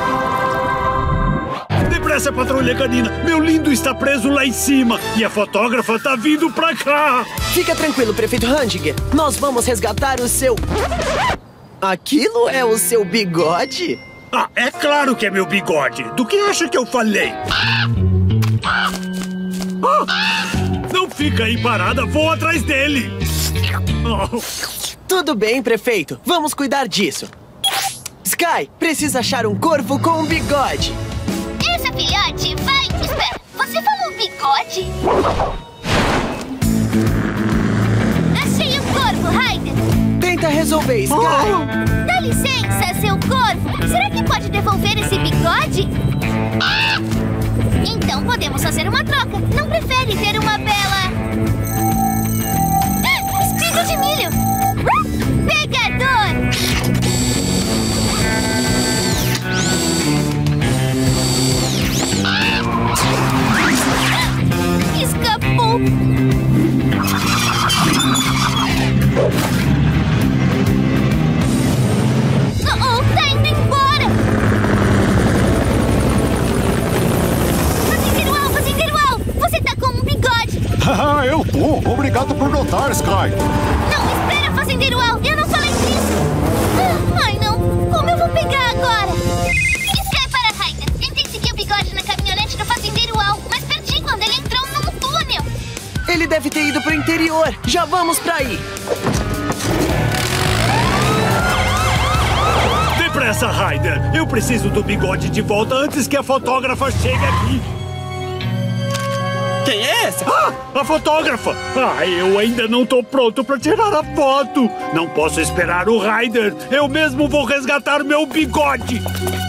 Depressa, patrulha canina! Meu lindo está preso lá em cima e a fotógrafa tá vindo pra cá! Fica tranquilo, prefeito Hamdinger. Nós vamos resgatar o seu... Aquilo é o seu bigode? Ah, é claro que é meu bigode! Do que acha que eu falei? Ah! Não fica aí parada, vou atrás dele! Oh. Tudo bem, prefeito. Vamos cuidar disso. Sky, precisa achar um corvo com um bigode. Essa filhote vai... Espera, você falou bigode? Achei um corvo, Ryder. Tenta resolver, Sky. Oh. Dá licença, seu corvo. Será que pode devolver esse bigode? Então podemos fazer uma troca. Não prefere ter uma bela... Ah, espiga de milho! Pegador! Escapou! Oh, oh, tá indo embora! Você tá com um bigode! Ah, eu tô! Obrigado por notar, Sky! Não, espera, fazendeiro Al! Eu não falei disso! Ah, ai, não! Como eu vou pegar agora? Sky para Ryder! Tentei seguir o bigode na caminhonete do fazendeiro Al, mas perdi quando ele entrou num túnel! Ele deve ter ido pro interior! Já vamos pra aí! Depressa, Ryder! Eu preciso do bigode de volta antes que a fotógrafa chegue aqui! Quem é essa? Ah, a fotógrafa! Ah, eu ainda não tô pronto pra tirar a foto! Não posso esperar o Ryder! Eu mesmo vou resgatar meu bigode!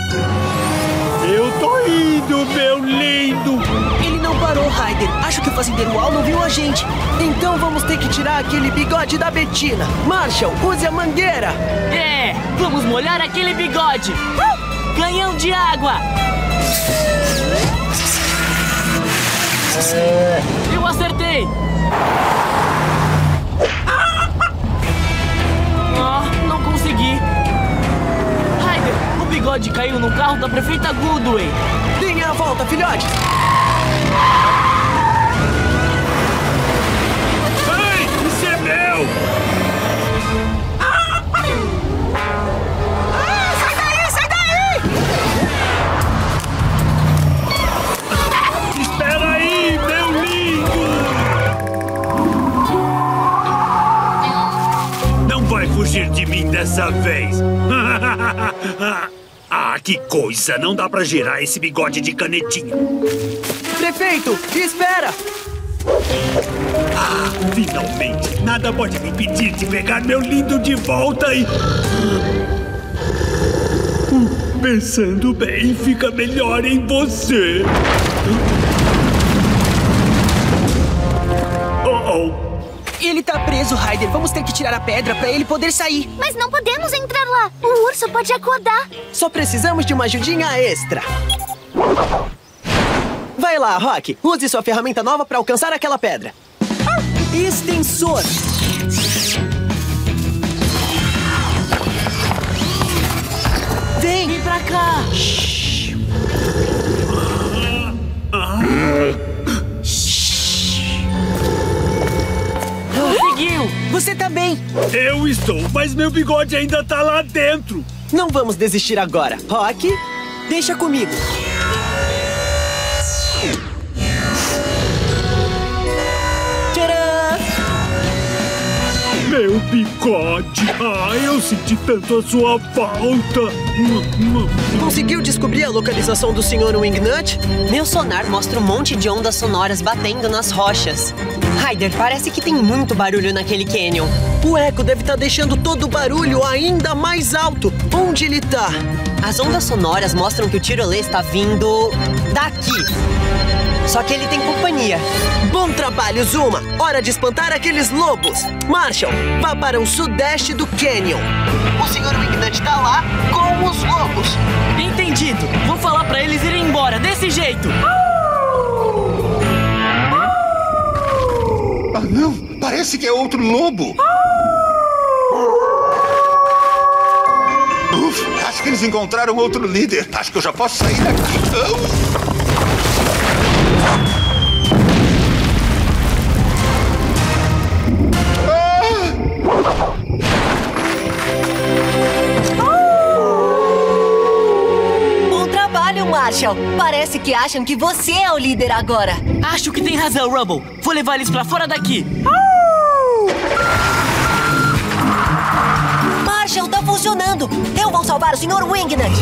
Eu tô indo, meu lindo! Ele não parou, Ryder. Acho que o fazendeiro Al não viu a gente. Então vamos ter que tirar aquele bigode da Bettina. Marshall, use a mangueira! É! Vamos molhar aquele bigode! Uh! Canhão de água! Eu acertei! Ah, não consegui! Ryder, o bigode caiu no carro da prefeita Goodway! Deem a volta, filhotes! Ei, isso é meu! Ah, sai daí, sai daí! Espera aí, meu lindo! Não vai fugir de mim dessa vez! Ah, que coisa! Não dá pra girar esse bigode de canetinha. Prefeito, espera! Ah, finalmente! Nada pode me impedir de pegar meu lindo de volta e... Pensando bem, fica melhor em você. Oh, oh. Ele tá preso, Ryder. Vamos ter que tirar a pedra pra ele poder sair. Mas não podemos entrar lá. O urso pode acordar. Só precisamos de uma ajudinha extra. Vai lá, Rock. Use sua ferramenta nova pra alcançar aquela pedra. Extensor. Vem! Vem pra cá! Conseguiu! Você tá bem! Eu estou, mas meu bigode ainda tá lá dentro! Não vamos desistir agora. Rock, deixa comigo. Meu Bigode. Ah, eu senti tanto a sua falta. Conseguiu descobrir a localização do senhor Wingnut? Meu sonar mostra um monte de ondas sonoras batendo nas rochas. Ryder, parece que tem muito barulho naquele canyon. O eco deve estar deixando todo o barulho ainda mais alto. Onde ele tá? As ondas sonoras mostram que o tirolês está vindo daqui. Só que ele tem companhia. Bom trabalho, Zuma! Hora de espantar aqueles lobos. Marshall, vá para o sudeste do canyon. O senhor Wingnut tá lá com os lobos. Entendido. Vou falar pra eles irem embora, desse jeito. Ah, não! Parece que é outro lobo! Uf, acho que eles encontraram outro líder. Acho que eu já posso sair daqui. Oh. Bom trabalho, Marshall. Parece que acham que você é o líder agora. Acho que tem razão, Rubble. Vou levar eles pra fora daqui. Marshall, tá funcionando. Eu vou salvar o senhor Wingnut.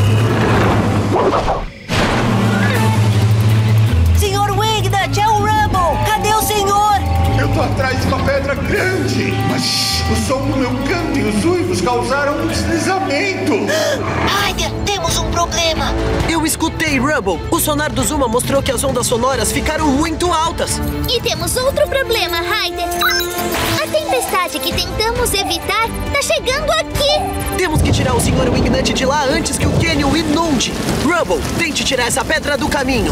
senhor Wingnut, é o Rubble. Cadê o senhor? Eu tô atrás de uma pedra grande. Mas o som do meu canto e os uivos causaram um deslizamento. Ryder, temos um problema. Eu escutei, Rubble. O sonar do Zuma mostrou que as ondas sonoras ficaram muito altas. E temos outro problema, Ryder. A tempestade que tentamos evitar tá chegando aqui. Temos que tirar o senhor Wingnut de lá antes que o canyon inunde. Rubble, tente tirar essa pedra do caminho.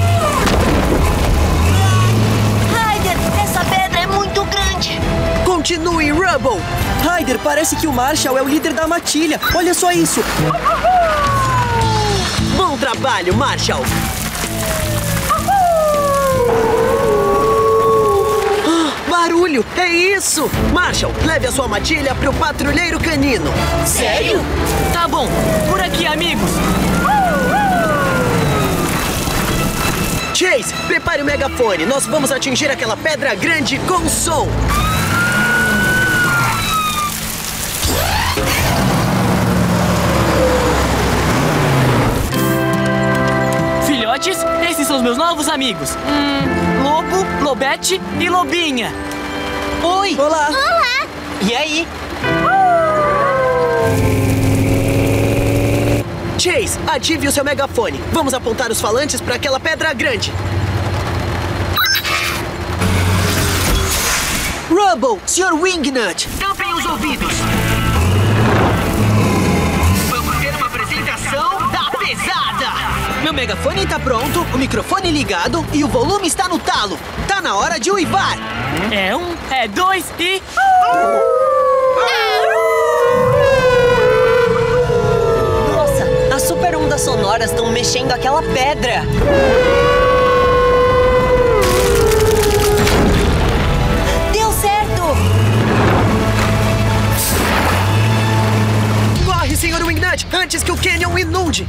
Ryder, essa pedra é muito grande. Continue, Rubble. Ryder, parece que o Marshall é o líder da matilha. Olha só isso. Bom trabalho, Marshall. Barulho, é isso! Marshall, leve a sua matilha pro patrulheiro canino. Sério? Tá bom, por aqui, amigos. Chase, prepare o megafone. Nós vamos atingir aquela pedra grande com som. Filhotes, esses são os meus novos amigos. Hum, Lobo, Lobete e Lobinha. Oi! Olá! Olá! E aí? Chase, ative o seu megafone. Vamos apontar os falantes para aquela pedra grande. Rubble, senhor Wingnut. Tampem os ouvidos. Vamos ter uma apresentação da pesada. Meu megafone tá pronto, o microfone ligado e o volume está no talo. Tá na hora de uivar. É um, é dois e... Nossa, as super ondas sonoras estão mexendo aquela pedra. Deu certo! Corre, senhor Wingnut, antes que o canyon inunde.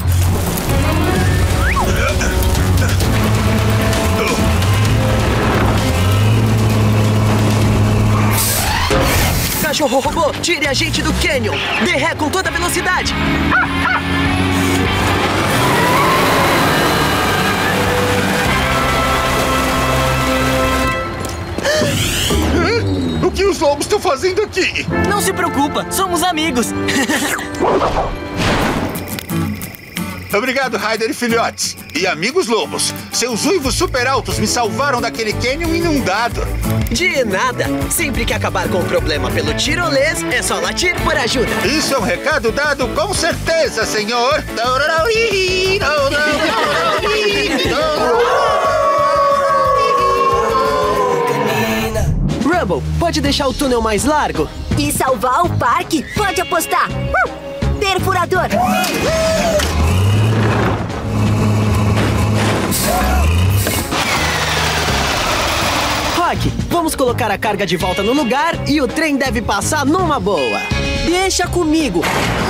Cachorro robô, tire a gente do canyon. Dê ré com toda a velocidade. O que os lobos estão fazendo aqui? Não se preocupa, somos amigos. Obrigado, Ryder e filhotes. E amigos lobos, seus uivos super altos me salvaram daquele canyon inundado. De nada. Sempre que acabar com o problema pelo tirolês, é só latir por ajuda. Isso é um recado dado com certeza, senhor. Rubble, pode deixar o túnel mais largo? E salvar o parque? Pode apostar. Perfurador. Rock, vamos colocar a carga de volta no lugar e o trem deve passar numa boa. Deixa comigo.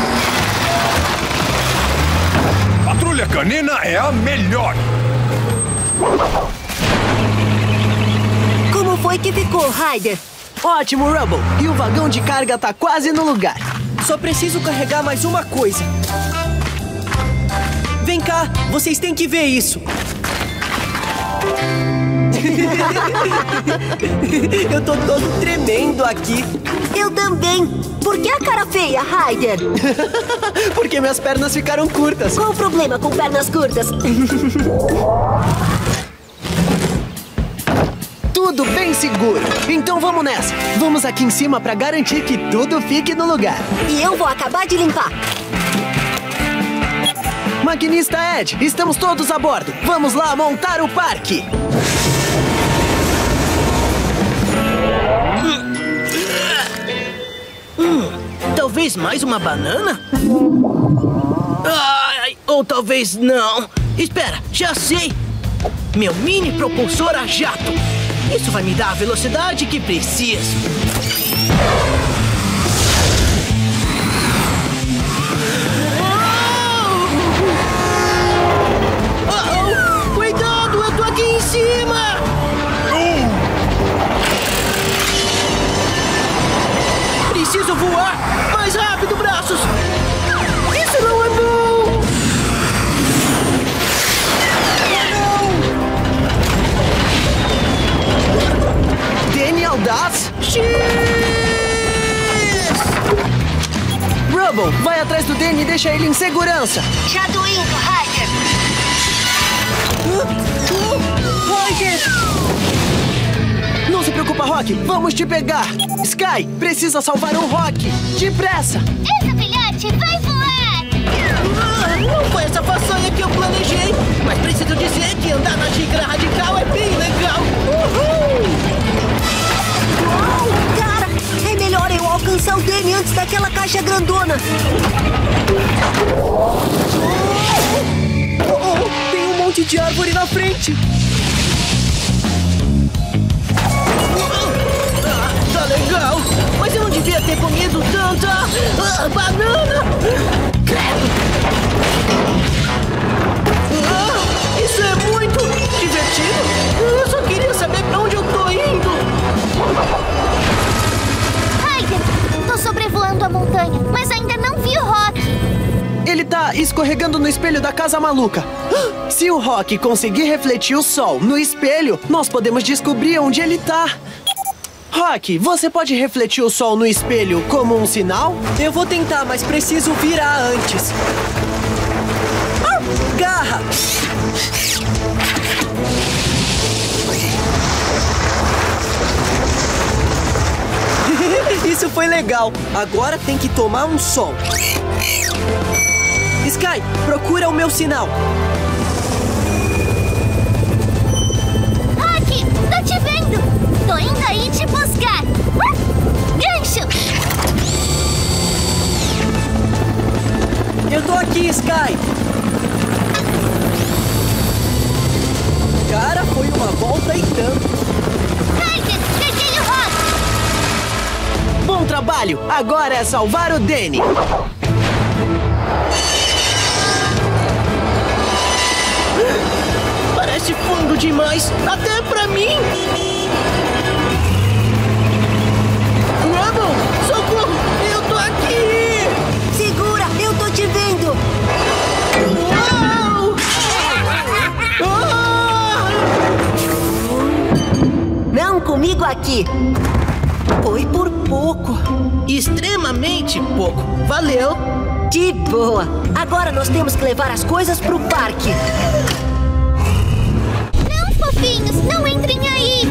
Patrulha Canina é a melhor. Como foi que ficou, Ryder? Ótimo, Rubble. E o vagão de carga tá quase no lugar. Só preciso carregar mais uma coisa. Vem cá, vocês têm que ver isso. Eu tô todo tremendo aqui. Eu também. Por que a cara feia, Ryder? Porque minhas pernas ficaram curtas. Qual o problema com pernas curtas? Tudo bem seguro. Então vamos nessa. Vamos aqui em cima pra garantir que tudo fique no lugar. E eu vou acabar de limpar. Maquinista Ed, estamos todos a bordo. Vamos lá montar o parque. Hum, talvez mais uma banana? Ai, ou talvez não. Espera, já sei. Meu mini propulsor a jato. Isso vai me dar a velocidade que preciso. Oh, oh, cuidado, eu tô aqui em cima. Preciso voar! Mais rápido, braços! Isso não é bom! Danny Audaz? X! Rubble, vai atrás do Danny e deixa ele em segurança! Já tô indo, Ryder! Uh, uh, Ryder! Não se preocupa, Rock. Vamos te pegar. Sky, precisa salvar o Rock. Depressa. Isso, filhote. Vai voar. Ah, não foi essa façanha que eu planejei. Mas preciso dizer que andar na xícara radical é bem legal. Uhul! Uau, cara, é melhor eu alcançar o Danny antes daquela caixa grandona. Oh, oh, tem um monte de árvore na frente. Tá legal, mas eu não devia ter comido tanta ah, banana. Credo. Ah, isso é muito divertido. Eu só queria saber pra onde eu tô indo. Ryder, tô sobrevoando a montanha, mas ainda não vi o Rock. Ele tá escorregando no espelho da casa maluca. Se o Rock conseguir refletir o sol no espelho, nós podemos descobrir onde ele tá. Rock, você pode refletir o sol no espelho como um sinal? Eu vou tentar, mas preciso virar antes. Garra! Isso foi legal. Agora tem que tomar um sol. Sky, procura o meu sinal. Rock, tô te vendo. Tô indo aí te buscar. Uh! Gancho! Eu tô aqui, Sky. Cara, foi uma volta e tanto. Ryder, peguei o Rock. Bom trabalho! Agora é salvar o Danny. Parece fundo demais, até pra mim. Rubble, socorro! Eu tô aqui! Segura, eu tô te vendo! Uau! Ah! Não comigo aqui! Foi por pouco. Extremamente pouco. Valeu! De boa! Agora nós temos que levar as coisas pro parque. Não, fofinhos, não entrem aí!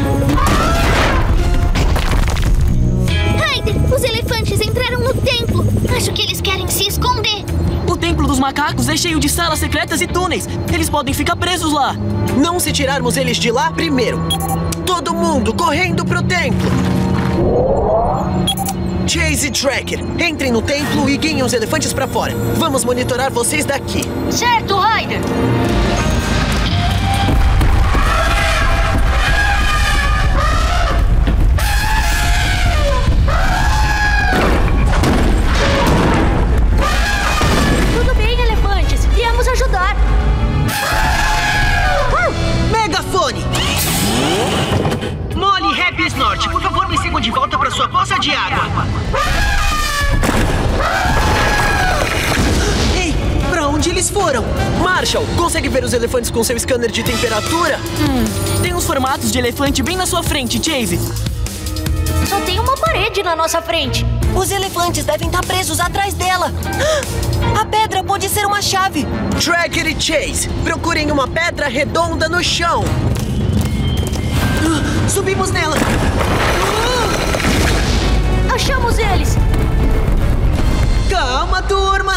Ryder, os elefantes entraram no templo. Acho que eles querem se esconder. O templo dos macacos é cheio de salas secretas e túneis. Eles podem ficar presos lá. Não se tirarmos eles de lá primeiro. Todo mundo correndo pro templo. Chase e Tracker, entrem no templo e guiem os elefantes pra fora. Vamos monitorar vocês daqui. Certo, Ryder. Tudo bem, elefantes. Viemos ajudar. Megafone! Molly, Happy e Snort, por favor, me sigam de volta para de água. Ei, pra onde eles foram? Marshall, consegue ver os elefantes com seu scanner de temperatura? Hum, tem uns formatos de elefante bem na sua frente, Chase. Só tem uma parede na nossa frente. Os elefantes devem estar presos atrás dela. A pedra pode ser uma chave. Tracker e Chase, procurem uma pedra redonda no chão. Subimos nela. Achamos eles. Calma, turma.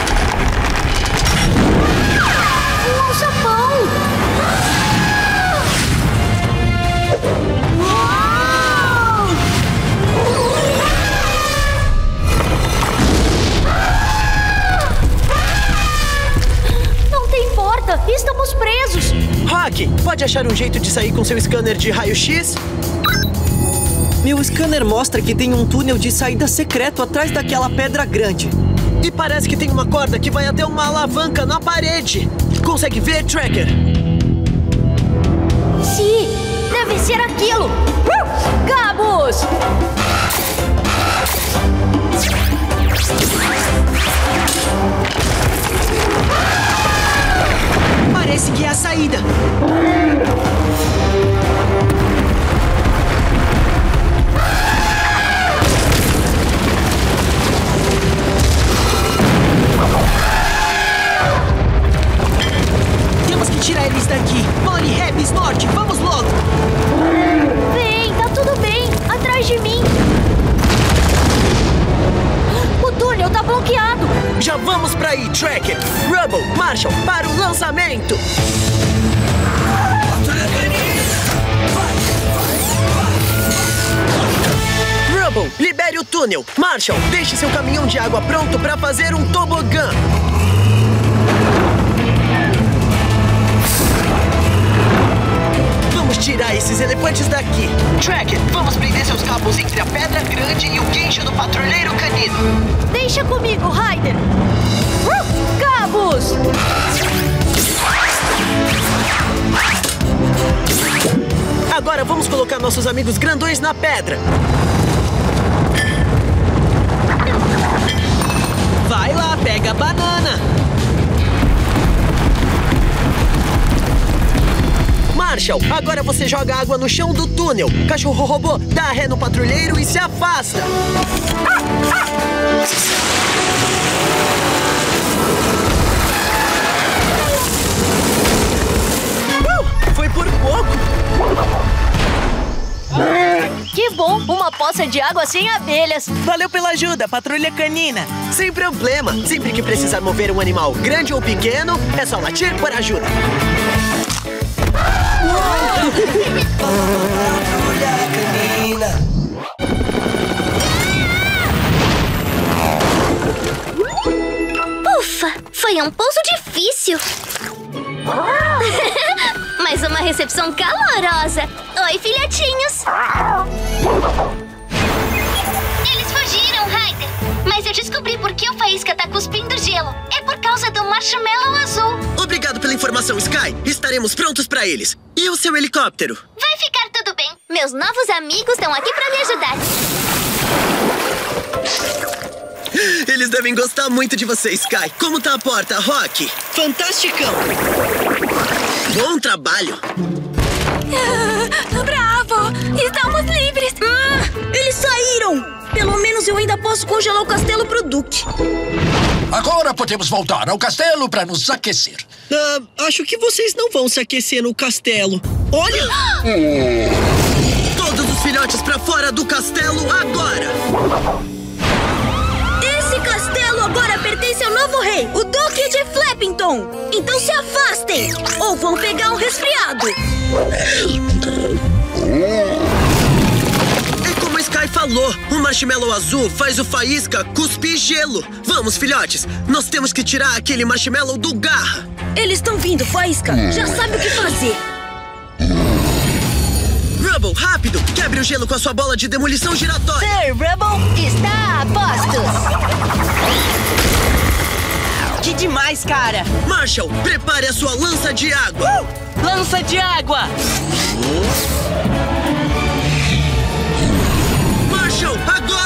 Um alçapão. Não tem porta. Estamos presos. Rock, pode achar um jeito de sair com seu scanner de raio-x? Meu scanner mostra que tem um túnel de saída secreto atrás daquela pedra grande. E parece que tem uma corda que vai até uma alavanca na parede. Consegue ver, Tracker? Sim, deve ser aquilo. Uh, cabos! Parece que é a saída. Temos que tirar eles daqui. Molly, Happy, Snort, vamos logo. Vem, tá tudo bem. Atrás de mim. O túnel tá bloqueado. Já vamos pra aí, Tracker. Rubble, Marshall, para o lançamento. Rubble, libere o túnel. Marshall, deixe seu caminhão de água pronto para fazer um tobogã. Vamos tirar esses elefantes daqui. Tracker, vamos prender seus cabos entre a pedra grande e o guincho do patrulheiro canino. Deixa comigo, Ryder. Uh, cabos! Agora vamos colocar nossos amigos grandões na pedra. Vai lá, pega a banana. Marshall, agora você joga água no chão do túnel. Cachorro robô, dá ré no patrulheiro e se afasta. Uh, foi por pouco. Que bom, uma poça de água sem abelhas. Valeu pela ajuda, patrulha canina. Sem problema. Sempre que precisar mover um animal grande ou pequeno, é só latir por ajuda. Patrulha canina. Ufa, foi um pouso difícil. Mas uma recepção calorosa. Oi, filhotinhos. Eles fugiram, Ryder. Mas eu descobri por que o Faísca tá cuspindo gelo. É por causa do marshmallow azul. Obrigado pela informação, Sky. Estaremos prontos pra eles. E o seu helicóptero? Vai ficar tudo bem. Meus novos amigos estão aqui pra me ajudar. Eles devem gostar muito de você, Sky. Como tá a porta, Rock? Fantasticão. Bom trabalho. Ah, bravo! Estamos livres! Ah, eles saíram! Pelo menos eu ainda posso congelar o castelo pro Duque. Agora podemos voltar ao castelo para nos aquecer. Ah, acho que vocês não vão se aquecer no castelo. Olha! Todos os filhotes pra fora do castelo agora! Esse castelo agora pertence ao novo rei, o Duque de Flappington. Então se afastem, ou vão pegar um resfriado. É como a Sky falou, o marshmallow azul faz o Faísca cuspir gelo. Vamos, filhotes, nós temos que tirar aquele marshmallow do Garra. Eles estão vindo, Faísca. Já sabe o que fazer. Rubble, rápido! Quebre o gelo com a sua bola de demolição giratória. Sir Rubble está a postos. Que demais, cara! Marshall, prepare a sua lança de água. Uh! Lança de água! Marshall, agora!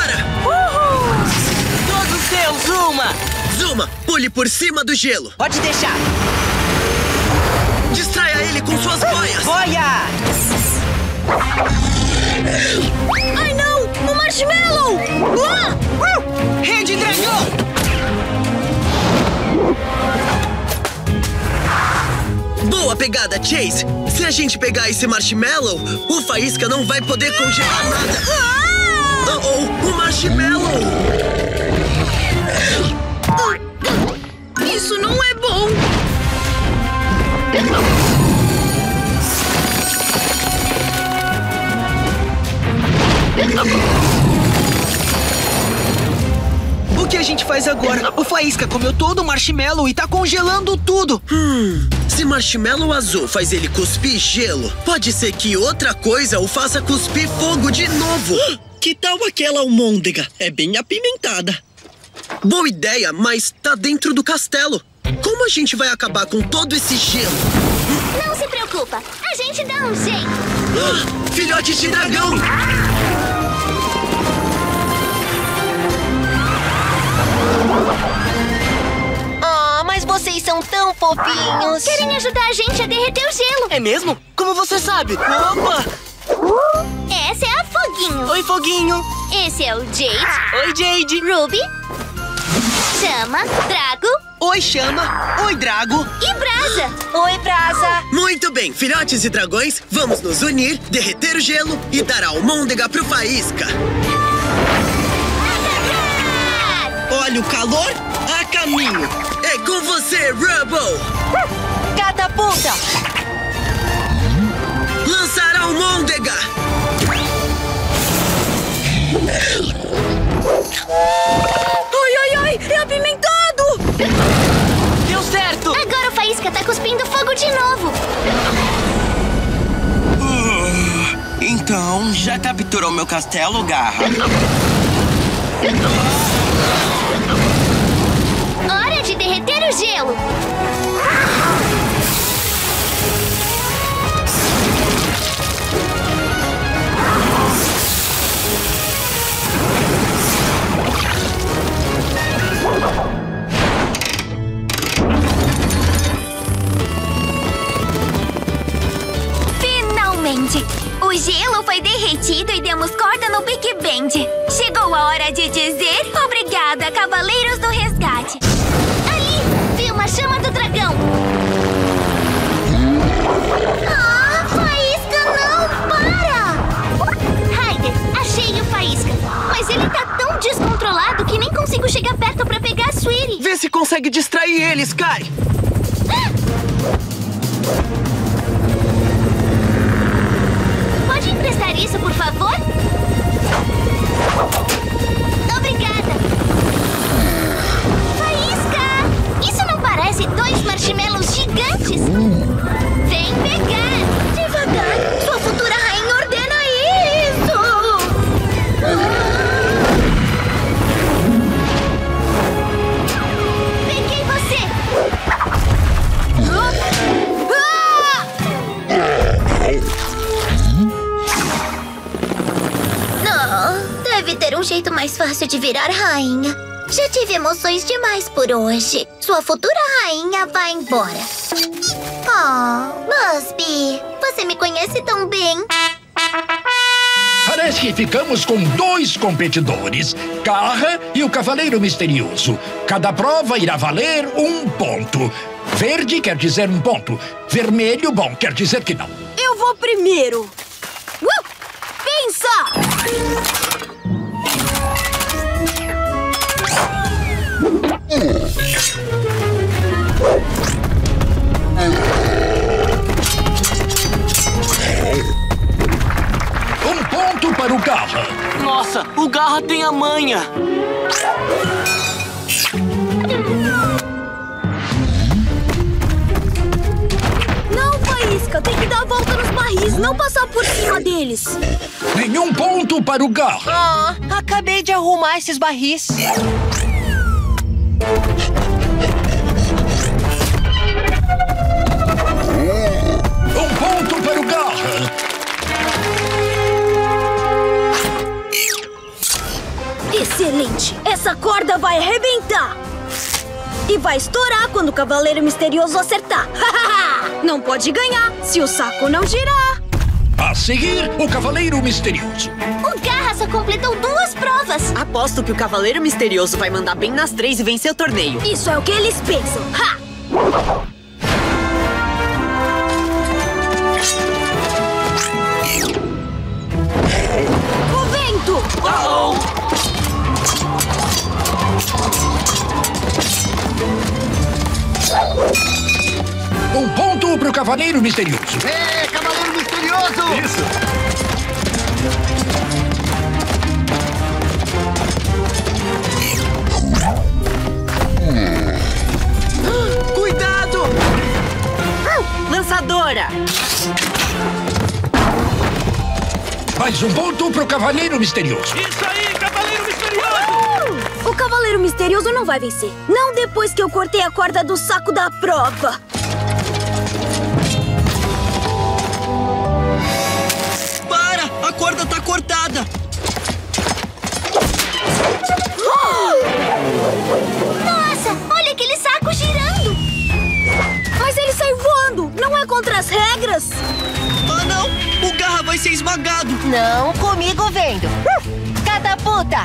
Calma, pule por cima do gelo. Pode deixar. Distraia ele com suas boias. Boia! Ai, não! O Marshmallow! Ah! Rede dragão! Boa pegada, Chase! Se a gente pegar esse marshmallow, o Faísca não vai poder congelar nada. Oh, oh, o marshmallow! Isso não é bom! O que a gente faz agora? O Faísca comeu todo o marshmallow e tá congelando tudo. Hum, se marshmallow azul faz ele cuspir gelo, pode ser que outra coisa o faça cuspir fogo de novo. Que tal aquela almôndega? É bem apimentada. Boa ideia, mas tá dentro do castelo. Como a gente vai acabar com todo esse gelo? Não se preocupa, a gente dá um jeito. Ah, filhote de dragão! Ah, mas vocês são tão fofinhos. Querem ajudar a gente a derreter o gelo. É mesmo? Como você sabe? Opa! Essa é a Foguinho. Oi, Foguinho. Esse é o Jade. Oi, Jade. Ruby. Chama. Drago. Oi, Chama. Oi, Drago. E Brasa. Oi, Brasa. Muito bem, filhotes e dragões, vamos nos unir, derreter o gelo e dar a almôndega pro Faísca. Olha o calor a caminho. É com você, Rubble. Catapulta. Lançar a almôndega. Ai, ai, ai! É apimentado! Deu certo! Agora o Faísca tá cuspindo fogo de novo. Uh, então, já capturou meu castelo, Garra? Hora de derreter o gelo. Finalmente! O gelo foi derretido e demos corda no Big Band. Chegou a hora de dizer obrigada, Cavaleiros do Resgate. Ali, vi uma chama do dragão. Ah, Faísca, não! Para! Ryder, achei o Faísca. Mas ele tá tão descontrolado que nem consigo chegar perto pra pegar a Sweetie. Vê se consegue distrair ele, Sky. Pode emprestar isso, por favor? Obrigada. Faísca! Isso não parece dois marshmallows gigantes? Vem pegar! Devagar! Sua futura rainha ordena isso! Peguei você! Não, deve ter um jeito mais fácil de virar rainha. Já tive emoções demais por hoje. Sua futura rainha vai embora. Oh, Busby, você me conhece tão bem. Parece que ficamos com dois competidores, Garra e o Cavaleiro Misterioso. Cada prova irá valer um ponto. Verde quer dizer um ponto. Vermelho, bom, quer dizer que não. Eu vou primeiro. Uh! Pensa! Um ponto para o Garra. Nossa, o Garra tem a manha. Não, Faísca, tem que dar a volta nos barris, não passar por cima deles. Nenhum ponto para o Garra. Ah, acabei de arrumar esses barris. Um ponto para o Garra. Excelente! Essa corda vai arrebentar! E vai estourar quando o Cavaleiro Misterioso acertar. Não pode ganhar se o saco não girar. A seguir, o Cavaleiro Misterioso. O Garra só completou duas provas. Aposto que o Cavaleiro Misterioso vai mandar bem nas três e vencer o torneio. Isso é o que eles pensam. Ha! O vento! Uh-oh! Um ponto pro Cavaleiro Misterioso. É, Cavaleiro Misterioso! Isso! Cuidado! Lançadora! Mais um ponto pro Cavaleiro Misterioso. Isso aí, Cavaleiro Misterioso! O Cavaleiro Misterioso não vai vencer. Não depois que eu cortei a corda do saco da prova. Para! A corda tá cortada! Nossa, olha aquele saco girando! Mas ele sai voando! Não é contra as regras! Ah, não! O Garra vai ser esmagado! Não comigo vendo. Catapulta!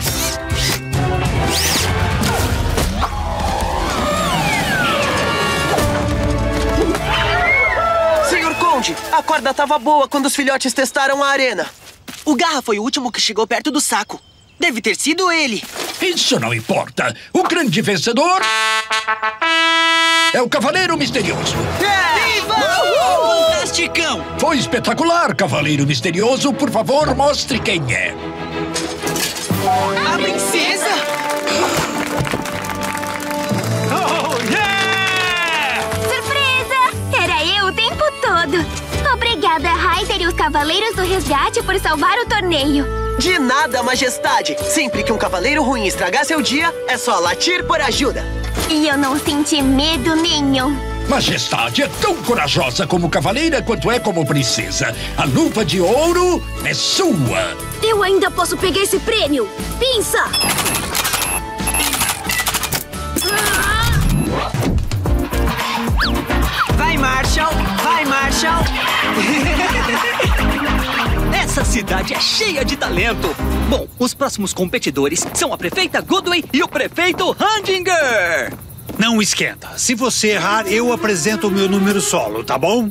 Senhor Conde, a corda tava boa quando os filhotes testaram a arena. O Garra foi o último que chegou perto do saco. Deve ter sido ele. Isso não importa. O grande vencedor é o Cavaleiro Misterioso. Viva! Uhul! Fantasticão! Foi espetacular, Cavaleiro Misterioso. Por favor, mostre quem é. A princesa? Oh, yeah! Surpresa! Era eu o tempo todo. Obrigada, Ryder e os Cavaleiros do Resgate por salvar o torneio. De nada, Majestade. Sempre que um cavaleiro ruim estragar seu dia, é só latir por ajuda. E eu não senti medo nenhum. Majestade é tão corajosa como cavaleira quanto é como princesa. A luva de ouro é sua. Eu ainda posso pegar esse prêmio. Pinça! Vai, Marshall! Vai, Marshall! Essa cidade é cheia de talento. Bom, os próximos competidores são a prefeita Goodway e o prefeito Handinger. Não esquenta. Se você errar, eu apresento o meu número solo, tá bom?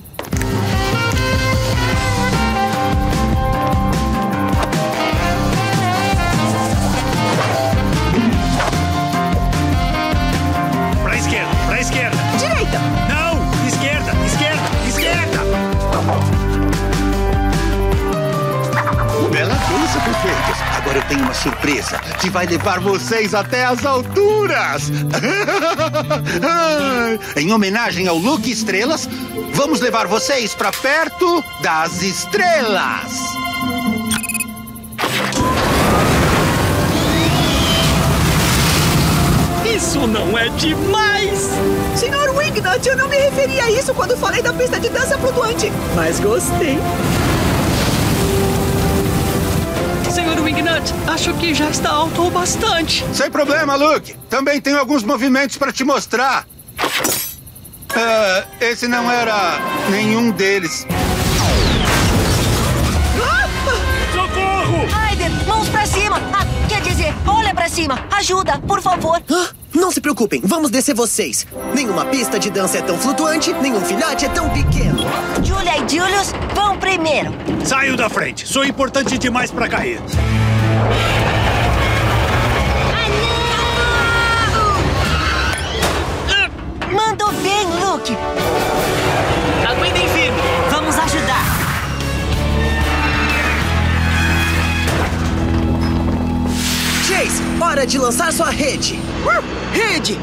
Pra esquerda, pra esquerda. Direita! Não! Esquerda, esquerda, esquerda! Bela dança, perfeitos. Agora eu tenho uma surpresa que vai levar vocês até as alturas. Em homenagem ao Luke Estrelas, vamos levar vocês para perto das estrelas. Isso não é demais! Senhor Wingnut, eu não me referi a isso quando falei da pista de dança flutuante. Mas gostei. Senhor Wingnut, acho que já está alto o bastante. Sem problema, Luke. Também tenho alguns movimentos para te mostrar. Uh, esse não era nenhum deles. Socorro! Ryder, mãos pra cima! Ah, quer dizer, olha pra cima! Ajuda, por favor! Ah, não se preocupem, vamos descer vocês. Nenhuma pista de dança é tão flutuante, nenhum filhote é tão pequeno. Julia e Julius vão primeiro. Saio da frente. Sou importante demais pra cair. Mandou bem, Luke. Aguentem firme. Vamos ajudar. Chase, hora de lançar sua rede. Uh, rede!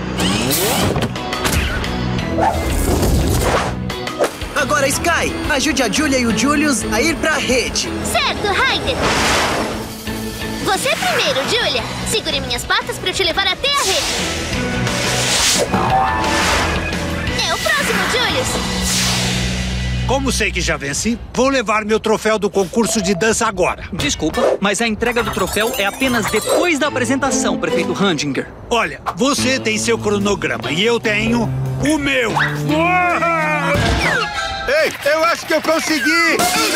Agora, Sky, ajude a Julia e o Julius a ir pra rede. Certo, Ryder. Você primeiro, Julia. Segure minhas patas pra eu te levar até a rede. É o próximo, Julius. Como sei que já venci, vou levar meu troféu do concurso de dança agora. Desculpa, mas a entrega do troféu é apenas depois da apresentação, prefeito Handinger. Olha, você tem seu cronograma e eu tenho o meu. Ei, eu acho que eu consegui!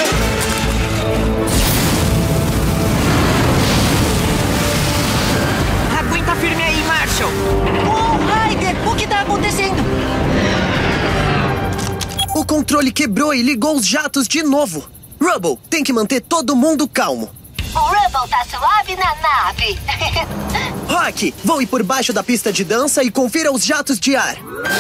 Aguenta firme aí, Marshall. Oh, Ryder, o que tá acontecendo? O controle quebrou e ligou os jatos de novo. Rubble, tem que manter todo mundo calmo. O Rubble tá suave na nave. Rock, voe por baixo da pista de dança e confira os jatos de ar.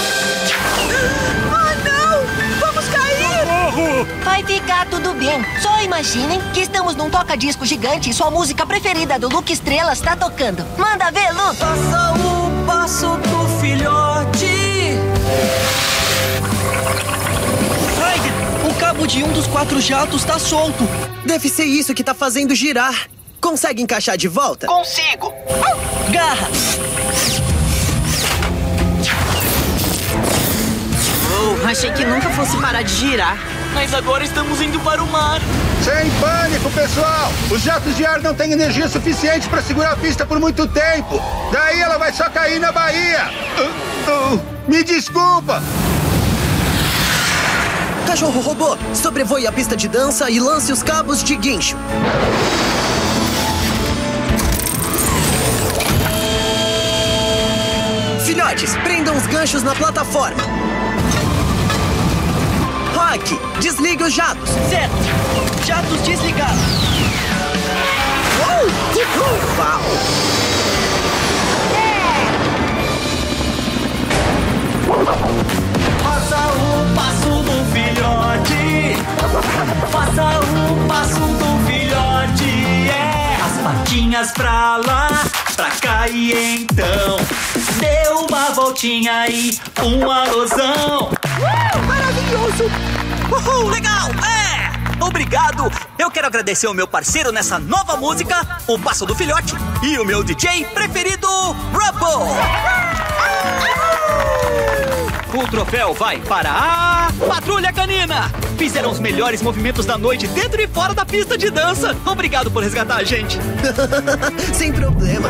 Ah, não! Vamos cair! Vai ficar tudo bem. Só imaginem que estamos num toca-disco gigante e sua música preferida do Luke Estrelas tá tocando. Manda ver, Luke! Faça o passo do filhote. Ryder, o cabo de um dos quatro jatos tá solto. Deve ser isso que tá fazendo girar. Consegue encaixar de volta? Consigo. Garra! Oh, achei que nunca fosse parar de girar. Mas agora estamos indo para o mar. Sem pânico, pessoal! Os jatos de ar não têm energia suficiente para segurar a pista por muito tempo. Daí ela vai só cair na Baía. Uh, uh, me desculpa! Cachorro robô, sobrevoe a pista de dança e lance os cabos de guincho. Filhotes, prendam os ganchos na plataforma. Rock, desligue os jatos. Certo. Jatos desligados. Uh, uh, uau. Faça o passo do filhote. Faça o passo do filhote. É as patinhas pra lá, pra cá e então. Deu uma voltinha e um alôzão. Uh, maravilhoso! Uhul, legal! É! Obrigado! Eu quero agradecer ao meu parceiro nessa nova música, o Passo do Filhote, e o meu D J preferido, Rubble! O troféu vai para a Patrulha Canina! Fizeram os melhores movimentos da noite dentro e fora da pista de dança! Obrigado por resgatar a gente! Sem problema!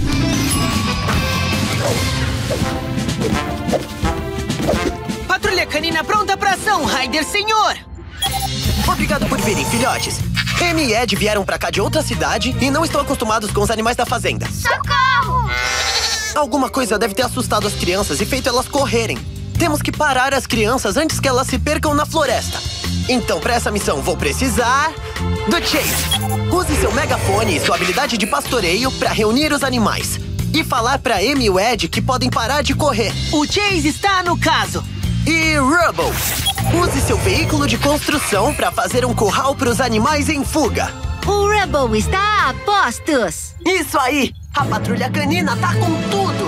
Patrulha Canina pronta pra ação, Ryder, senhor! Obrigado por virem, filhotes. Amy e Ed vieram pra cá de outra cidade e não estão acostumados com os animais da fazenda. Socorro! Alguma coisa deve ter assustado as crianças e feito elas correrem. Temos que parar as crianças antes que elas se percam na floresta. Então, pra essa missão, vou precisar do Chase. Use seu megafone e sua habilidade de pastoreio pra reunir os animais. E falar pra Amy e o Ed que podem parar de correr. O Chase está no caso. E Rubble, use seu veículo de construção pra fazer um curral pros animais em fuga. O Rubble está a postos. Isso aí! A Patrulha Canina tá com tudo!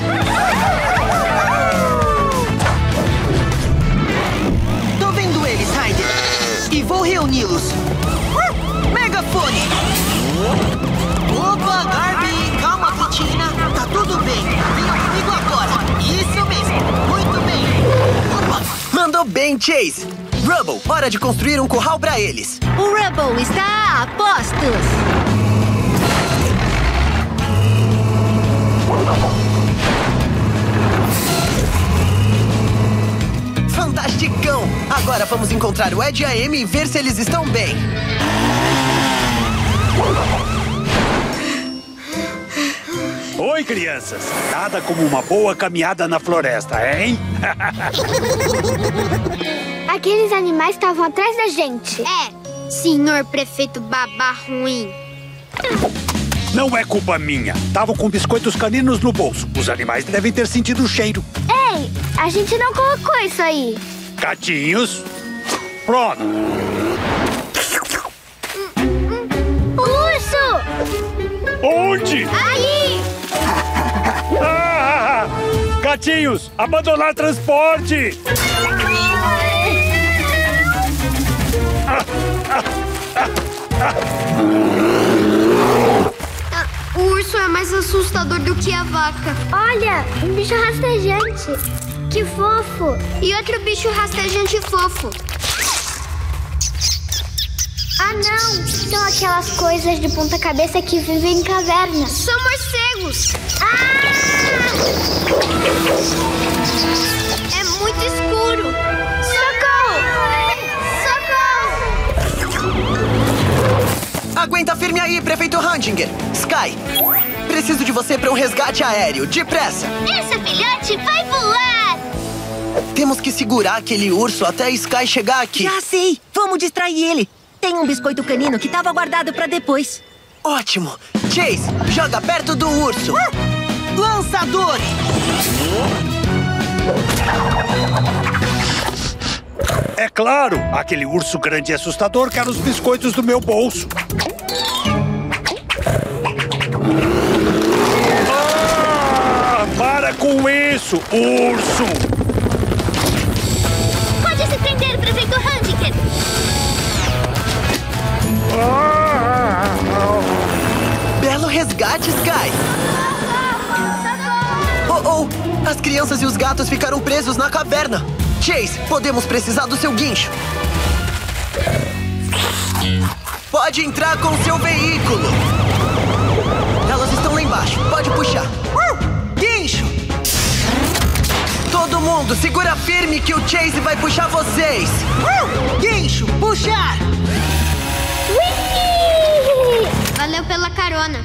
Tô vendo eles, Ryder. E vou reuni-los. Uh, megafone! Opa, Garby! Calma, Vitina. Tá tudo bem. Venha comigo agora. Isso mesmo. Muito bem. Opa! Mandou bem, Chase. Rubble, hora de construir um curral pra eles. O Rubble está a postos. Fantasticão! Agora vamos encontrar o Ed e a Amy e ver se eles estão bem. Oi, crianças! Nada como uma boa caminhada na floresta, hein? Aqueles animais estavam atrás da gente. É, senhor prefeito babá ruim. Não é culpa minha. Estavam com biscoitos caninos no bolso. Os animais devem ter sentido o cheiro. Ei, a gente não colocou isso aí. Gatinhos. Pronto. Urso! Onde? Aí! Ah! Gatinhos, abandonar transporte! Ah, ah, ah, ah. O urso é mais assustador do que a vaca. Olha, um bicho rastejante. Que fofo. E outro bicho rastejante fofo. Ah, não! São aquelas coisas de ponta cabeça que vivem em cavernas. São morcegos! Ah! É muito escuro! Socorro! Socorro! Aguenta firme aí, Prefeito Handinger. Sky, preciso de você para um resgate aéreo. Depressa! Esse filhote vai voar! Temos que segurar aquele urso até a Sky chegar aqui. Já sei! Vamos distrair ele! Tem um biscoito canino que estava guardado para depois. Ótimo! Chase, joga perto do urso. Ah! Lançador! É claro! Aquele urso grande e assustador quer os biscoitos do meu bolso. Ah, para com isso, urso! Pode se prender, Prefeito Handinger! Belo resgate, Sky! Oh, oh! As crianças e os gatos ficaram presos na caverna. Chase, podemos precisar do seu guincho. Pode entrar com seu veículo. Elas estão lá embaixo. Pode puxar. Guincho! Todo mundo, segura firme que o Chase vai puxar vocês. Guincho, puxar! Valeu pela carona.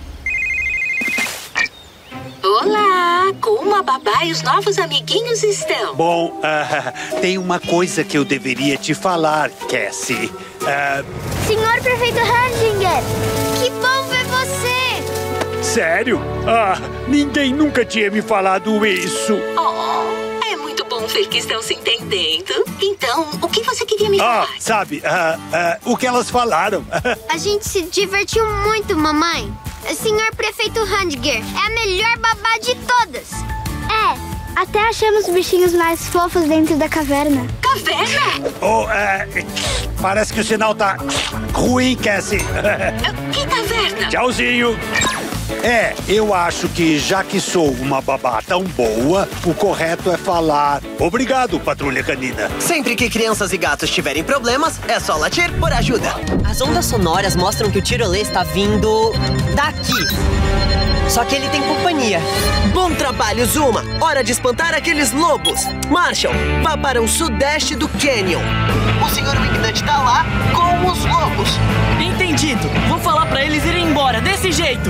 Olá! Como a babá e os novos amiguinhos estão? Bom, uh, tem uma coisa que eu deveria te falar, Cassie. Uh... Senhor Prefeito Handinger, que bom ver você! Sério? Ah, ninguém nunca tinha me falado isso. Oh, é muito bom ver que estão se entendendo. Então, o que você queria me falar? Ah, sabe, uh, uh, o que elas falaram. A gente se divertiu muito, mamãe. Senhor Prefeito Handinger, é a melhor babá de todas. É, até achamos bichinhos mais fofos dentro da caverna. Caverna? Oh, uh, parece que o sinal tá ruim, Cassie. Que caverna? Tchauzinho. É, eu acho que já que sou uma babá tão boa, o correto é falar obrigado, Patrulha Canina. Sempre que crianças e gatos tiverem problemas, é só latir por ajuda. As ondas sonoras mostram que o tirolê está vindo daqui. Só que ele tem companhia. Bom trabalho, Zuma. Hora de espantar aqueles lobos. Marshall, vá para o sudeste do Canyon. O senhor Wingnut tá lá com os lobos. Entendido. Vou falar pra eles irem embora, desse jeito.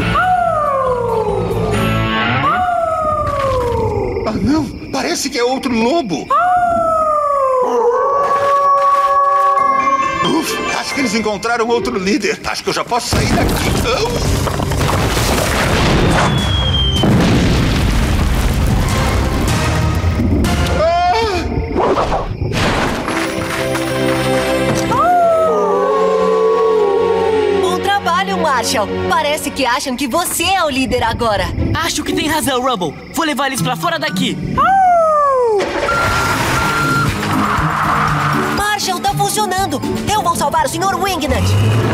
Ah, não! Parece que é outro lobo! Uf, acho que eles encontraram outro líder. Acho que eu já posso sair daqui. Oh. Bom trabalho, Marshall. Parece que acham que você é o líder agora. Acho que tem razão, Rubble. Vou levar eles pra fora daqui. Marshall, tá funcionando. Eu vou salvar o senhor Wingnut.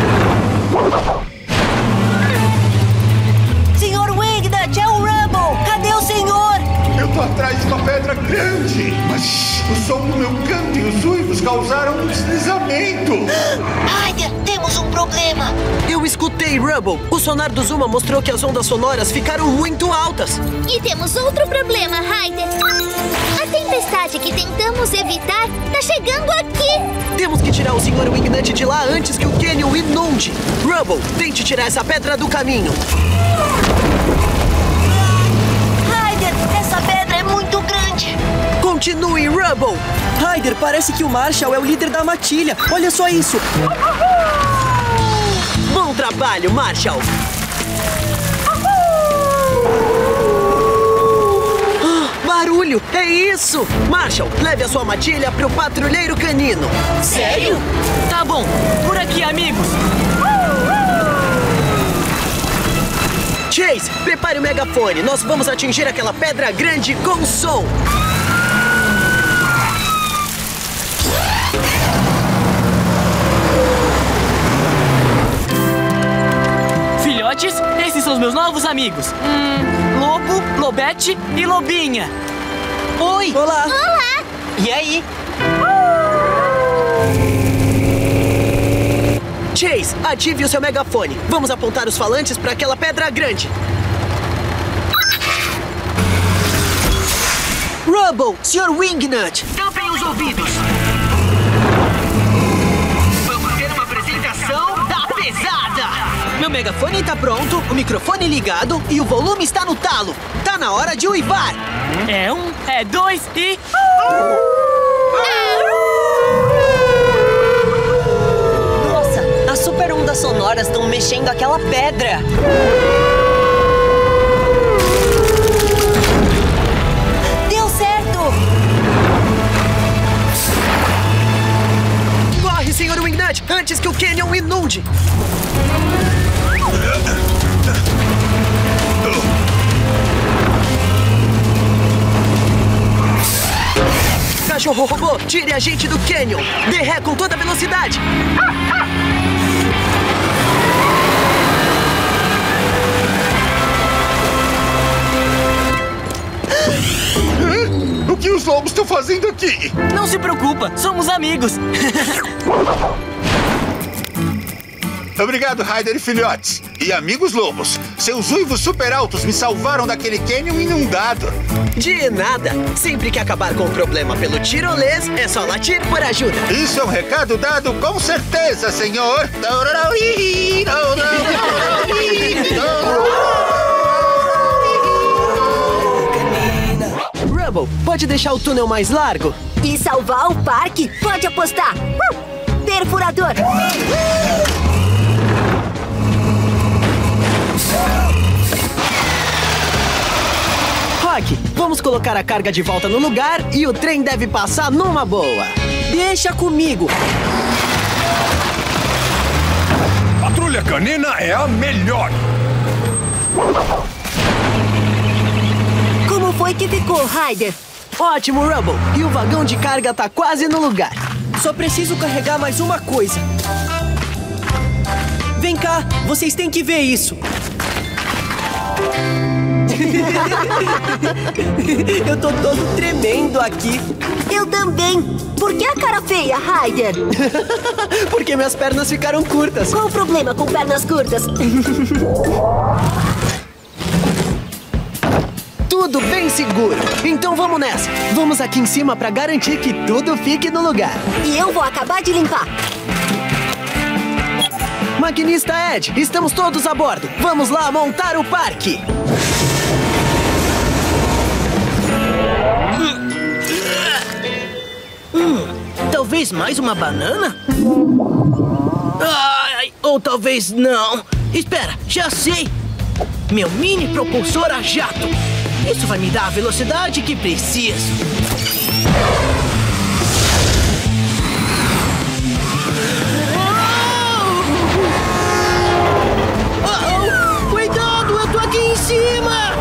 senhor Wingnut, é o Rubble. Cadê o senhor? Eu tô atrás de uma pedra grande. Mas o som no meu canto e os uivos causaram um deslizamento. Ryder, temos um problema. Eu escutei, Rubble. O sonar do Zuma mostrou que as ondas sonoras ficaram muito altas. E temos outro problema, Ryder. A tempestade que tentamos evitar tá chegando aqui. Temos que tirar o senhor Wingnut de lá antes que o Canyon inunde. Rubble, tente tirar essa pedra do caminho. Ryder, essa pedra é muito grande. Continue, Rubble. Ryder, parece que o Marshall é o líder da matilha. Olha só isso. Bom trabalho, Marshall. Barulho, é isso! Marshall, leve a sua matilha pro patrulheiro canino. Sério? Tá bom, por aqui, amigos. Chase, prepare o megafone. Nós vamos atingir aquela pedra grande com som. Filhotes, esses são os meus novos amigos. Hum, Lobo, Lobete e Lobinha. Oi! Olá! E aí? Chase, ative o seu megafone. Vamos apontar os falantes para aquela pedra grande. Rubble, senhor Wingnut. Tampem os ouvidos. Vamos ter uma apresentação da pesada. Meu megafone está pronto, o microfone ligado e o volume está no talo. Tá na hora de uivar. É um, é dois e... Nossa, as super ondas sonoras estão mexendo aquela pedra. Deu certo! Corre, senhor Wingnut, antes que o Canyon inunde. Cachorro robô, tire a gente do Canyon. Dê ré com toda a velocidade. O que os lobos estão fazendo aqui? Não se preocupa, somos amigos. Obrigado, Ryder e filhotes. E amigos lobos, seus uivos super altos me salvaram daquele cânion inundado. De nada. Sempre que acabar com o problema pelo tirolês, é só latir por ajuda. Isso é um recado dado com certeza, senhor. Rubble, pode deixar o túnel mais largo? E salvar o parque? Pode apostar. Uh! Perfurador. Rock, vamos colocar a carga de volta no lugar e o trem deve passar numa boa. Deixa comigo. Patrulha Canina é a melhor. Como foi que ficou, Ryder? Ótimo, Rubble. E o vagão de carga tá quase no lugar. Só preciso carregar mais uma coisa. Vem cá, vocês têm que ver isso. Eu tô todo tremendo aqui. Eu também. Por que a cara feia, Ryder? Porque minhas pernas ficaram curtas. Qual o problema com pernas curtas? Tudo bem seguro. Então vamos nessa. Vamos aqui em cima pra garantir que tudo fique no lugar. E eu vou acabar de limpar. Maquinista Ed, estamos todos a bordo. Vamos lá montar o parque. Hum, talvez mais uma banana? Ai, ou talvez não. Espera, já sei. Meu mini propulsor a jato. Isso vai me dar a velocidade que preciso. Oh, oh, cuidado, eu tô aqui em cima.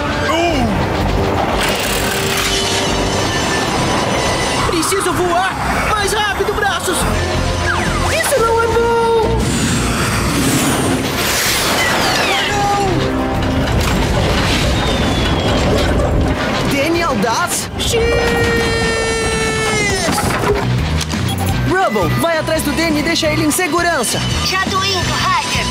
Preciso voar! Mais rápido, braços! Isso não é bom! Danny Audaz? X! Rubble, vai atrás do Danny e deixa ele em segurança. Já tô indo, Ryder.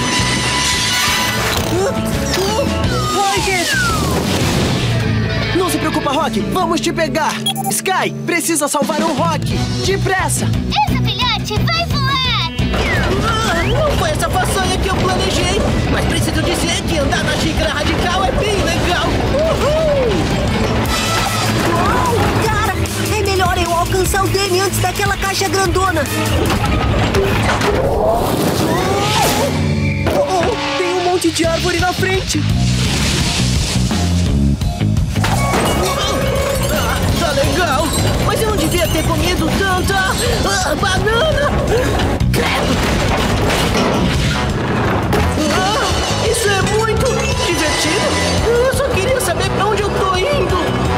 Uh, uh, Ryder! Não se preocupa, Rock. Vamos te pegar. Sky, precisa salvar o Rock. Depressa. Essa filhote vai voar. Ah, não foi essa façanha que eu planejei. Mas preciso dizer que andar na xícara radical é bem legal. Uhul! Cara, é melhor eu alcançar o Danny antes daquela caixa grandona. Oh, oh, tem um monte de árvore na frente. Tá legal, mas eu não devia ter comido tanta ah, banana. Credo. Ah, isso é muito divertido. Eu só queria saber pra onde eu tô indo.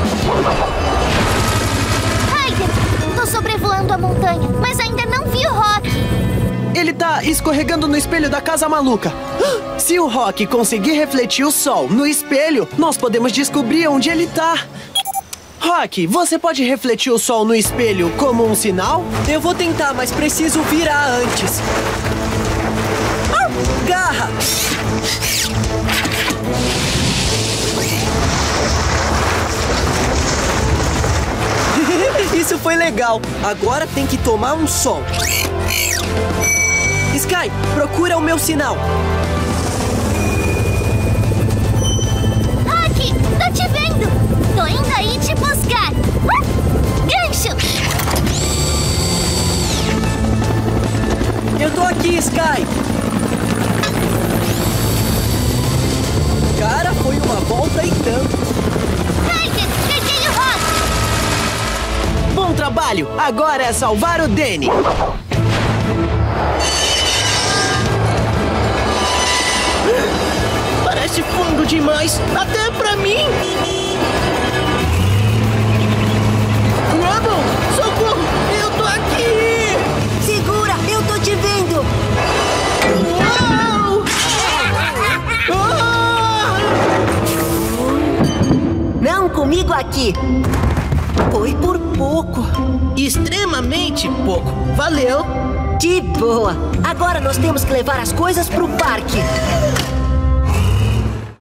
Ryder, tô sobrevoando a montanha, mas ainda não vi o Rock. Ele tá escorregando no espelho da casa maluca. Se o Rock conseguir refletir o sol no espelho, nós podemos descobrir onde ele tá. Rock, você pode refletir o sol no espelho como um sinal? Eu vou tentar, mas preciso virar antes. Legal, agora tem que tomar um sol. Sky, procura o meu sinal. Rocky, tô te vendo. Tô indo aí te buscar. Gancho! Eu tô aqui, Sky. Cara, foi uma volta e tanto. Ryder, peguei o Rocky. Bom trabalho! Agora é salvar o Danny. Parece fundo demais, até pra mim. Rubble, socorro, eu tô aqui. Segura, eu tô te vendo. Uau! Ah! Não comigo aqui. Foi por pouco. Extremamente pouco. Valeu. De boa. Agora nós temos que levar as coisas pro parque.